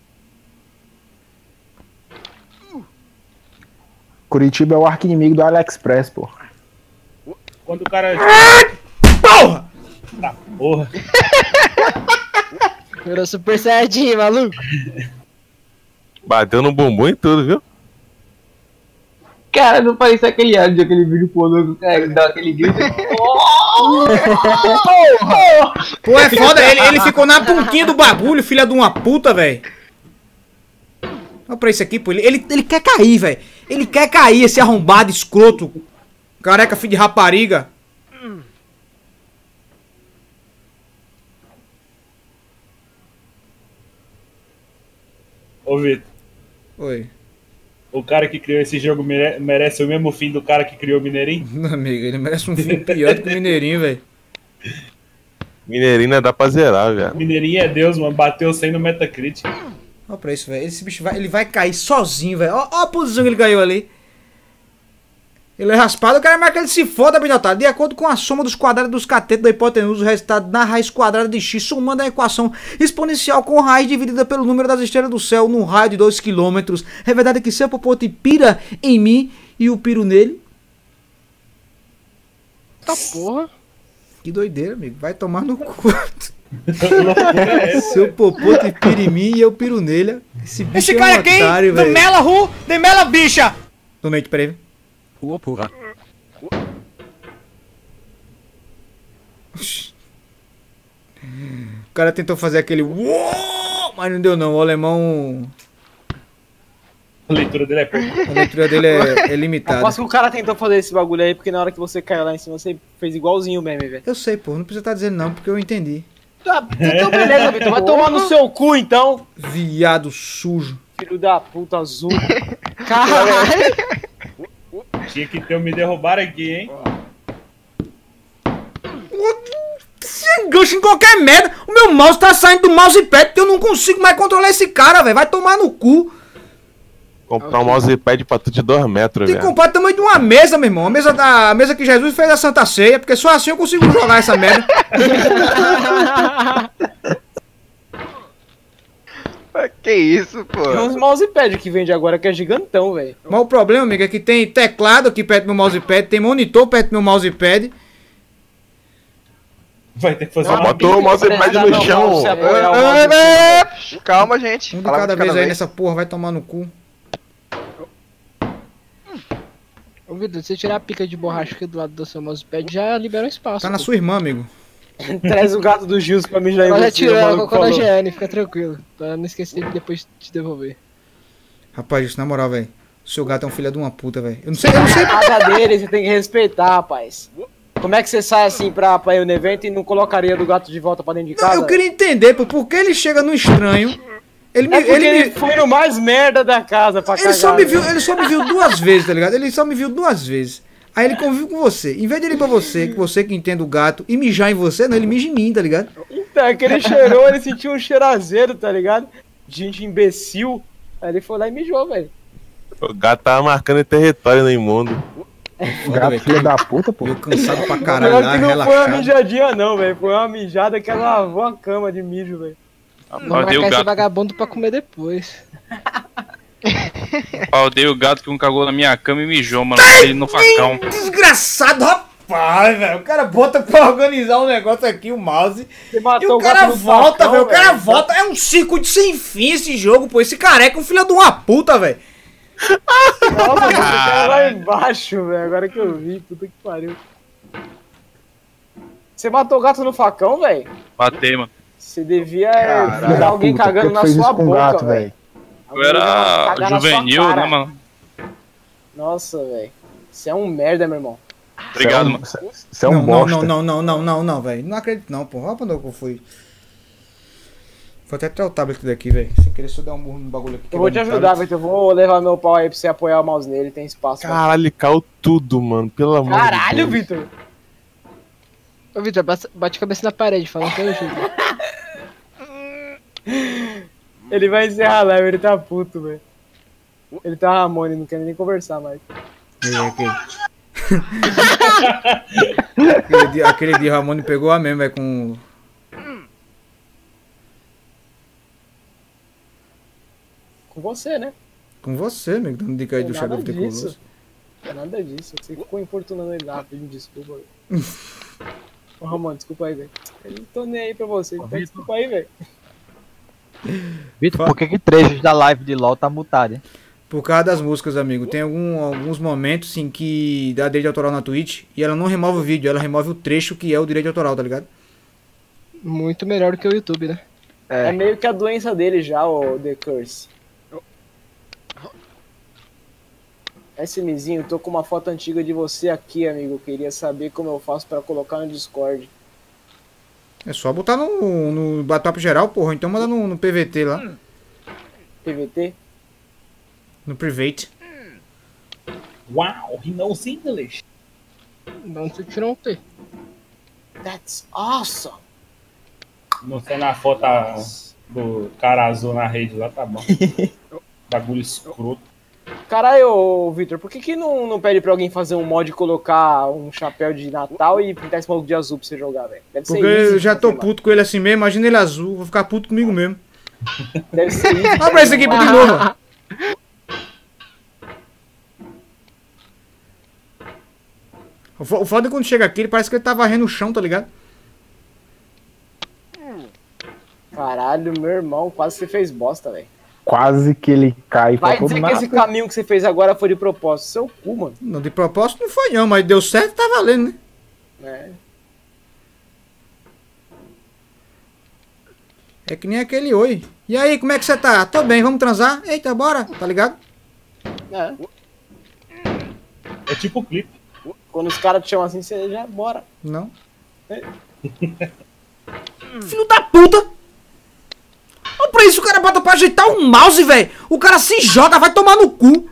Curitiba é o arqui-inimigo do AliExpress, pô. Quando o cara. Porra! Tá, porra. Virou super saiyajin, maluco. Bateu no bumbum e tudo, viu? Cara, não parecia aquele áudio de aquele vídeo pornô que o cara dá aquele grito. Pô, é foda, ele, ele ficou na pontinha do bagulho, filha de uma puta, velho. Olha pra isso aqui, pô. Ele, ele, ele quer cair, velho. Ele quer cair, esse arrombado escroto. Careca, filho de rapariga. Ô, Vitor. Oi. O cara que criou esse jogo mere- merece o mesmo fim do cara que criou o Mineirinho? Não, amigo, ele merece um fim pior do que o Mineirinho, velho. Mineirinho dá pra zerar, velho. Mineirinho é Deus, mano. Bateu cem no Metacritic. Olha pra isso, velho. Esse bicho vai, ele vai cair sozinho, velho. Olha a posição que ele caiu ali. Ele é raspado, eu quero mais que ele se foda, bilhotado. De acordo com a soma dos quadrados dos catetos da hipotenusa, o resultado na raiz quadrada de x, somando a equação exponencial com raiz dividida pelo número das estrelas do céu num raio de dois quilômetros. É verdade que seu popote pira em mim e eu piro nele? Tá porra. Que doideira, amigo. Vai tomar no cu. Seu popote pira em mim e eu piro nele. Esse bicho Esse é cara um aqui, otário, the velho. Mela Who, the Mela Bicha. Donate pra ele. Purpura. O cara tentou fazer aquele uou, mas não deu não. O alemão, A leitura dele é pouco. a leitura dele é, é limitada. Aposto que o cara tentou fazer esse bagulho aí, porque na hora que você caiu lá em cima, você fez igualzinho o meme, velho. Eu sei, pô. Não precisa estar dizendo não, porque eu entendi. Tá, então beleza, Vitor. Vai tomar no seu cu, então. Viado sujo. Filho da puta azul. Caralho. Tinha que ter um me derrubar aqui, hein? Se engancha em qualquer merda. O meu mouse tá saindo do mousepad porque eu não consigo mais controlar esse cara, velho. Vai tomar no cu. Comprar um mousepad pra tu de dois metros, Tem que velho. comprar o tamanho de uma mesa, meu irmão. A mesa, da, a mesa que Jesus fez a Santa Ceia, porque só assim eu consigo jogar essa merda. Que isso, pô? Tem uns mousepad que vende agora que é gigantão, velho. Mas o problema, amigo, é que tem teclado aqui perto do meu mousepad, tem monitor perto do meu mousepad. Vai ter que fazer Só uma botou o mousepad no chão. Calma, gente. Um de Fala cada de vez cada aí vez. nessa porra, vai tomar no cu. Ô, Vitor, se você tirar a pica de borracha aqui do lado do seu mousepad, já libera um espaço. Tá na pô. sua irmã, amigo. Traz o gato do Gilson pra mim já Ela já tirou, ela maluco colocou na falou. G N, fica tranquilo. Pra não esquecer de depois te devolver. Rapaz, isso na moral, velho. O seu gato é um filho de uma puta, velho. Eu não sei, eu não sei. A casa dele, você tem que respeitar, rapaz. Como é que você sai assim pra, pra ir no evento e não colocaria do gato de volta pra dentro de Não, casa? eu queria entender, pô, por que ele chega no estranho. Ele me, É porque ele ele me- foi no mais merda da casa pra ele cagar. só me velho. viu, ele só me viu duas vezes, tá ligado? Ele só me viu duas vezes. Aí ele convive com você. Em vez de ele ir pra você, que você que entende o gato, e mijar em você, não, ele mija em mim, tá ligado? Então, é que ele cheirou, ele sentiu um cheiro azedo, tá ligado? Gente imbecil. Aí ele foi lá e mijou, velho. O gato tava marcando território no imundo. Gato filho da puta, pô. Eu cansado pra Melhor caralho, lá, que não foi uma relaxado. mijadinha não, velho. Foi uma mijada que ela lavou a cama de mijo, velho. Vou marcar esse vagabundo pra comer depois. Eu dei o gato que um cagou na minha cama e mijou, mano. Botei ele no facão. Desgraçado, rapaz, velho. O cara bota pra organizar um negócio aqui, o mouse. E matou o o cara gato no volta, facão, velho. O cara velho. volta. É um circo de sem fim esse jogo, pô. Esse careca é um filho de uma puta, velho. Nossa, o cara lá embaixo, velho. Agora que eu vi, puta que pariu. Você matou o gato no facão, velho? Matei, mano. Você devia Caralho, ver alguém puta, cagando por que na tu fez sua isso com o boca, gato, velho. velho? Eu era Cagar na sua juvenil, cara. né, mano? Nossa, velho. Você é um merda, meu irmão. Obrigado, mano. Você é um não, bosta. não, não, não, não, não, não, velho. Não acredito não, pô. Olha pra onde eu fui. Vou até tirar o tablet daqui, velho. Sem querer só dar um murro no bagulho aqui. Eu vou te quebrar no ajudar, tablet. Vitor. Eu vou levar meu pau aí pra você apoiar o mouse nele. Tem espaço. pra- Caralho, caiu tudo, mano. Pelo amor Caralho, de Deus. Vitor. Ô, Vitor, bate- bate a cabeça na parede, falando que eu ajudo. Ele vai encerrar a live, ele tá puto, velho. Ele tá Ramone, não quer nem conversar mais. Ei, aquele. aquele, dia, aquele dia o Ramone pegou a mesma, velho, com. Com você, né? Com você, amigo, dando dica aí do Não é Shadow nada of the disso. Colossus. Não é nada disso. Você ficou importunando ele lá, pedindo desculpa, velho. Ô, Ramon, desculpa aí, velho. Eu não tô nem aí pra você, então desculpa aí, velho. Vitor, por que que trechos da live de LoL tá mutado, hein? Por causa das músicas, amigo. Tem algum, alguns momentos em que dá direito autoral na Twitch e ela não remove o vídeo, ela remove o trecho que é o direito autoral, tá ligado? Muito melhor do que o YouTube, né? É. meio que a doença dele já, o The Curse. SMzinho, tô com uma foto antiga de você aqui, amigo. Queria saber como eu faço pra colocar no Discord. É só botar no, no bate-papo geral, porra. Então manda no, no P V T lá. P V T? No Private. Wow, he knows English. Não você tirou um T. That's awesome. Mostrando a foto a- do cara azul na rede lá, tá bom. Bagulho escroto. Caralho, ô, Victor, por que que não, não pede pra alguém fazer um mod e colocar um chapéu de Natal e pintar esse maluco de azul pra você jogar, velho? Deve ser Porque easy eu de já fazer, tô mano. puto com ele assim mesmo. Imagina ele azul, vou ficar puto comigo mesmo. Deve ser easy. Olha pra esse aqui de novo. O fo- o foda é quando chega aqui, ele parece que ele tá varrendo o chão, tá ligado? Caralho, meu irmão, quase você fez bosta, velho. Quase que ele cai Vai pra dizer todo que esse nada. caminho que você fez agora foi de propósito. Seu cu, mano. Não, de propósito não foi não, mas deu certo, tá valendo, né? É. É que nem aquele oi. E aí, como é que você tá? Tô bem, vamos transar? Eita, bora, tá ligado? É. É tipo o clipe. Quando os caras te chamam assim, você já bora. Não. É. Filho da puta! Olha pra isso, o cara bota pra ajeitar um mouse, velho. O cara se joga, vai tomar no cu.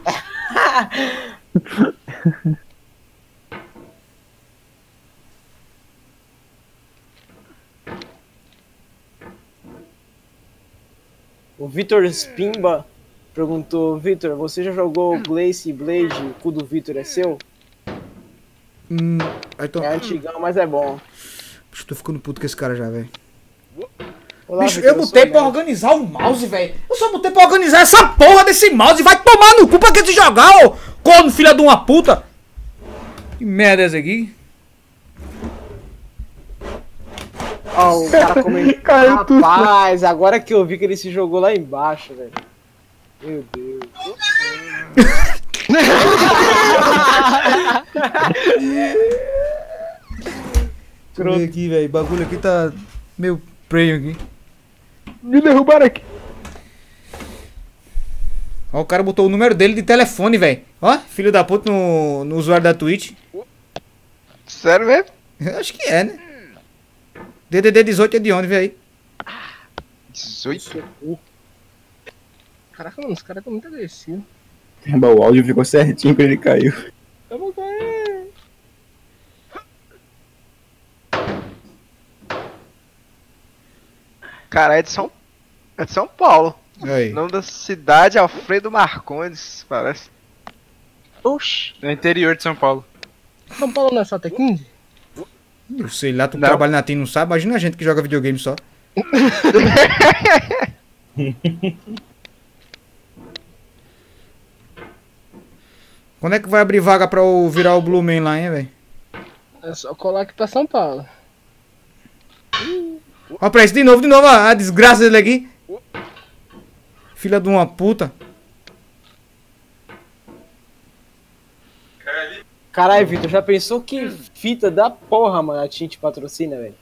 O Vitor Spimba perguntou: Vitor, você já jogou Glace Blade? O cu do Vitor é seu? Hum, aí tô... É antigão, mas é bom. Puxa, tô ficando puto com esse cara já, velho. Olá, Bicho, Vitor, eu botei sou pra o organizar o mouse, velho. Eu só botei pra organizar essa porra desse mouse. Vai tomar no cu pra que te jogar, ô corno, filha de uma puta. Que merda é essa aqui? Ó, o cara comentou. Caiu tudo. Rapaz, agora que eu vi que ele se jogou lá embaixo, velho. Meu Deus. Deixa eu ver aqui, velho. O bagulho aqui tá meio preio aqui. Me derrubaram aqui. Ó, o cara botou o número dele de telefone, velho. Ó, filho da puta no, no usuário da Twitch. Sério mesmo? Eu acho que é, né? D D D dezoito é de onde, velho? dezoito? Caraca, mano, os caras estão muito agressivos. Caramba, o áudio ficou certinho quando ele caiu. Eu vou cair. Cara, é de São, é de São Paulo. Aí. O nome da cidade é Alfredo Marcondes, parece. Oxi. No interior de São Paulo. São Paulo não é só T quinze? Eu sei lá, tu Não. trabalha na T I não sabe. Imagina a gente que joga videogame só. Quando é que vai abrir vaga pra eu virar o Blue Man lá, hein, velho? É só colar aqui pra São Paulo. Ó pra isso, de novo, de novo, ó, a desgraça dele aqui. Filha de uma puta. Caralho, Vitor, já pensou que fita da porra, mano, a T I te patrocina, velho?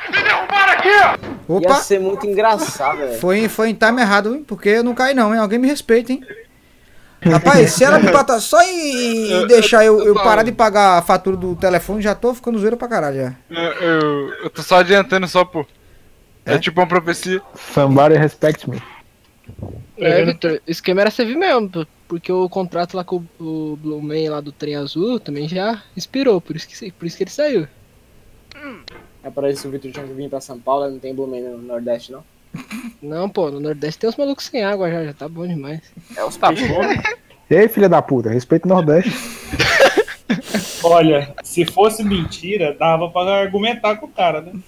Opa, Ia ser muito engraçado, velho. foi, foi em time errado, hein? Porque eu não caí não, hein? Alguém me respeita, hein? Rapaz, se ela me patar só em, em deixar eu, eu parar de pagar a fatura do telefone, já tô ficando zoeira pra caralho já. Eu, eu, eu tô só adiantando só, pô. É, é tipo uma profecia. Somebody respect me. É, Vitor, o esquema era você vir mesmo, pô, porque o contrato lá com o, o Blue Man lá do trem azul também já expirou, por isso que, por isso que ele saiu. É para isso que o Vitor tinha que vir pra São Paulo, não tem Blue Man no Nordeste, não? Não, pô, no Nordeste tem uns malucos sem água já, já tá bom demais. É os peixes. Ei, filha da puta, respeita o Nordeste. Olha, se fosse mentira, dava pra argumentar com o cara, né?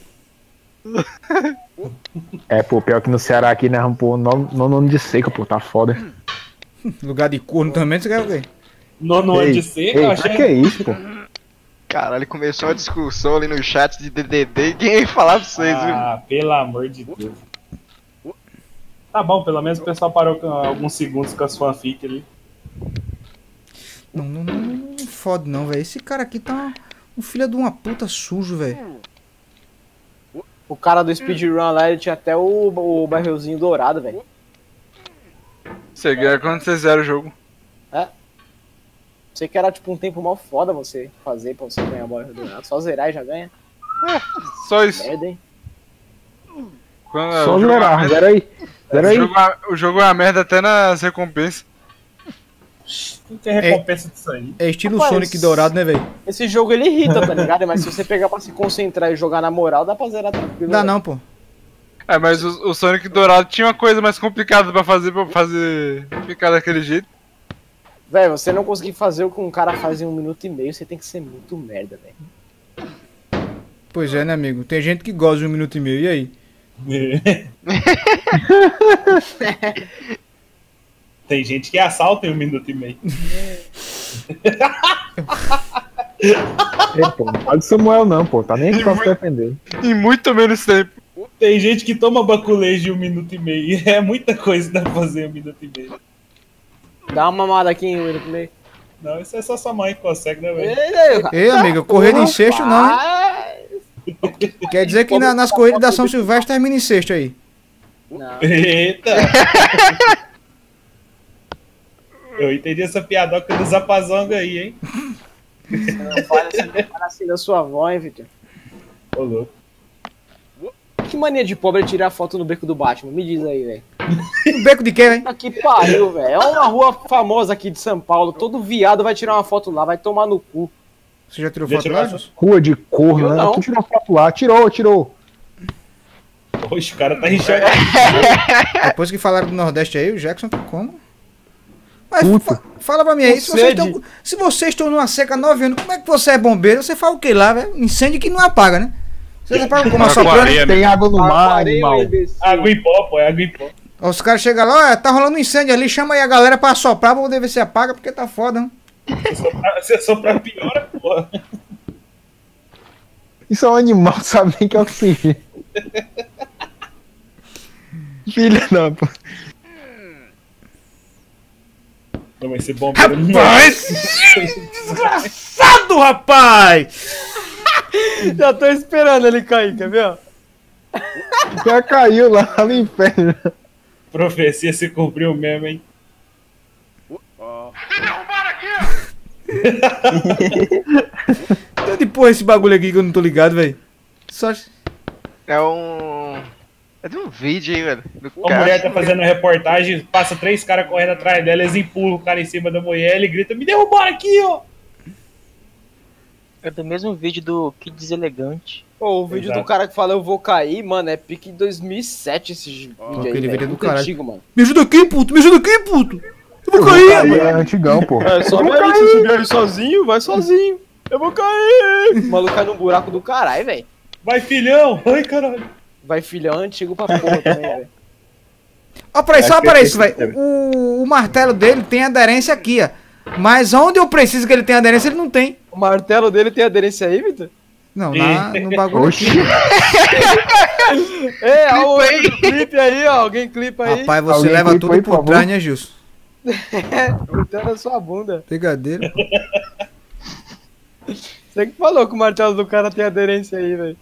É, pô, pior que no Ceará aqui, né, pô, nono ano de seca, pô, tá foda. Lugar de corno também, você quer o quê? Nono ano de seca, ei, eu achei... que é isso, pô? Caralho, começou uma discussão ali no chat de D D D e quem ia falar pra vocês, viu? Ah, pelo amor de Deus. Tá bom, pelo menos o pessoal parou com alguns segundos com as fanfic ali. Não, não, não, não fode não, velho. Esse cara aqui tá um filho de uma puta sujo, velho. O cara do speedrun lá, ele tinha até o, o barrilzinho dourado, velho. Você ganha quando você zera o jogo. É. Sei que era tipo um tempo mal foda você fazer pra você ganhar barril dourado. Só zerar e já ganha. É, só isso. Merda, hein? Quando, Só o jogo é uma zerar, merda- zera aí. Zera o aí. jogo é- O jogo é uma merda até nas recompensas. Não tem recompensa disso aí. É estilo Rapaz, Sonic dourado, né, velho? Esse jogo ele irrita, tá ligado? Mas se você pegar pra se concentrar e jogar na moral, dá pra zerar tranquilo. Dá né? não, pô. É, mas o, o Sonic Dourado tinha uma coisa mais complicada pra fazer, pra fazer ficar daquele jeito. Velho, você não conseguir fazer o que um cara faz em um minuto e meio, você tem que ser muito merda, velho. Pois é, né, amigo? Tem gente que gosta de um minuto e meio, e aí? Tem gente que assalta em um minuto e meio. É, pô, não fala de Samuel não, pô, tá nem aqui pra se defender. Em muito menos tempo. Tem gente que toma baculejo em um minuto e meio. É muita coisa pra fazer em um minuto e meio. Dá uma mamada aqui em um minuto e meio. Não, isso é só sua mãe que consegue, né, velho? Ei, amigo, correr de incesto não, hein? Quer dizer que na- nas corridas da São Silvestre termina em sexto aí. Não. Eita! Eu entendi essa piadoca do Zapazonga aí, hein? Você não fala assim, não fala assim da sua avó, hein, Vitor? Ô, louco. Que mania de pobre é tirar foto no beco do Batman? Me diz aí, velho. No beco de quem, hein? Tá que pariu, velho. É uma rua famosa aqui de São Paulo. Todo viado vai tirar uma foto lá, vai tomar no cu. Você já tirou Já foto tirou lá, essa? Jus? Rua de corno, Eu né? não. Tu tirou foto lá, tirou, tirou. Poxa, o cara tá enxergando. Depois que falaram do Nordeste aí, o Jackson tá como? Mas Puta. fa- fala pra mim aí, Com se vocês, sede. estão, se vocês estão numa seca há nove anos, como é que você é bombeiro? Você faz o que lá, velho? Incêndio que não apaga, né? Vocês apagam como assoprando? areia, Tem água no mar, animal. Água em pó, pô, é água em pó. Os caras chegam lá, ó, tá rolando um incêndio ali, chama aí a galera pra assoprar pra poder ver se apaga, porque tá foda, né? Você soprar piora, porra. Isso é um animal, sabe nem que é oxigênio. Filha da p... Não vai ser bombeiro. Rapaz! Desgraçado, rapaz! Já tô esperando ele cair, quer ver, ó? Já caiu lá no inferno. Profecia se cumpriu mesmo, hein? Tá de porra esse bagulho aqui que eu não tô ligado, velho. Só... É um... É de um vídeo aí, velho. Do A cara. mulher tá fazendo reportagem, passa três caras correndo atrás dela, eles empurram o cara em cima da mulher, ele grita, me derrubaram aqui, ó! É do mesmo vídeo do Que Deselegante. Pô, o vídeo Exato. do cara que fala eu vou cair, mano, é pique dois mil e sete esse vídeo aí, aquele vídeo velho. é do Muito caralho. antigo, mano. Me ajuda aqui, puto, me ajuda aqui, puto. Eu vou Eu vou cair, cair, mano. é antigão, pô. É, só Eu vou aí, cair. se subir aí sozinho, vai sozinho. Eu vou cair. O maluco cai num buraco do caralho, velho. Vai, filhão! Ai, caralho! Vai, filhão, é antigo pra porra também, velho. Ó, pra isso, Acho ó, que pra é isso, esse velho. O, o martelo dele tem aderência aqui, ó. Mas onde eu preciso que ele tenha aderência, ele não tem. O martelo dele tem aderência aí, Vitor? Não, na, no bagulho Oxi. aqui. É, olha o olho do clipe aí, ó. Alguém clipa aí. Rapaz, você Alguém leva clipa tudo aí, por por favor? trás, né, Gilson? Botando a sua bunda. Brigadeiro. Você que falou que o martelo do cara tem aderência aí, velho.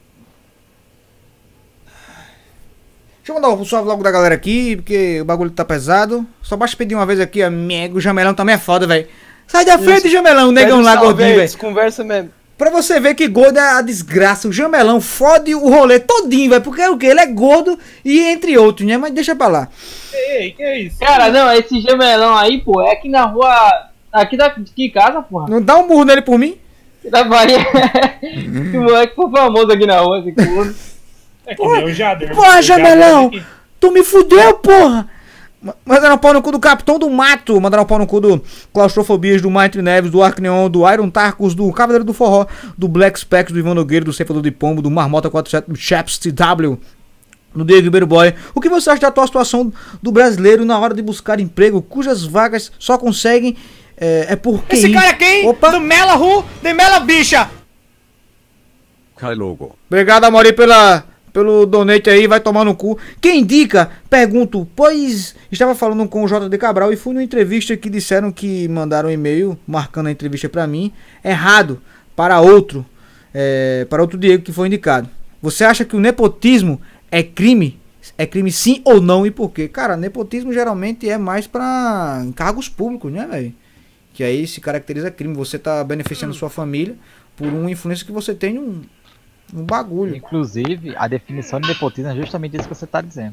Deixa eu mandar um salve logo da galera aqui, porque o bagulho tá pesado. Só basta pedir uma vez aqui, amigo. O Jamelão também é foda, velho. Sai da frente, Jamelão, o negão lá, gordinho, velho. Conversa mesmo. Pra você ver que gordo é a desgraça. O Jamelão fode o rolê todinho, velho. Porque é o quê? Ele é gordo e entre outros, né? Mas deixa pra lá. Ei, que é isso? Cara, não, esse gemelão aí, pô, é aqui na rua. Aqui da aqui em casa, porra. Não dá um burro nele por mim? Da Bahia. Esse moleque foi famoso aqui na rua, esse gordo. É que nem o Jader. Porra, O Jader Jamelão! aqui. Tu me fudeu, porra! Mandaram um pau no cu do Capitão do Mato. Mandaram um pau no cu do Claustrofobias, do Maitre Neves, do Arcneon, do Iron Tarcos, do Cavaleiro do Forró, do Black Specs, do Ivan Nogueira, do Ceifador de Pombo, do Marmota quarenta e sete, do Chaps T W, do Diego Ribeiro Boy. O que você acha da atual situação do brasileiro na hora de buscar emprego, cujas vagas só conseguem é, é por Esse cara quem? Opa! Do Mela Ru, de Mela Bicha. Kai logo. Obrigado, Amori, pela, pelo donate aí, vai tomar no cu. Quem indica? Pergunto, pois estava falando com o J D Cabral e fui numa entrevista que disseram que mandaram um e-mail marcando a entrevista pra mim, errado, para outro, é, para outro Diego que foi indicado. Você acha que o nepotismo é crime? É crime sim ou não e por quê? Cara, nepotismo geralmente é mais pra encargos públicos, né, velho? Que aí se caracteriza crime. Você tá beneficiando sua família por uma influência que você tem num, num bagulho. Inclusive, a definição de nepotismo é justamente isso que você tá dizendo.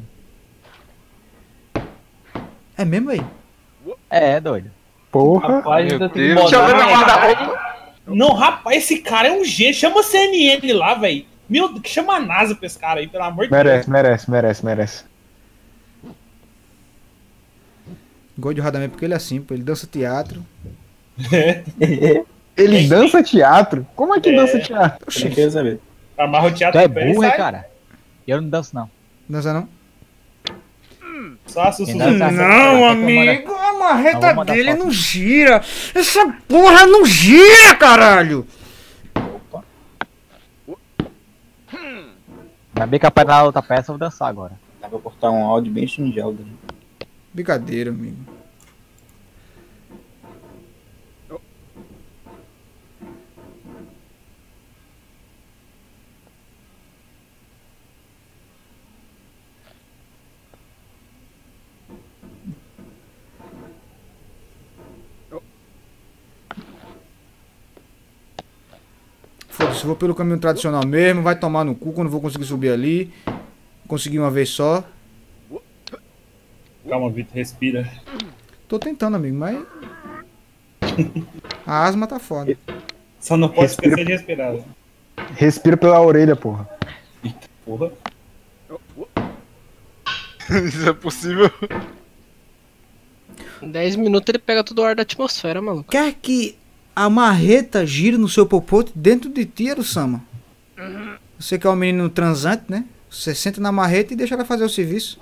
É mesmo, velho? É, doido. Porra. Rapaz, Meu tá tudo Deus. bom, né? Não, rapaz, esse cara é um gênio. Chama a C N N lá, velho. Meu Deus, chama a NASA pra esse cara aí, pelo amor de Deus. Merece, merece, merece, merece. Gosto de Radamé porque ele é assim, pô. Ele dança teatro. Ele dança teatro? Como é que dança teatro? Eu queria saber. Amarra o Tu teatro é no pé e burro, hein, sai. cara? Eu não danço, não. Dança não? Só a sussurro. Quem dança- Não, Quer amigo, a Não, marreta vou mandar dele foto. não gira. Essa porra não gira, caralho. Ainda bem que a perna da outra peça eu vou dançar agora. Dá pra cortar um áudio bem singelo dele. Brincadeira, amigo. Foda-se, vou pelo caminho tradicional mesmo, vai tomar no cu quando vou conseguir subir ali. Consegui uma vez só. Calma, Vitor, respira. Tô tentando, amigo, mas. A asma tá foda. Só não pode Respira. esquecer de respirar. velho. Respira pela orelha, porra. Porra. Isso é possível? Em dez minutos ele pega todo o ar da atmosfera, maluco. Quer que a marreta gire no seu popote dentro de ti, Erusama? Você que é um menino transante, né? Você senta na marreta e deixa ela fazer o serviço.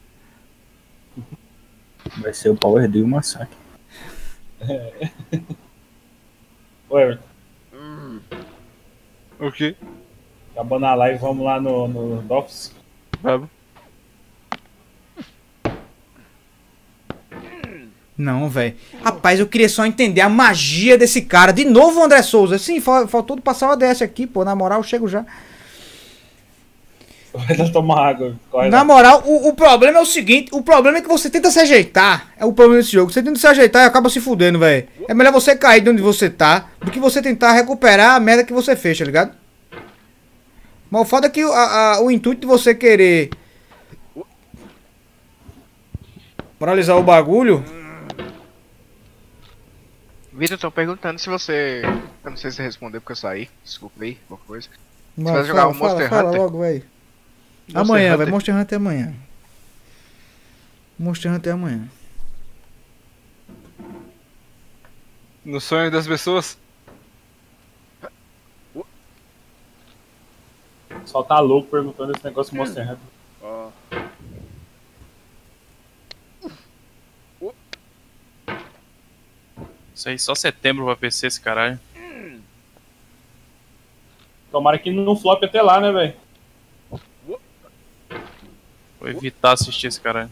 Vai ser o Power do massacre. Ô, Everton. O quê? Acabando a live, vamos lá no, no Dolphins. Vamos. Não, velho. Rapaz, eu queria só entender a magia desse cara. De novo o André Souza. Sim, fal- faltou passar o A D S aqui, pô. Na moral, eu chego já. Vai lá tomar água. Corre Na lá. moral, o, o problema é o seguinte. O problema é que você tenta se ajeitar. É o problema desse jogo. Você tenta se ajeitar e acaba se fudendo, velho. É melhor você cair de onde você tá do que você tentar recuperar a merda que você fez, tá ligado? Mas o foda é que o- a- a- o intuito de você querer moralizar o bagulho... Vitor, tô perguntando se você. Eu não sei se você respondeu porque eu saí. Desculpa aí, qualquer coisa. Você Mano, vai jogar fala, o Monster fala, Hunter? fala logo, velho. Monster Amanhã, Hunter? vai. Monster Hunter é amanhã. Monster Hunter é amanhã. No sonho das pessoas? Só tá louco perguntando esse negócio Monster Hunter. Isso aí, só setembro vai P C esse caralho. Tomara que não flop até lá, né, velho? Vou evitar assistir esse caralho.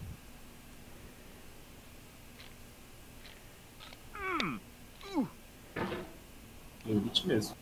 Evite mesmo.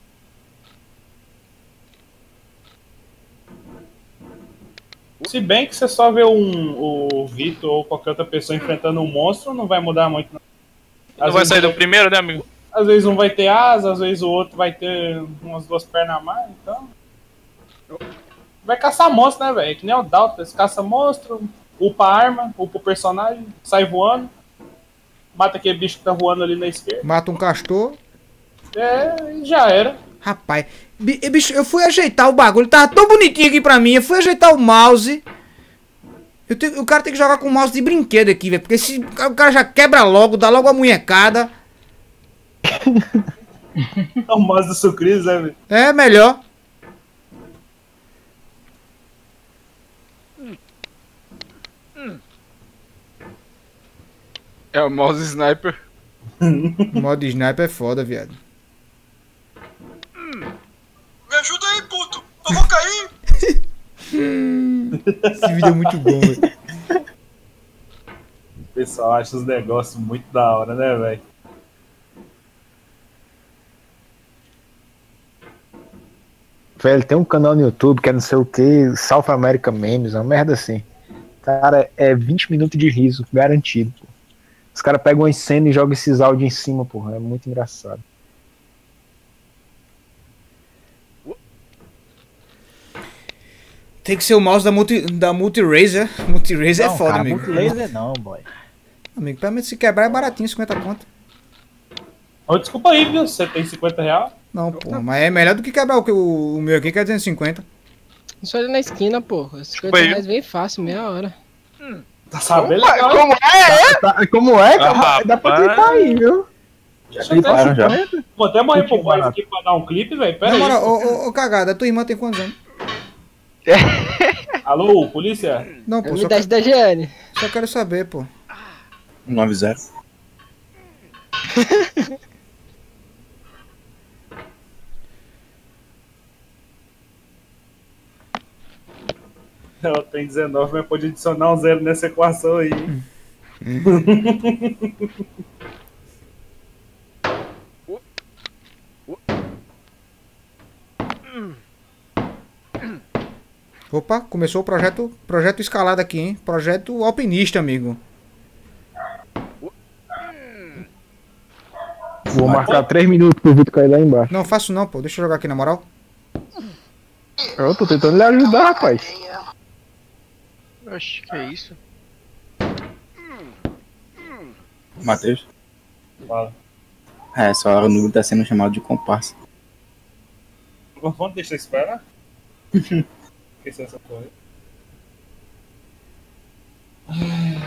Se bem que você só vê um, o Vitor ou qualquer outra pessoa enfrentando um monstro, não vai mudar muito. Não, Não Às vai vezes sair do vai- primeiro, né, amigo? Às vezes um vai ter asa, às vezes o outro vai ter umas duas pernas a mais, então. Vai caçar monstro, né, velho? Que nem o Dalton, você caça monstro, upa a arma, upa o personagem, sai voando, mata aquele bicho que tá voando ali na esquerda. Mata um castor. É, e já era. Rapaz, bi- bicho, eu fui ajeitar o bagulho, tava tão bonitinho aqui pra mim. Eu fui ajeitar o mouse. Eu tenho- o cara tem que jogar com mouse de brinquedo aqui, velho. Porque se o cara já quebra logo, dá logo a munhecada. É o mouse do Sucris, né, velho? É melhor. É o mouse sniper. O modo sniper é foda, viado. Me ajuda aí, puto! Eu vou cair! Esse vídeo é muito bom, velho. O pessoal acha os negócios muito da hora, né, velho? Velho, tem um canal no YouTube que é não sei o que, South America Memes, uma merda assim. Cara, é vinte minutos de riso, garantido. Pô. Os caras pegam uma cena e jogam esses áudios em cima, porra. É muito engraçado. Tem que ser o mouse da Multi, da Multirazer. Multirazer é Não, foda, cara, amigo. Multilaser não, boy. Amigo, pelo menos se quebrar é baratinho, cinquenta conto. Ô, desculpa aí, viu? Você tem cinquenta reais? Não, pô, mas é melhor do que quebrar o, que o, o meu aqui, que é duzentos e cinquenta. Isso ali na esquina, pô. cinquenta aí. reais bem fácil, meia hora. Tá sabendo? Como- legal, como hein? é? Tá- como é? Calma, dá pra clicar aí, viu? Já clicaram, já. Vou até morrer pro voz aqui pra dar um clipe, velho. Pera Na aí. moral, ô, ô, ô, cagada, tua irmã tem quantos anos? Alô, polícia? Não, pô, Me só, dá quero, da Giane. só quero saber, pô. nove zero. Ela tem dezenove, mas pode adicionar um zero nessa equação aí. hein? Opa, começou o projeto, projeto escalado aqui, hein? Projeto alpinista, amigo. Vou marcar três minutos pro Vitor cair lá embaixo. Não faço não, pô. Deixa eu jogar aqui na moral. Eu tô tentando lhe ajudar, rapaz. Oxe, que é isso? Matheus? Fala. É, essa hora o Nuno tá sendo chamado de comparsa. Vamos deixar esperar? Esqueci essa porra aí.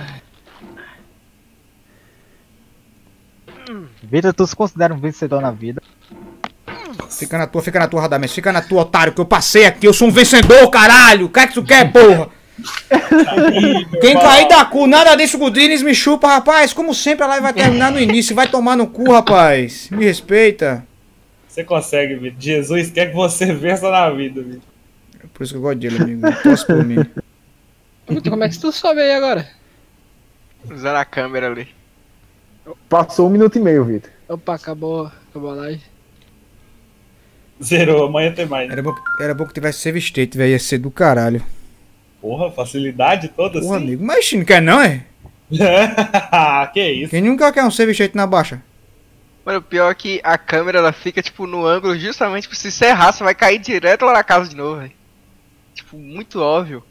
Vitor, tu se considera um vencedor na vida? Fica na tua, fica na tua, Radamés. Fica na tua, otário, que eu passei aqui. Eu sou um vencedor, caralho. O que é que tu quer, porra? Quem cair da cu, nada disso, Godines me chupa, rapaz. Como sempre, a live vai terminar no início. Vai tomar no cu, rapaz. Me respeita. Você consegue, Vitor. Jesus quer que você vença na vida, Vitor. É por isso que eu gosto dele, amigo. Não posso por mim. Vitor, como é que tu sobe aí agora? Usando a câmera ali. Passou um minuto e meio, Vitor. Opa, acabou, acabou a live. Zerou, amanhã tem mais. Era bom, que- era bom que tivesse save state, velho. Ia ser do caralho. Porra, facilidade toda Porra, assim? amigo. Mas não quer não, é? Que isso? Quem nunca quer um save state na baixa? Mano, o pior é que a câmera ela fica, tipo, no ângulo justamente pra se você errar, você vai cair direto lá na casa de novo, velho. Tipo, muito óbvio.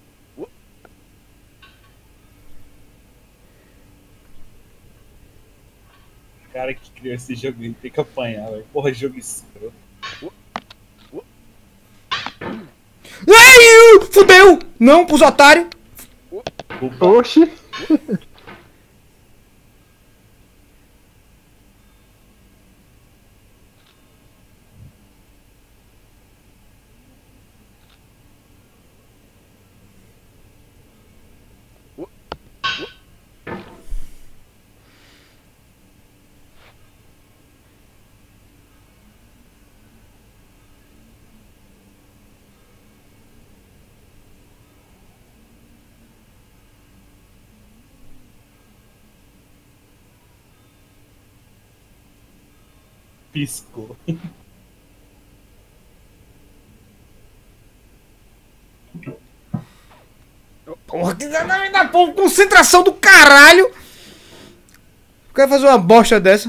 O cara que criou esse jogo ele tem que apanhar, velho. Porra, jogo escroto. Ai, fudeu! Não, pros otários. Oxi. Piscou. Porra, que dá me dá porra, concentração do caralho. Eu quero fazer uma bosta dessa.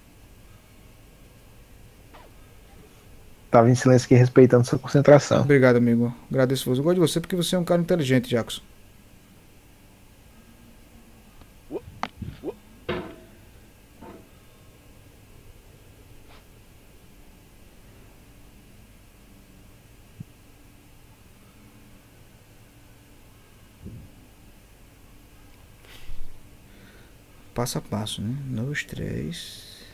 Tava em silêncio aqui respeitando sua concentração. Obrigado, amigo. Agradeço você. Eu gosto de você porque você é um cara inteligente, Jackson. Passo a passo, né? Um, dois, três.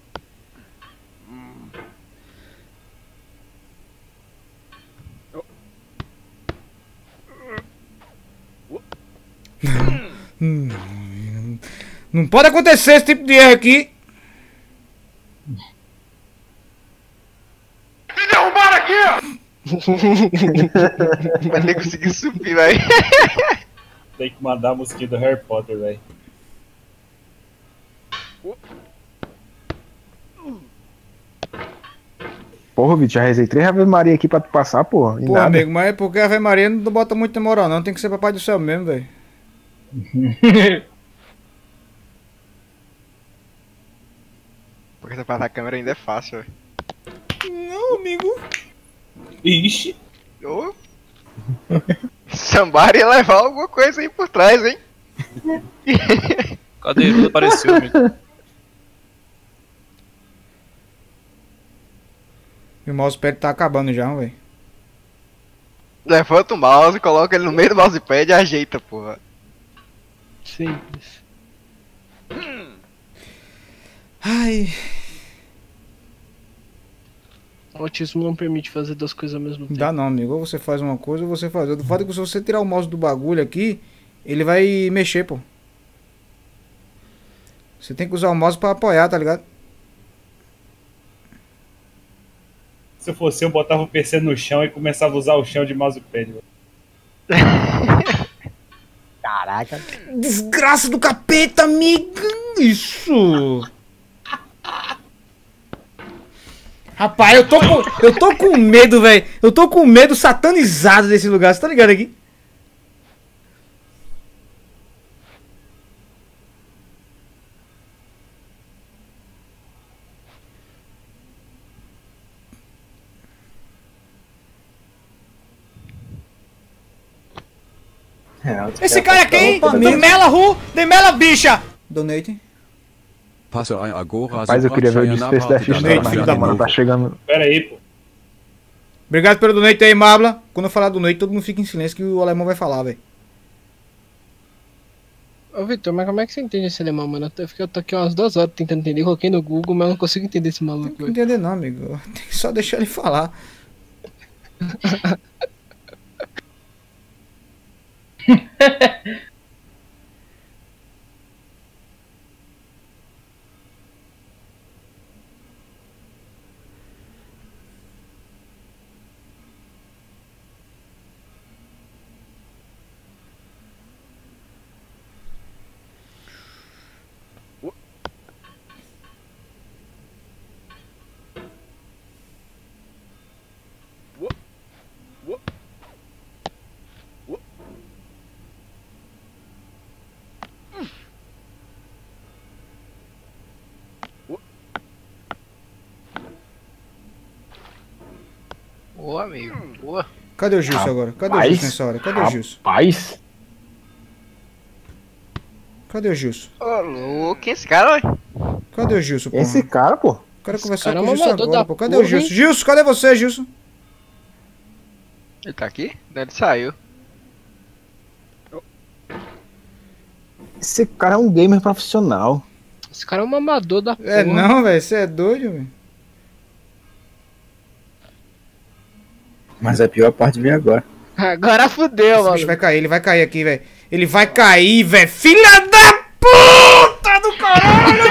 Não, não pode acontecer esse tipo de erro aqui. Me derrubaram aqui, ó! Mas nem consegui subir, velho. Tem que mandar a musiquinha do Harry Potter, velho. Porra, Vitor, já rezei três Ave Maria aqui pra tu passar, porra. E Pô, nada. amigo, mas é porque a Ave Maria não bota muita moral, não. Tem que ser papai do céu mesmo, velho. Porque você passar a câmera ainda é fácil, velho. Não, amigo. Ixi. Ô. Sambar ia levar alguma coisa aí por trás, hein? Cadeirudo apareceu, amigo. E o mousepad tá acabando já, velho. Levanta o mouse, coloca ele no meio do mousepad e ajeita, porra. Simples. Ai. O autismo não permite fazer duas coisas ao mesmo tempo. Dá não, amigo. Ou você faz uma coisa ou você faz outra. O fato é que se você tirar o mouse do bagulho aqui, ele vai mexer, pô. Você tem que usar o mouse pra apoiar, tá ligado? Se eu fosse eu, botava o P C no chão e começava a usar o chão de mousepad, velho. Caraca. Desgraça do capeta, amiga. Isso. Rapaz, eu tô com, eu tô com medo, velho. Eu tô com medo satanizado desse lugar. Você tá ligado aqui? Esse cara aqui, hein? Opa, Demela Ru, Demela Bicha. Donate. Passa aí agora. Rapaz, eu queria ver o desfecho da história, mas a mano tá chegando. Pera aí, pô. Obrigado pelo donate aí, Mabla. Quando eu falar donate, todo mundo fica em silêncio que o alemão vai falar, velho. Ô Vitor, mas como é que você entende esse alemão, mano? Eu tô, eu tô aqui umas duas horas tentando entender, coloquei no Google, mas eu não consigo entender esse maluco. Não entender não, amigo. Tem que só deixar ele falar. Boa, amigo. Boa. Cadê o Gilson agora? Cadê o Rapaz, Gilson nessa hora? Cadê o Gilson? Rapaz. Cadê o Gilson? Ô, louco, quem é esse cara, velho? Cadê o Gilson, porra? Esse cara, pô. Quero Esse conversar cara com é o um Gilson mamador agora, da pô. Cadê porra, o Gilson? hein? Gilson, cadê você, Gilson? Ele tá aqui? Não, ele saiu. Esse cara é um gamer profissional. Esse cara é um mamador da porra. É não, velho. Você é doido, velho. Mas a pior parte vem agora. Agora fudeu, Esse mano. bicho vai cair, ele vai cair aqui, velho. Ele vai cair, velho. Filha da puta do caralho!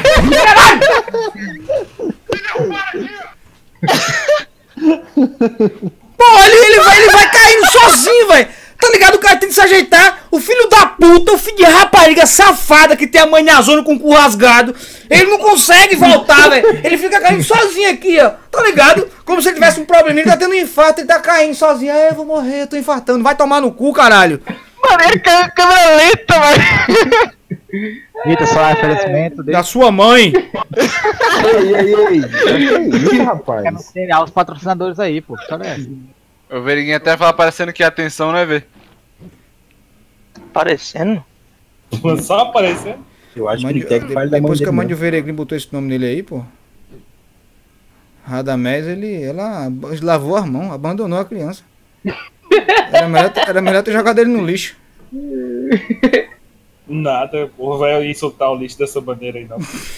Pô, ali ele vai, ele vai caindo sozinho, velho. Tá ligado? O cara tem que se ajeitar. O filho da puta, o filho de rapariga safada que tem a manhazona com o cu rasgado. Ele não consegue voltar, velho. Ele fica caindo sozinho aqui, ó. Tá ligado? Como se ele tivesse um problema. Ele tá tendo um infarto, ele tá caindo sozinho. Aí eu vou morrer, eu tô infartando. Vai tomar no cu, caralho. Mano, ele caiu com câmera lenta, velho. Vitor, só oferecimento dele. Da sua mãe. Ei, ei, ei. Que isso, rapaz? Quer seriar os patrocinadores aí, pô. Olha essa. O Veriguinho até fala parecendo que é atenção, né, velho? Parecendo? Só aparecendo. Eu acho Mãe que de- ele quer que fale da mãe Depois que dele. a mãe de mesmo. Veregrim botou esse nome nele aí, pô. Radamés, ele, ela lavou as mãos, abandonou a criança. Era melhor, ter- era melhor ter jogado ele no lixo. Nada, porra, vai insultar o lixo dessa bandeira aí, não.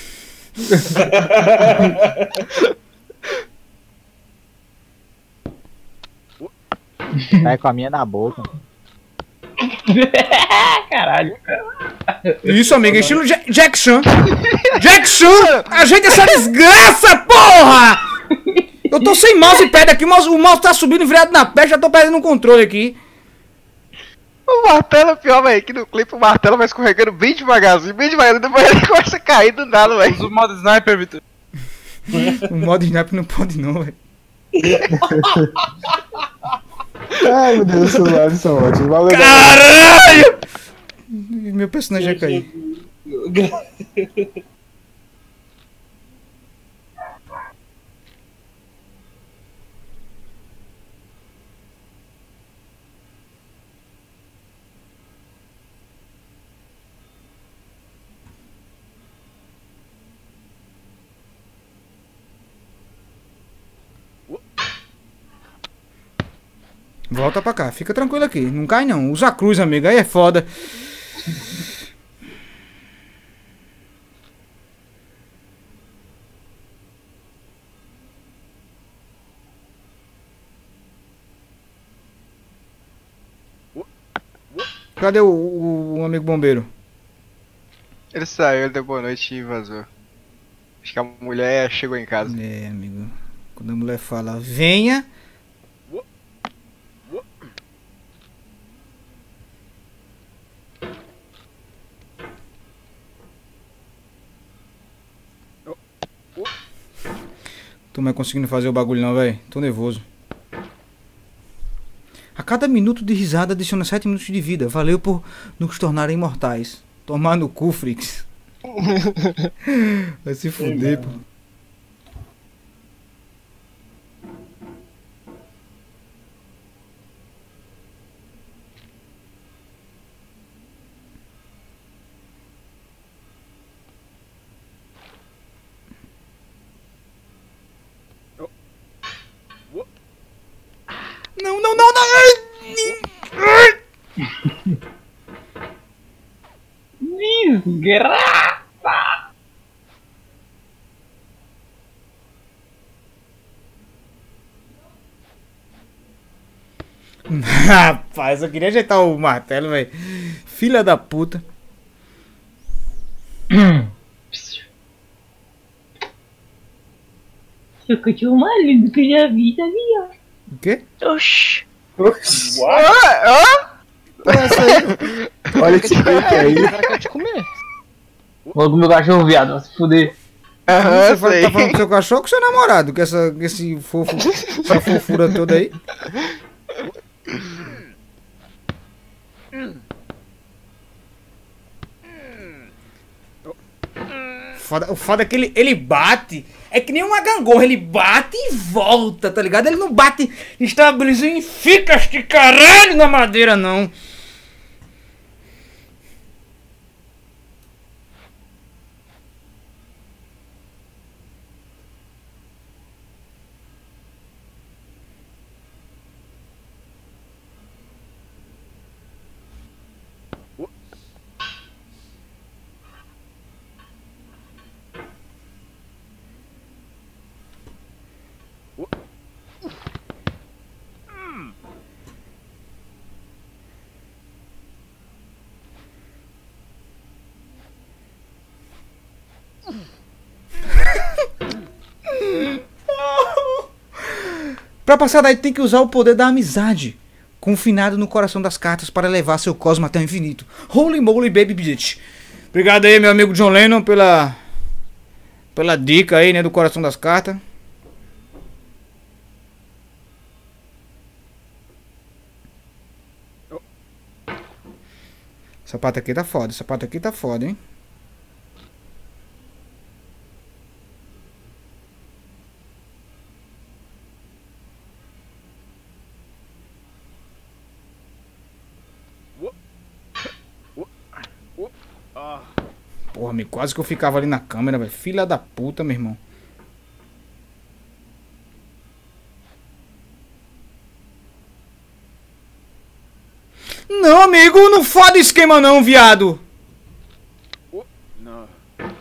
Sai com a minha na boca. Caralho. Isso, amigo, estilo Ja- Jackson. Jackson! Ajeita essa desgraça, porra! Eu tô sem mousepad aqui, o mouse, o mouse tá subindo virado na pé, já tô perdendo o controle aqui. O martelo é pior, velho. Que no clipe o martelo vai escorregando bem devagarzinho, bem devagarzinho. Depois ele começa a cair do nada, velho. Usa o modo sniper, Vitor. O modo sniper não pode não, velho. Ai, meu Deus, os celulares são ótimos. Valeu, Caralho! Meu personagem já caiu. Volta pra cá, fica tranquilo aqui. Não cai não. Usa a cruz, amigo. Aí é foda. Cadê o, o, o amigo bombeiro? Ele saiu, ele deu boa noite e vazou. Acho que a mulher chegou em casa. É, amigo. Quando a mulher fala, venha. Tô mais conseguindo fazer o bagulho não, velho. Tô nervoso. A cada minuto de risada adiciona sete minutos de vida. Valeu por nos tornar imortais. Tomar no cu, Frix. Vai se fuder, pô. Não, não, não, não! Desgraça! Rapaz, eu queria ajeitar o martelo, velho. Filha da puta. Seu cachorro mais lindo que eu já vi, sabia? O quê? Oxi. Olha esse peito aí. O cara quer te comer. Vou com meu cachorro, viado, vai se fuder. Você fala- tá falando com seu cachorro ou com seu namorado? Com essa, com esse fofo, essa fofura toda aí? foda, o foda é que ele, ele bate. É que nem uma gangorra, ele bate e volta, tá ligado? Ele não bate, estabiliza e fica este caralho na madeira, não. Pra passar daí tem que usar o poder da amizade, confinado no coração das cartas para levar seu cosmo até o infinito. Holy moly baby bitch. Obrigado aí meu amigo John Lennon pela pela dica aí, né, do coração das cartas. Essa parte aqui tá foda, essa parte aqui tá foda, hein. Porra, me quase que eu ficava ali na câmera, velho. Filha da puta, meu irmão. Não, amigo, não foda esquema não, viado. Não.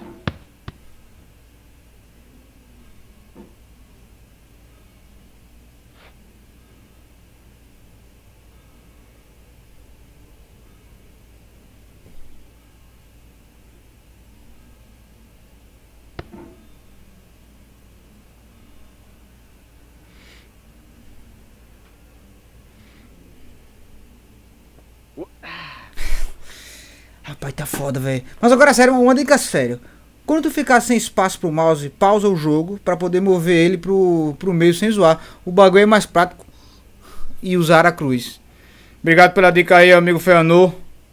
Rapaz, tá foda, velho. Mas agora, sério, uma dica sério. Quando tu ficar sem espaço pro mouse, pausa o jogo pra poder mover ele pro, pro meio sem zoar. O bagulho é mais prático. E usar a cruz. Obrigado pela dica aí, amigo Feanor.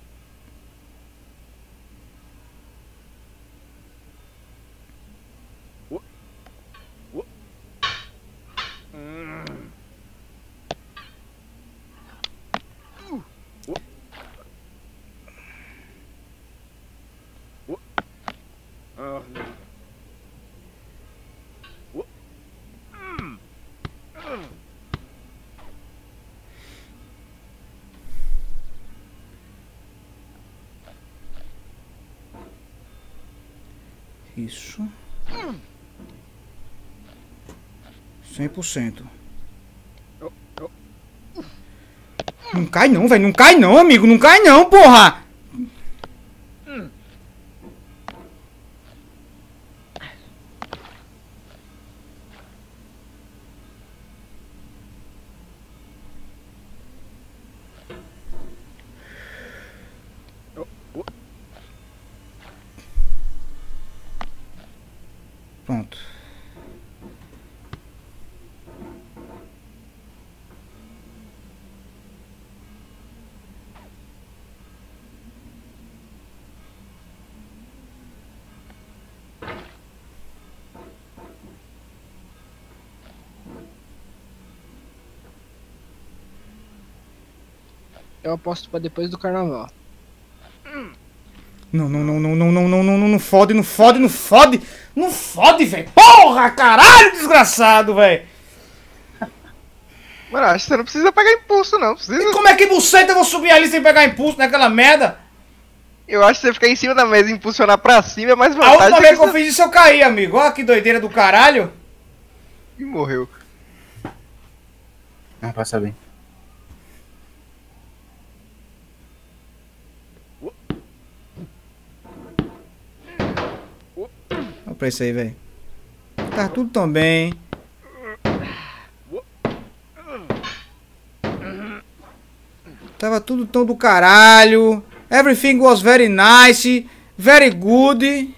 Isso. cem por cento. Não cai não, velho. Não cai não, amigo. Não cai não, porra. Pronto. Eu aposto pra depois do carnaval. Não, não, não, não, não, não, não, não, não, não fode, não fode, não fode. Não fode, velho. Porra, caralho, desgraçado, velho. Mano, acho que você não precisa pegar impulso, não. Precisa... E como é que buceta eu vou subir ali sem pegar impulso naquela merda? Eu acho que você ficar em cima da mesa e impulsionar pra cima é mais A vantagem. última vez que eu fiz isso eu caí, amigo. Olha que doideira do caralho. E morreu. Ah, passa bem. Olha pra isso aí, velho. Tá tudo tão bem. Tava tudo tão do caralho. Everything was very nice. Very good.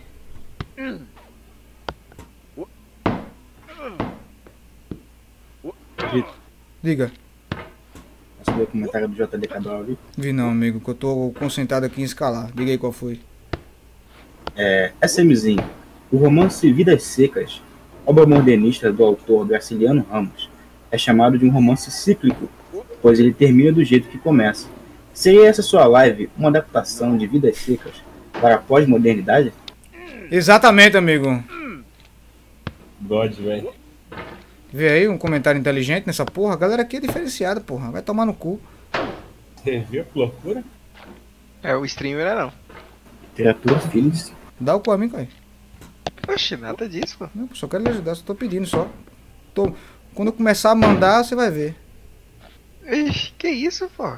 Vitor, Diga. você viu o comentário do J D Cabral ali? Vi não, amigo, que eu tô concentrado aqui em escalar. Diga aí qual foi. É, SMzinho, O romance Vidas Secas, obra modernista do autor Graciliano Ramos, é chamado de um romance cíclico, pois ele termina do jeito que começa. Seria essa sua live uma adaptação de Vidas Secas para a pós-modernidade? Exatamente, amigo. God, velho. Vê aí um comentário inteligente nessa porra. A galera aqui é diferenciada, porra. Vai tomar no cu. Você viu que loucura? É, o streamer é não. Criatura filhos. Dá o cu a mim, cara. Oxe, nada disso, pô. Não, só quero lhe ajudar, só tô pedindo só. Tô... Quando eu começar a mandar, você vai ver. Ixi, que isso, pô?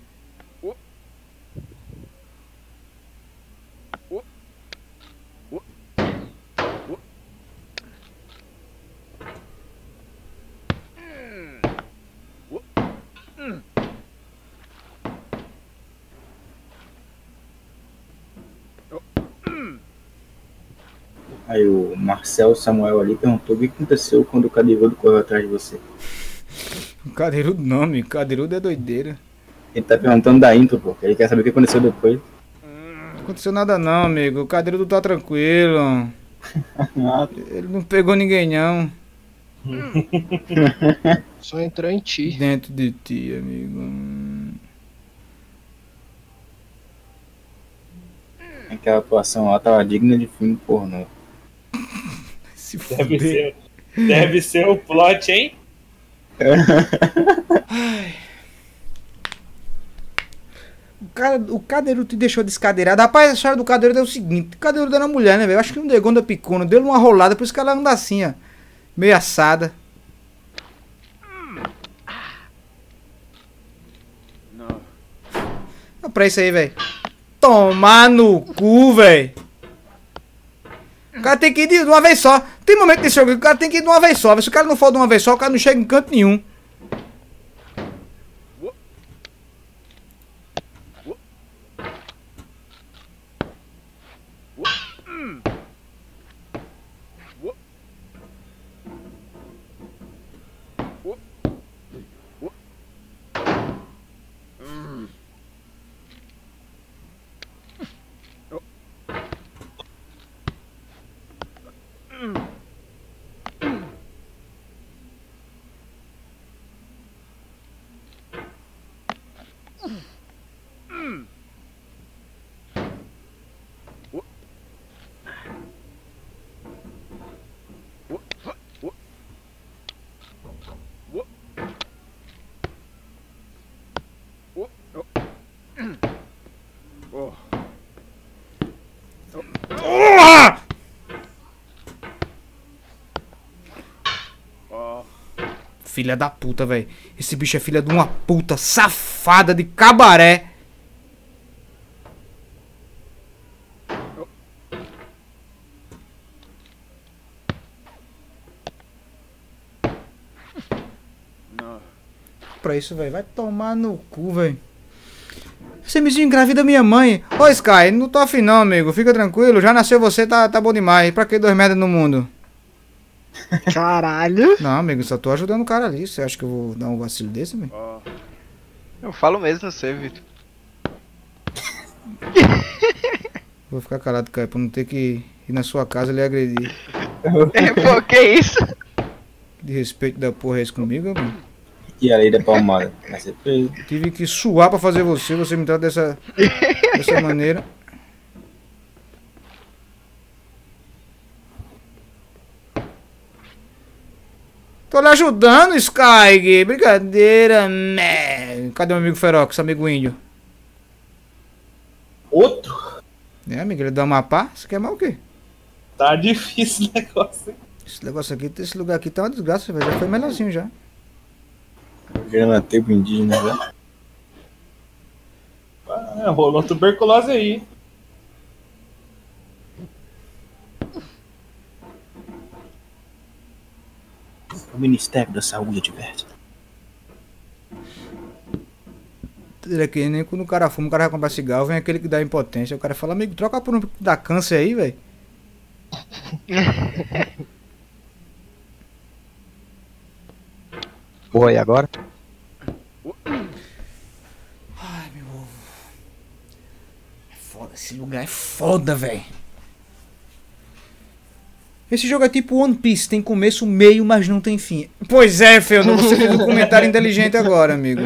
Aí o Marcel Samuel ali perguntou o que aconteceu quando o Cadeirudo correu atrás de você. Cadeirudo não, amigo. Cadeirudo é doideira. Ele tá perguntando da intro, pô. Ele quer saber o que aconteceu depois. Não aconteceu nada não, amigo. O Cadeirudo tá tranquilo. Ele não pegou ninguém, não. Só entrou em ti. Dentro de ti, amigo. Aquela atuação lá tava digna de filme pornô. Se Deve ser, deve ser o plot, hein? Ai. O, cara, o Cadeirudo te deixou descadeirado. Rapaz, a história do Cadeirudo é o seguinte: o Cadeirudo era mulher, né, velho? Acho que um Degonda Picuno deu uma rolada, por isso que ela anda assim, ó. Meio assada. Não. Olha pra isso aí, velho. Tomar no cu, velho. O cara tem que ir de uma vez só. Tem momento desse jogo que o cara tem que ir de uma vez só. Se o cara não for de uma vez só, o cara não chega em canto nenhum. Filha da puta, velho. Esse bicho é filha de uma puta safada de cabaré. Pra isso, velho. Vai tomar no cu, velho. Você me engravida minha mãe. Ô, Sky, não tô afim não, amigo. Fica tranquilo. Já nasceu você, tá, tá bom demais. Pra que dois merda no mundo? Caralho. Não, amigo, só tô ajudando o cara ali. Você acha que eu vou dar um vacilo desse, amigo? Eu falo mesmo, você, Vitor. Vou ficar calado, cara, pra não ter que ir na sua casa e lhe agredir. É, pô, que isso? De respeito da porra é isso comigo, amigo? E a lei da palmada? Vai ser preso. Tive que suar pra fazer você, você me trata dessa, dessa maneira. Tô lhe ajudando, Sky. Brincadeira, né? Cadê o amigo Ferox, amigo índio? Outro? É, amigo, ele é do Amapá? Você quer mais o quê? Tá difícil o negócio. Esse negócio aqui, esse lugar aqui tá uma desgraça, velho. Já foi melhorzinho já. Grana tempo indígena, né? Ah, rolou tuberculose aí. O Ministério da Saúde adverte. É que nem quando o cara fuma, o cara vai comprar cigarro, vem aquele que dá impotência. O cara fala, amigo, troca por um que dá câncer aí, velho. Porra, e agora? Ai, meu ovo. É foda, esse lugar é foda, velho. Esse jogo é tipo One Piece, tem começo, meio, mas não tem fim. Pois é, Fê, não você fez um comentário inteligente agora, amigo.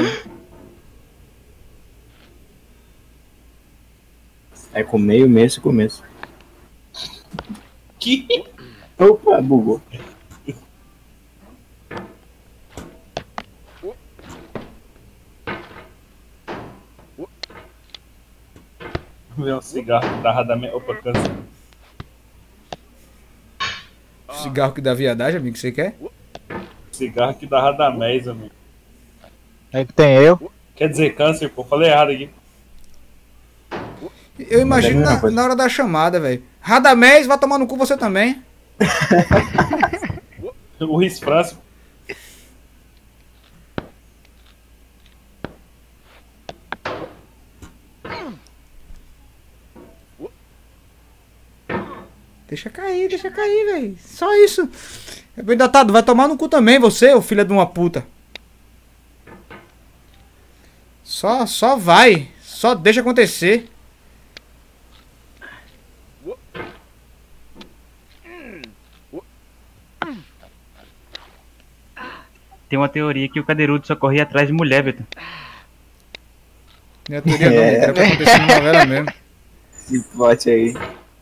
É com meio, meio e começo. Que? Opa, bugou. Ver um cigarro da Radamés. Opa, cansa. Cigarro que dá viadagem, amigo, você quer? Cigarro que dá Radamés, amigo. Aí que tem eu. Quer dizer câncer, pô. Falei errado aqui. Eu imagino na, na hora da chamada, velho. Radamés, vai tomar no cu você também. O Riz França. Deixa cair, deixa cair, velho. Só isso. É bem datado, vai tomar no cu também você, ô filho de uma puta. Só, só vai. Só deixa acontecer. Tem uma teoria que o Cadeirudo só corria atrás de mulher, Beto. Minha teoria não, era pra acontecer na novela mesmo. Esse plot aí.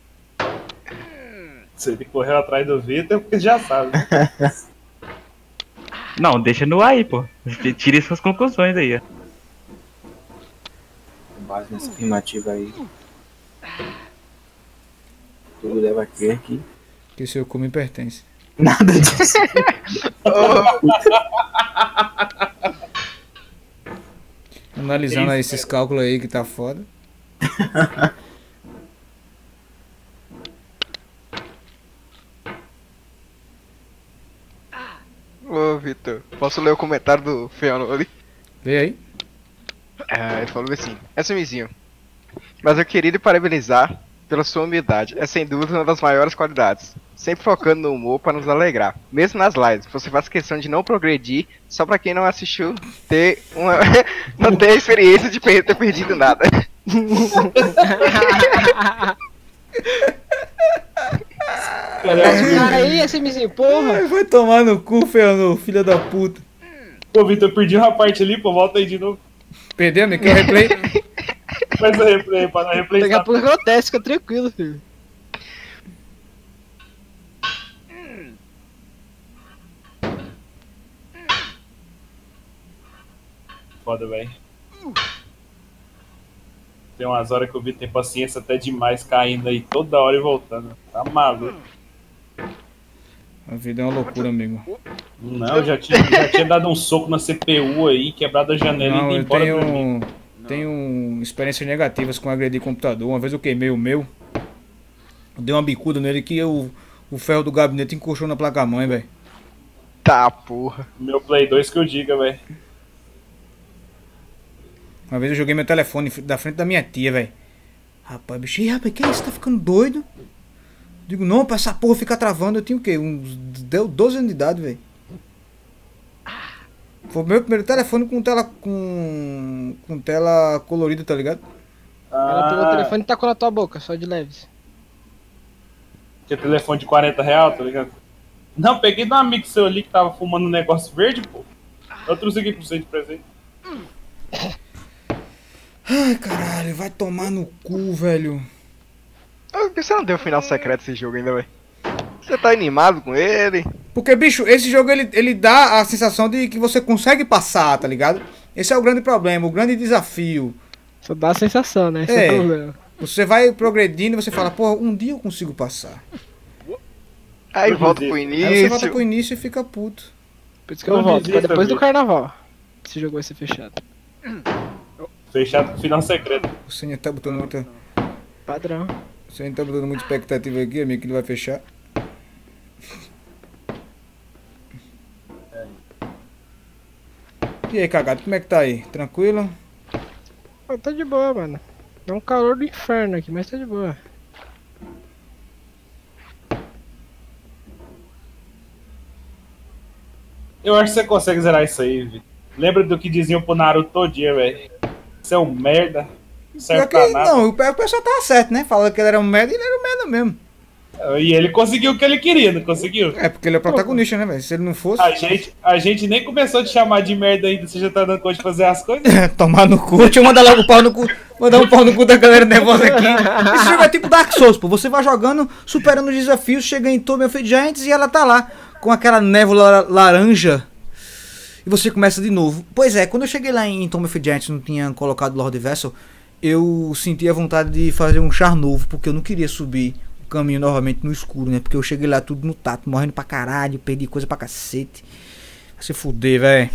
Se ele correu atrás do Vitor, é porque já sabe. Não, deixa no ar aí, pô. Tire suas conclusões aí, ó. Com base nessa afirmativa aí. Tudo leva a crer que. Que seu cu me pertence. Nada disso. Analisando aí esses cálculos aí que tá foda. Ô, Vitor, posso ler o comentário do Feano ali? Vê aí. Ah, ele falou assim: é sumizinho. Mas eu queria lhe parabenizar pela sua humildade. É sem dúvida uma das maiores qualidades. Sempre focando no humor para nos alegrar. Mesmo nas lives, você faz questão de não progredir só pra quem não assistiu ter uma. não ter a experiência de per ter perdido nada. Aí, esse mizinho, porra. Vai tomar no cu, Fernando, filha da puta. Pô, Vitor, eu perdi uma parte ali, pô, volta aí de novo. Perdeu, amigo? Quer o replay? Faz o replay, para não replay. Daqui a pouco acontece, fica tranquilo, filho. Foda, velho. Tem umas horas que o Vitor tem paciência até demais, caindo aí toda hora e voltando. Tá maluco. A vida é uma loucura, amigo. Não, eu já tinha, já tinha dado um soco na C P U aí, quebrado a janela Não, e ido eu embora tenho, dormir. tenho experiências negativas com agredir computador. Uma vez eu queimei o meu. Eu dei uma bicuda nele que eu, o ferro do gabinete encoxou na placa-mãe, velho. Tá, porra. Meu Play dois que eu diga, velho. Uma vez eu joguei meu telefone da frente da minha tia, velho. Rapaz, bicho, e rapaz, que é isso? Tá ficando doido? Digo, não, pra essa porra ficar travando. Eu tinha o quê? Uns deu doze anos de idade, velho. Foi o meu primeiro telefone com tela com com tela colorida, tá ligado? Ela pegou o telefone e tacou na tua boca, só de leves. Tinha telefone de quarenta reais, tá ligado? Não, peguei de um amigo seu ali que tava fumando um negócio verde, pô. Eu trouxe aqui pra você de presente. Ai, caralho, vai tomar no cu, velho. Por que você não deu o final secreto desse jogo ainda, velho? Você tá animado com ele? Porque, bicho, esse jogo ele, ele dá a sensação de que você consegue passar, tá ligado? Esse é o grande problema, o grande desafio. Só dá a sensação, né? Esse é, é o problema. Você vai progredindo e você fala, pô, um dia eu consigo passar. Aí volta pro início. Aí você volta pro início e fica puto. Por isso que eu, eu volto, pra depois do carnaval. Esse jogo vai ser fechado. Fechado com final secreto. O senhor tá botando muita... Padrão. O senhor tá botando muita expectativa aqui, amigo, que ele vai fechar. E aí, cagado, como é que tá aí? Tranquilo? Ah, tá de boa, mano. É um calor do inferno aqui, mas tá de boa. Eu acho que você consegue zerar isso aí, Vitor. Lembra do que diziam pro Naruto todo dia, velho? Você é um merda. Não serve que, pra nada. Não, o pessoal tava certo, né? Falando que ele era um merda e ele era um merda mesmo. E ele conseguiu o que ele queria, não conseguiu? É porque ele é o protagonista, né, velho? Se ele não fosse. A gente, a gente nem começou a te chamar de merda ainda, você já tá dando conta de fazer as coisas? Tomar no cu. Deixa eu mandar logo o pau no cu. Mandar um pau no cu da galera nervosa aqui. Esse jogo é tipo Dark Souls, pô. Você vai jogando, superando os desafios, chega em Tomb of Giants e ela tá lá, com aquela névoa laranja. E você começa de novo. Pois é, quando eu cheguei lá em Tomb of Giants, não tinha colocado Lord Vessel, eu senti a vontade de fazer um char novo, porque eu não queria subir o caminho novamente no escuro, né? Porque eu cheguei lá tudo no tato, morrendo pra caralho, perdi coisa pra cacete. Vai se fuder, velho.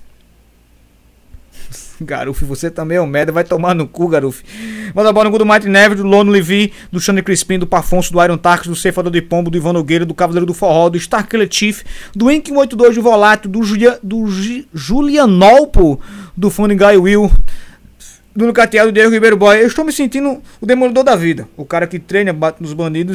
Garuf, você também é um merda, vai tomar no cu, Garuf. Manda bola no cu do Mighty Neves, do Lone Levy, do Xande Crispim, do Pafonso, do Iron Tarks, do Ceifador de Pombo, do Ivan Nogueira, do Cavaleiro do Forró, do Starkiller Chief, do Ink cento e oitenta e dois, do Volátil, do, Julia, do G Julianolpo, do Funny Guy Will, do Lucateado, do Diego Ribeiro Boy. Eu estou me sentindo o demolidor da vida, o cara que treina, bate nos bandidos